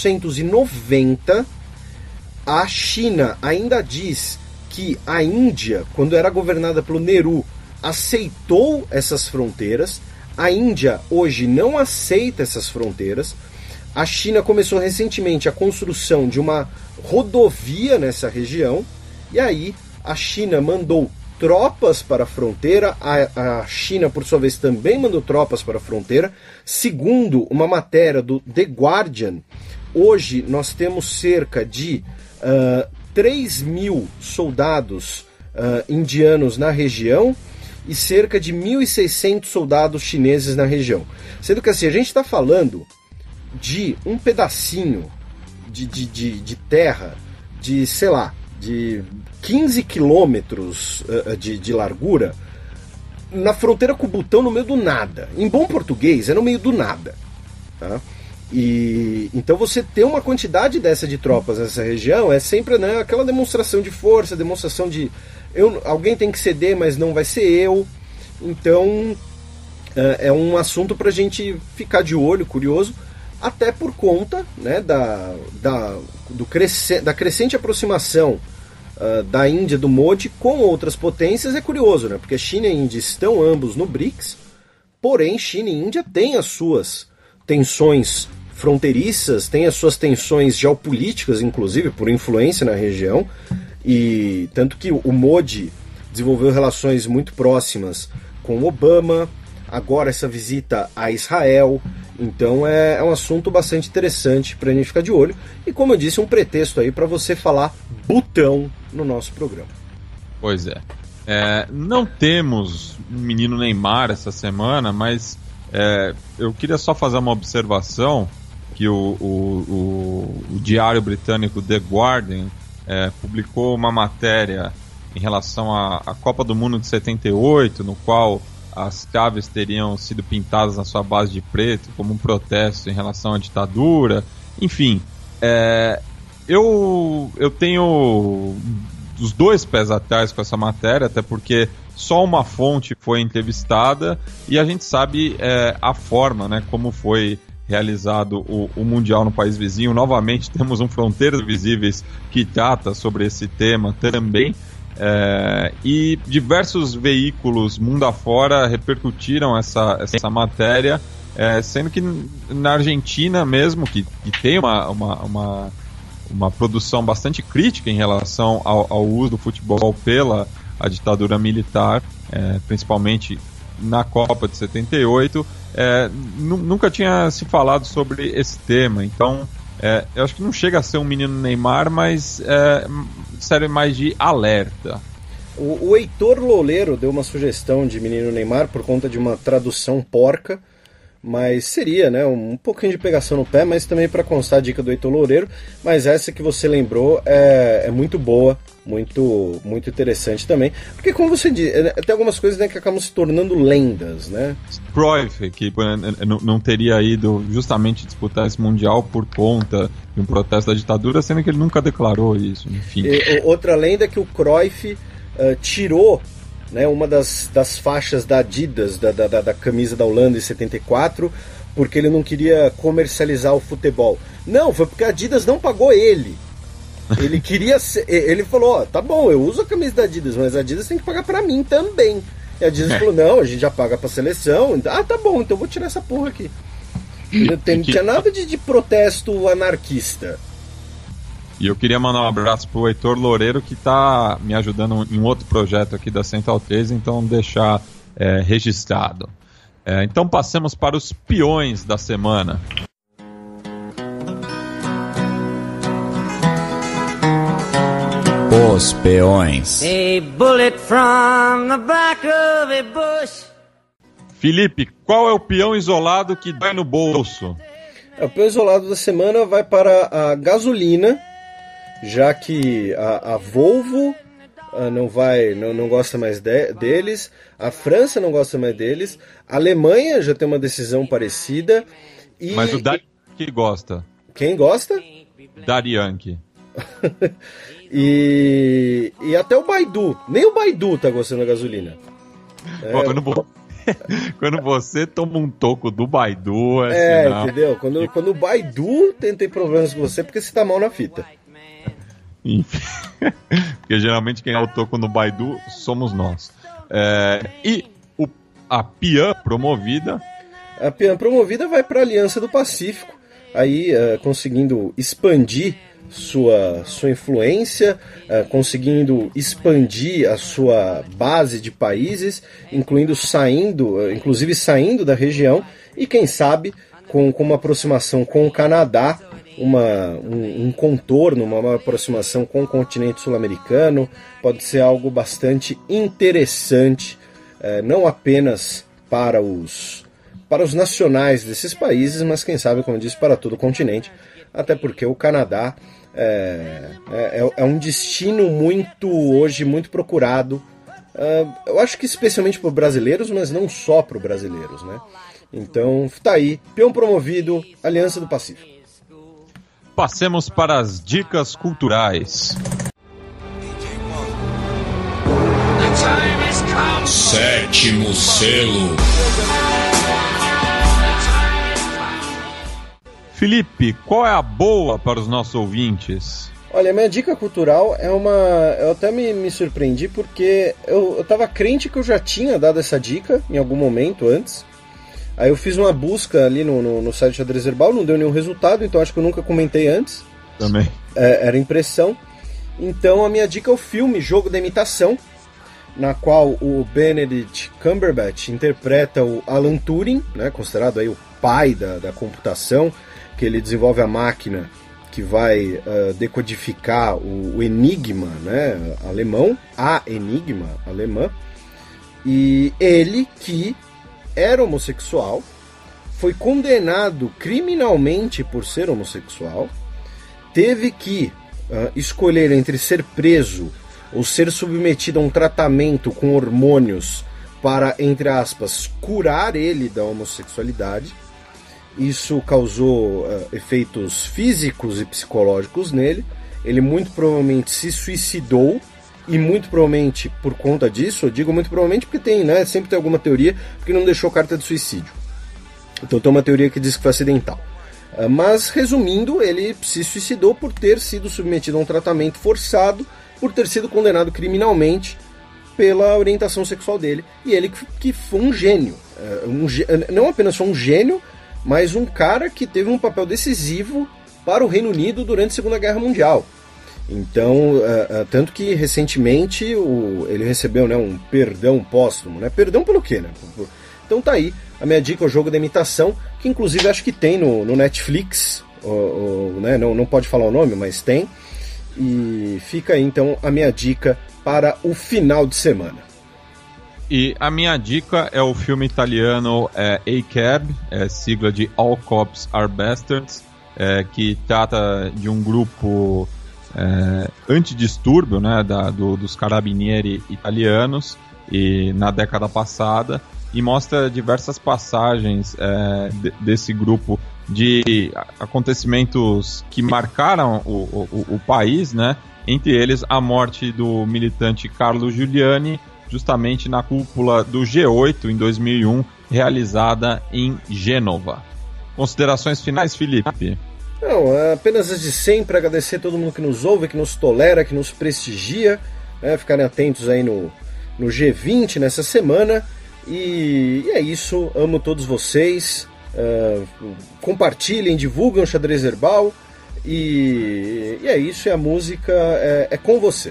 1890. A China ainda diz que a Índia, quando era governada pelo Nehru, aceitou essas fronteiras. A Índia hoje não aceita essas fronteiras. A China começou recentemente a construção de uma rodovia nessa região, e aí a China mandou tropas para a fronteira. A China, por sua vez, também mandou tropas para a fronteira. Segundo uma matéria do The Guardian, hoje nós temos cerca de 3.000 soldados indianos na região e cerca de 1.600 soldados chineses na região. Sendo que assim, a gente está falando de um pedacinho de terra de, sei lá, de 15 quilômetros de largura, na fronteira com o Butão, no meio do nada. Em bom português, é no meio do nada. Tá? E então você ter uma quantidade dessa de tropas nessa região é sempre, né, aquela demonstração de força, demonstração de alguém tem que ceder, mas não vai ser eu. Então é um assunto para a gente ficar de olho, curioso, até por conta, né, da crescente aproximação da Índia, do Modi, com outras potências. É curioso, né, porque China e Índia estão ambos no BRICS, porém China e Índia têm as suas tensões fronteiriças, têm as suas tensões geopolíticas, inclusive, por influência na região. e tanto que o Modi desenvolveu relações muito próximas com Obama, agora essa visita a Israel, então é um assunto bastante interessante para a gente ficar de olho, e como eu disse, um pretexto aí para você falar botão no nosso programa. Pois é. Não temos o menino Neymar essa semana, mas eu queria só fazer uma observação que o diário britânico The Guardian publicou uma matéria em relação à Copa do Mundo de 78, no qual as chaves teriam sido pintadas na sua base de preto como um protesto em relação à ditadura. Enfim, eu tenho os dois pés atrás com essa matéria, até porque só uma fonte foi entrevistada e a gente sabe a forma, né, como foi realizado o Mundial no país vizinho. Novamente temos um Fronteiras Visíveis que trata sobre esse tema também, e diversos veículos mundo afora repercutiram essa matéria, sendo que na Argentina mesmo, que tem uma produção bastante crítica em relação ao uso do futebol pela a ditadura militar, principalmente na Copa de 78, nunca tinha se falado sobre esse tema. Então eu acho que não chega a ser um menino Neymar, mas serve mais de alerta. O Heitor Loureiro deu uma sugestão de menino Neymar por conta de uma tradução porca, mas seria, né, um pouquinho de pegação no pé, mas também para constar a dica do Heitor Loureiro. Mas essa que você lembrou é muito boa, muito, muito interessante também, porque como você diz, tem algumas coisas, né, que acabam se tornando lendas, né? Cruyff, que não teria ido justamente disputar esse Mundial por conta de um protesto da ditadura, sendo que ele nunca declarou isso, enfim. Outra lenda é que o Cruyff tirou, né, uma das faixas da Adidas, da camisa da Holanda em 74, porque ele não queria comercializar o futebol. Não, foi porque a Adidas não pagou ele. Ele queria ele falou, tá bom, eu uso a camisa da Adidas, mas a Adidas tem que pagar pra mim também. E a Adidas falou, não, a gente já paga pra seleção. Tá bom, então eu vou tirar essa porra aqui. Não tinha nada de protesto anarquista. E eu queria mandar um abraço pro Heitor Loureiro, que tá me ajudando em outro projeto aqui da Central 3, então deixar registrado. Então passemos para os peões da semana. Os peões. A bullet from the back of a bush. Felipe, qual é o peão isolado que dói no bolso? O peão isolado da semana vai para a gasolina, já que a Volvo não gosta mais deles, a França não gosta mais deles, a Alemanha já tem uma decisão parecida. Mas o Darianki gosta. Quem gosta? Darianki. E até o Baidu, nem o Baidu tá gostando da gasolina. Quando você toma um toco do Baidu, entendeu? Quando o Baidu tem problemas com você, porque você tá mal na fita. Enfim. Porque geralmente quem é o toco no Baidu somos nós. E a peã promovida? A peã promovida vai para a Aliança do Pacífico, aí conseguindo expandir sua influência, conseguindo expandir a sua base de países, inclusive saindo da região, e quem sabe com uma aproximação com o Canadá, um contorno, uma aproximação com o continente sul-americano, pode ser algo bastante interessante, não apenas para os nacionais desses países, mas quem sabe, como eu disse, para todo o continente, até porque o Canadá é um destino hoje muito procurado, eu acho que especialmente por brasileiros, mas não só por brasileiros, né? Então tá aí, peão promovido, Aliança do Pacífico. Passemos para as dicas culturais. Sétimo selo. Felipe, qual é a boa para os nossos ouvintes? Olha, minha dica cultural eu até me surpreendi, porque eu tava crente que eu já tinha dado essa dica em algum momento antes. Aí eu fiz uma busca ali no site Xadrez Herbal, não deu nenhum resultado, então acho que eu nunca comentei antes. Também. Era impressão. Então a minha dica é o filme Jogo da Imitação, na qual o Benedict Cumberbatch interpreta o Alan Turing, né, considerado aí o pai da computação, que ele desenvolve a máquina que vai decodificar o Enigma, né, alemão, a Enigma alemã, e ele, que era homossexual, foi condenado criminalmente por ser homossexual, teve que escolher entre ser preso ou ser submetido a um tratamento com hormônios para, entre aspas, curar ele da homossexualidade. Isso causou efeitos físicos e psicológicos nele. Ele muito provavelmente se suicidou, e muito provavelmente por conta disso, eu digo muito provavelmente porque tem, né, sempre tem alguma teoria, porque não deixou carta de suicídio. Então tem uma teoria que diz que foi acidental. Mas, resumindo, ele se suicidou por ter sido submetido a um tratamento forçado, por ter sido condenado criminalmente pela orientação sexual dele. E ele que foi um gênio. Não apenas foi um gênio, mas um cara que teve um papel decisivo para o Reino Unido durante a Segunda Guerra Mundial. Então, tanto que recentemente ele recebeu, né, um perdão póstumo. Né? Perdão pelo quê? Né? Então tá aí, a minha dica é o Jogo da Imitação, que inclusive acho que tem no Netflix, né? Não pode falar o nome, mas tem. E fica aí então a minha dica para o final de semana. E a minha dica é o filme italiano A-Cab, sigla de All Cops Are Bastards, que trata de um grupo antidistúrbio, né, dos carabinieri italianos e na década passada, e mostra diversas passagens desse grupo de acontecimentos que marcaram o país, né? Entre eles a morte do militante Carlo Giuliani, justamente na cúpula do G8 em 2001, realizada em Gênova. Considerações finais, Felipe? Não, apenas as de sempre, agradecer a todo mundo que nos ouve, que nos tolera, que nos prestigia, né? Ficarem atentos aí no G20 nessa semana. E é isso, amo todos vocês, compartilhem, divulguem o Xadrez Herbal, e é isso, e a música é com você.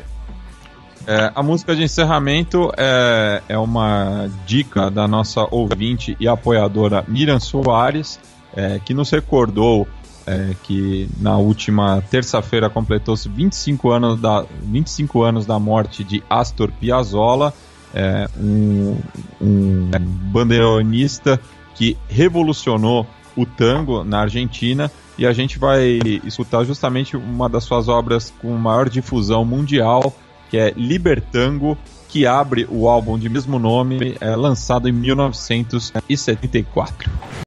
A música de encerramento é uma dica da nossa ouvinte e apoiadora Miriam Soares, que nos recordou que na última terça-feira completou-se 25 anos da morte de Astor Piazzolla, um banderonista que revolucionou o tango na Argentina, e a gente vai escutar justamente uma das suas obras com maior difusão mundial, que é Libertango, que abre o álbum de mesmo nome, lançado em 1974.